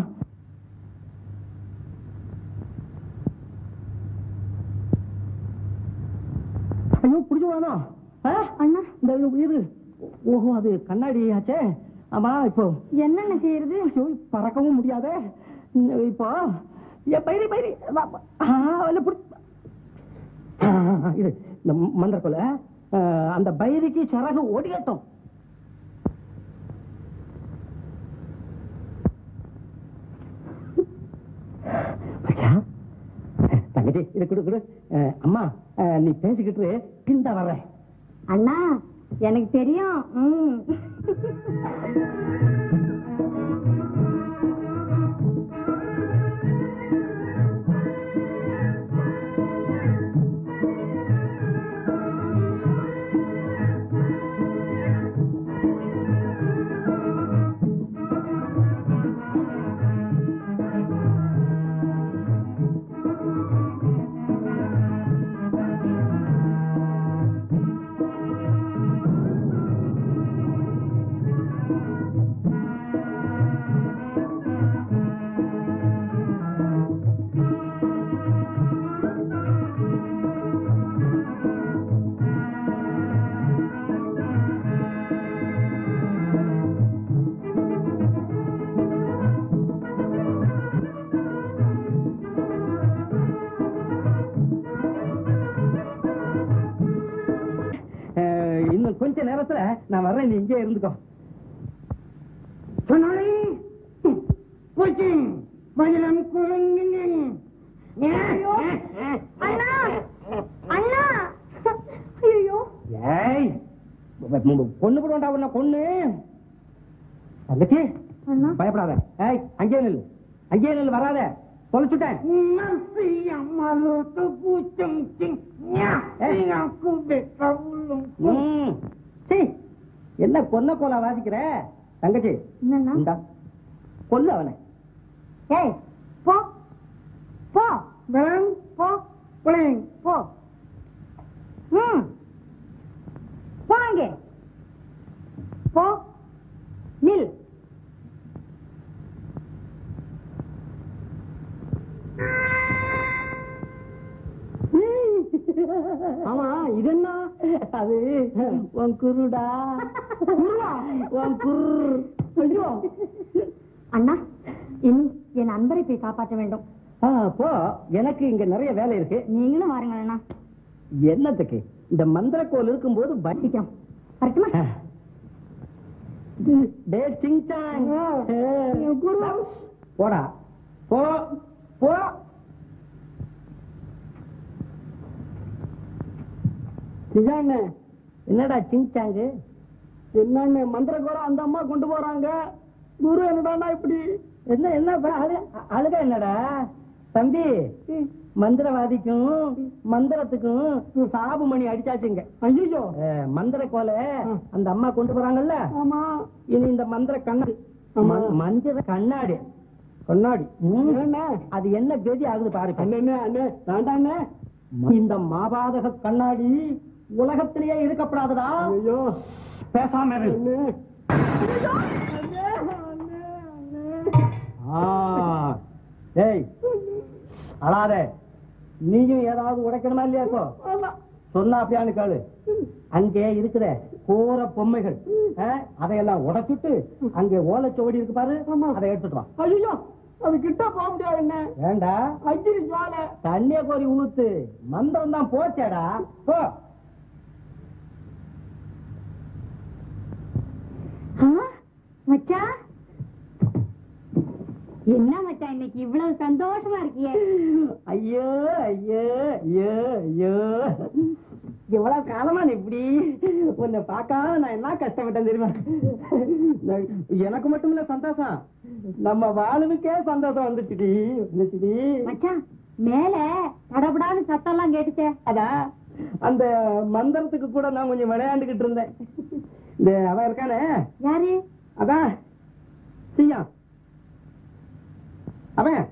ஐயோ புடிச்சுவானோ அண்ணா, இந்த இது. ஓஹோ, அது கண்ணாடி ஆச்சே. ஆமா, இப்போ என்னென்ன செய்யறது? பறக்கவும் முடியாதே. இப்போ பைரி பைரி இது இந்த மந்திர கொலை. அந்த பைரிக்கு சிறகு ஓடியட்டும். தங்கச்சி இது கொடு கொடு. அம்மா நீ பேசிக்கிட்டு பிந்த வர்ற. அண்ணா எனக்கு தெரியும். கொஞ்ச நேரத்துல நான் வர்றேன், நீ இங்கே இருந்துக்கோ. பொண்ணு போடுவாண்டா உன்ன பொண்ணு. தங்கச்சி பயப்படாத. அங்கே நில்லு, அங்கே நில்லு, வராத, தொலைச்சுட்டேன். என்ன கொன்ன கோலா வாசிக்கிற தங்கச்சி? கொல்ல அவனை. போ போ போ போ. போங்க. போ, நில். ஆமா, இது என்ன? அது உன் குருடா. உன் குரு. அண்ணா, இனி என் நண்பரை போய் காப்பாற்ற வேண்டும். போ, எனக்கு இங்க நிறைய வேலை இருக்கு. நீங்களும் வாருங்கள் அண்ணா. என்னத்துக்கு? இந்த மந்திரக்கோல் இருக்கும்போது பட்டிக்கிறோம். வரட்டுமா? டே சிங்சாங், போடா, போ போ. என்னடா சிங்சாங்கு? என்னன்னு மந்திரக்கோலம் அந்த அம்மா கொண்டு போறாங்க. குரு என்னடா இப்படி? என்ன அழுக? என்னடா தம்பி, மந்திரவாதிக்கும் மந்திரத்துக்கும் சாபு மணி அடிச்சாச்சுங்க. ஐயோ, மந்திர கோலை அந்த அம்மா கொண்டு போறாங்கல்ல. ஆமா. இனி இந்த மந்திர கண்ணாடி, மந்திர கண்ணாடி கண்ணாடி அது என்ன கதி ஆகுது பாரு. வேண்டாண்ணே, இந்த மாபாதக கண்ணாடி உலகத்திலேயே இருக்கப்படாதுடா. ஐயோ, பேசாம இரு. ஏய், அழாத. நீயும் ஏதாவது உடைக்கணுமா இல்லையா? இப்போ சொன்னா அப்படியான்னு கேளு. அங்கே இருக்கிற கோர பொம்மைகள் அதையெல்லாம் உடைச்சுட்டு அங்கே ஓலைச்சுவடி இருக்கு பாரு, அதை எடுத்துட்டு வா. ஐயோ, அது கிட்ட போக முடியாது. என்ன வேண்டா, அஜிரி ஜுவாலை தண்ணிய கோரி ஊத்து. மந்திரம் தான் போச்சேடா. போ. மச்சான், என்ன மச்சான் இன்னைக்கு இவ்வளவு சந்தோஷமா இருக்கியே? ஐயோ ஐயோ ஐயோ ஐயோ, எவ்வளவு காலமா நீ இப்படி உன்னை பார்க்காம நான் என்ன கஷ்டப்பட்டேன் தெரியுமா? எனக்கு மட்டும் இல்ல சந்தோஷம், நம்ம வாழுவுக்கே சந்தோஷம் வந்துச்சுடி. மச்சான், மேல தடபடான்னு சத்தம் எல்லாம் கேட்டுச்சே. அதான் அந்த மந்திரத்துக்கு கூட நான் கொஞ்சம் விளையாண்டுகிட்டு இருந்தேன். இந்த அவன் இருக்கானே, யாரு? அதான் சியா, அவன்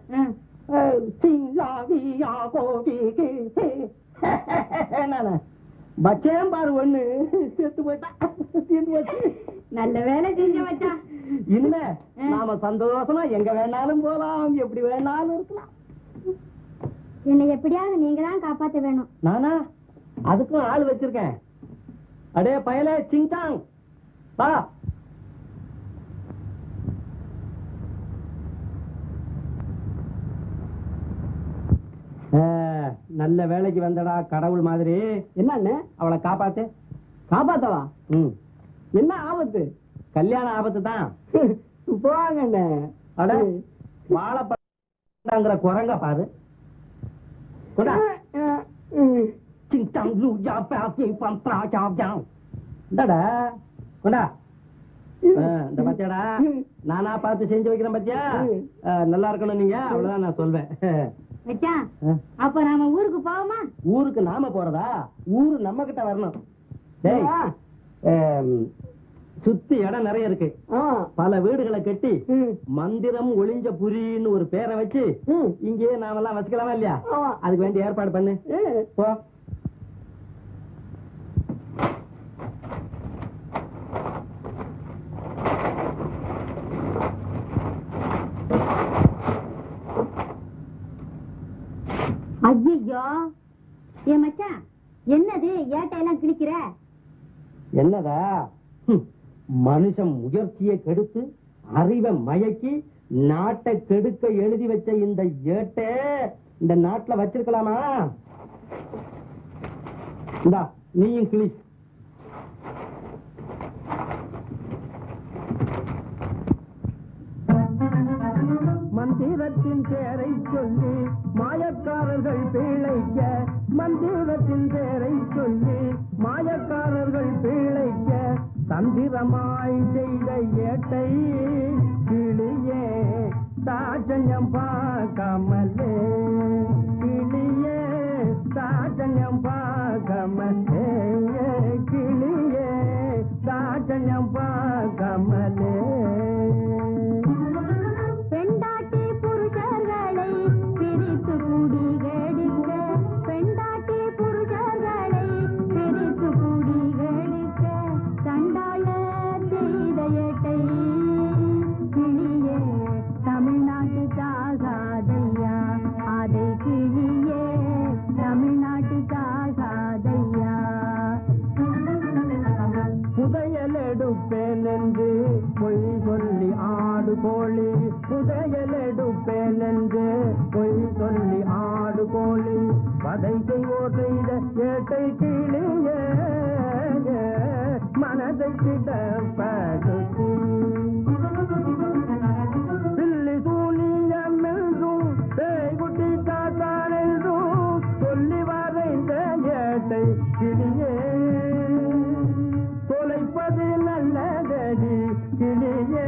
பச்சையும் பாரு ஒண்ணு செத்து போயிட்டான். நல்ல வேலை செஞ்ச மச்சான். இல்ல, நாம சந்தோஷமா எங்க வேணாலும் போலாம், எப்படி வேணாலும் இருக்கலாம். என்னை எப்படியாவது நீங்க தான் காப்பாத்த வேணும். நானா? அதுக்கும் ஆள் வச்சிருக்கேன். அடே பயலே சிங்சாங், வா. நல்ல வேலைக்கு வந்தடா கடவுள் மாதிரி. என்னன்னு? அவளை காப்பாத்து. காப்பாத்தவா? என்ன ஆபத்து? கல்யாண ஆபத்து தான். போவாங்கண்ணே. அட, வாழைப்பழங்கிற குரங்க பாரு. கொண்டா. இந்தடா கொண்டா. இந்த பத்தியாடா, நானா பார்த்து செஞ்சு வைக்கிறேன் பத்தியா. நல்லா இருக்கணும் நீங்க, அவ்வளவுதான் நான் சொல்வேன். மச்சான், அப்ப நாம ஊருக்கு போவோமா? ஊருக்கு நாம போறதா? ஊரு நம்ம கிட்ட வரணும். சுத்தி இடம் நிறைய இருக்கு. பல வீடுகளை கட்டி மந்திரம் ஒளிஞ்ச புரின்னு ஒரு பேரை வச்சு இங்கேயே நாமெல்லாம் வச்சுக்கலாமா இல்லையா? அதுக்கு வேண்டிய ஏற்பாடு பண்ணு. போ. ஐயோ, ஏன் மச்சான், என்னது ஏட்டையெல்லாம் கிழிக்கிற? என்னதா? மனுஷன் முயற்சியை கெடுத்து அறிவை மயக்கி நாட்டை கெடுக்க எழுதி வச்ச இந்த ஏட்டை இந்த நாட்டுல வச்சிருக்கலாமா? இந்தா நீயும் கிளி. மந்திரத்தின் பேரை சொல்லி மாயக்காரர்கள் பிழைக்க, மந்திரத்தின் பேரை சொல்லி மாயக்காரர்கள் பிழைக்க, தந்திரமாய் செய்த ஏட்டை கிளியே தாட்சண்யம் பார்க்காமலே, கிளியே தாட்சண்யம் பார்க்காமலே, கிளியே தாட்சண்யம் பார்க்காமலே. பெண்டாட்டி புருஷர்களை பிரித்து குடி கெடுக்க, பெண்டாட்டி புருஷர்களை பிரித்து குடி கெடுக்க, சண்டாளர் செய்த பொய் சொல்லி ஆடு கோழி புதையல் எடுப்பேன் என்று பொய் சொல்லி ஆடு கோழி வதை செய்வோர் செய்த ஏட்டை கிளியே மனதை கிடப்படுத்தி பில்லி சூனியம் என்றும் பேய்குட்டி காத்தான் என்றும் சொல்லி வரைந்த ஏட்டை கிளியே தொலைப்பது நல்லதடி கிளியே.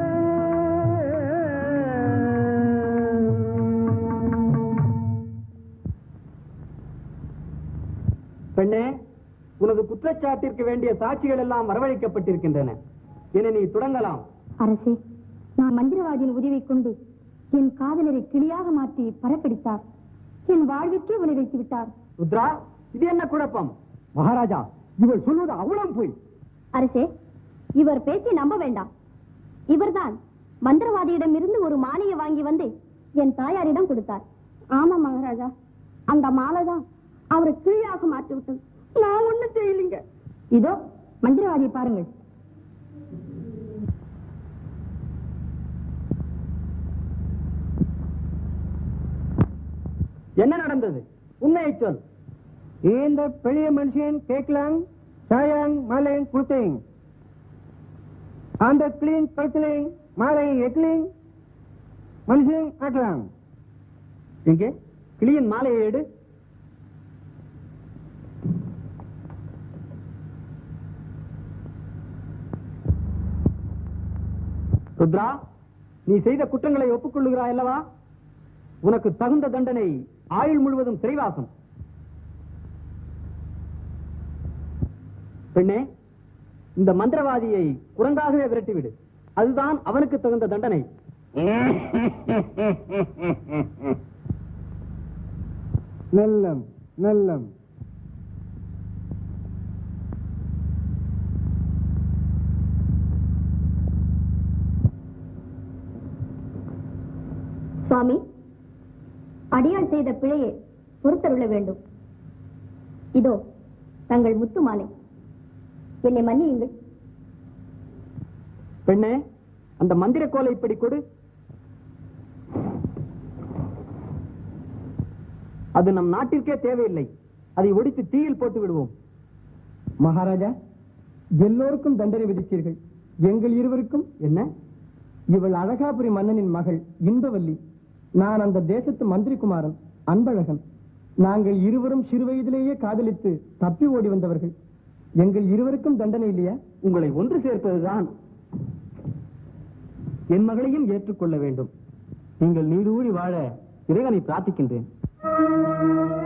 பெண்ணே, உனது குற்றச்சாட்டிற்கு வேண்டிய சாட்சிகள் எல்லாம் வரவழைக்கப்பட்டிருக்கின்றன. என நீ தொடங்கலாம். அரசே, நான் மந்திரவாதியின் உதவி கொண்டு என் காதலரை கிளியாக மாற்றி பறக்கடித்தார். என் வாழ்விற்கே உலை வைத்து விட்டார். ருத்ரா, இது என்ன குழப்பம்? மகாராஜா, இவள் சொல்வது அவ்வளவு போய். அரசே, இவர் பேச்சை நம்ப வேண்டாம். இவர்தான் மந்திரவாதியிடம் இருந்து ஒரு மாலையை வாங்கி வந்து என் தாயாரிடம் கொடுத்தார். ஆமா மகாராஜா, அந்த மாலைதான் அவரை கிளியாக மாற்றி விட்டது. நான் ஒண்ணும் செய்யலிங்க. இதோ மந்திரவாதியை பாருங்கள். என்ன நடந்தது? உண்மையை சொல். இந்த பெரிய மனுஷன் கேட்கலாம் சாயாங் மாலையும் கொடுத்தேன். அந்த கிளீன் பழத்திலேயும் மாலை எக்லிங் மனுஷன் ஆக்கலாம். எங்கே கிளியின் மாலையை எடு. ருத்ரா, நீ செய்த குற்றங்களை ஒப்புக்கொள்ளுகிறாய் அல்லவா? உனக்கு தகுந்த தண்டனை ஆயுள் முழுவதும் சிறைவாசம். பெண்ணே, இந்த மந்திரவாதியை குரங்காகவே விரட்டிவிடு. அதுதான் அவனுக்கு தகுந்த தண்டனை. நல்லம் நல்லம். சுவாமி, அடியாள் செய்த பிழையை பொறுத்தருள வேண்டும். இதோ தங்கள் முத்து மாலை. என்னை மன்னியுங்கள். பெண்ணே, அந்த மந்திர கோலை இப்படி கொடு. அது நம் நாட்டிற்கே தேவையில்லை. அதை ஒடித்து தீயில் போட்டு விடுவோம். மகாராஜா, எல்லோருக்கும் தண்டனை விதித்தீர்கள். எங்கள் இருவருக்கும் என்ன? இவள் அழகாபுரி மன்னனின் மகள் இன்பவல்லி. நான் அந்த தேசத்து மந்திரி குமாரன் அன்பழகன். நாங்கள் இருவரும் சிறுவயதிலேயே காதலித்து தப்பி ஓடி வந்தவர்கள். எங்கள் இருவருக்கும் தண்டனை இல்லையா? உங்களை ஒன்று சேர்ப்பதுதான். என் மகளையும் ஏற்றுக்கொள்ள வேண்டும். நீங்கள் நீடூழி வாழ இறைவனை பிரார்த்திக்கின்றேன்.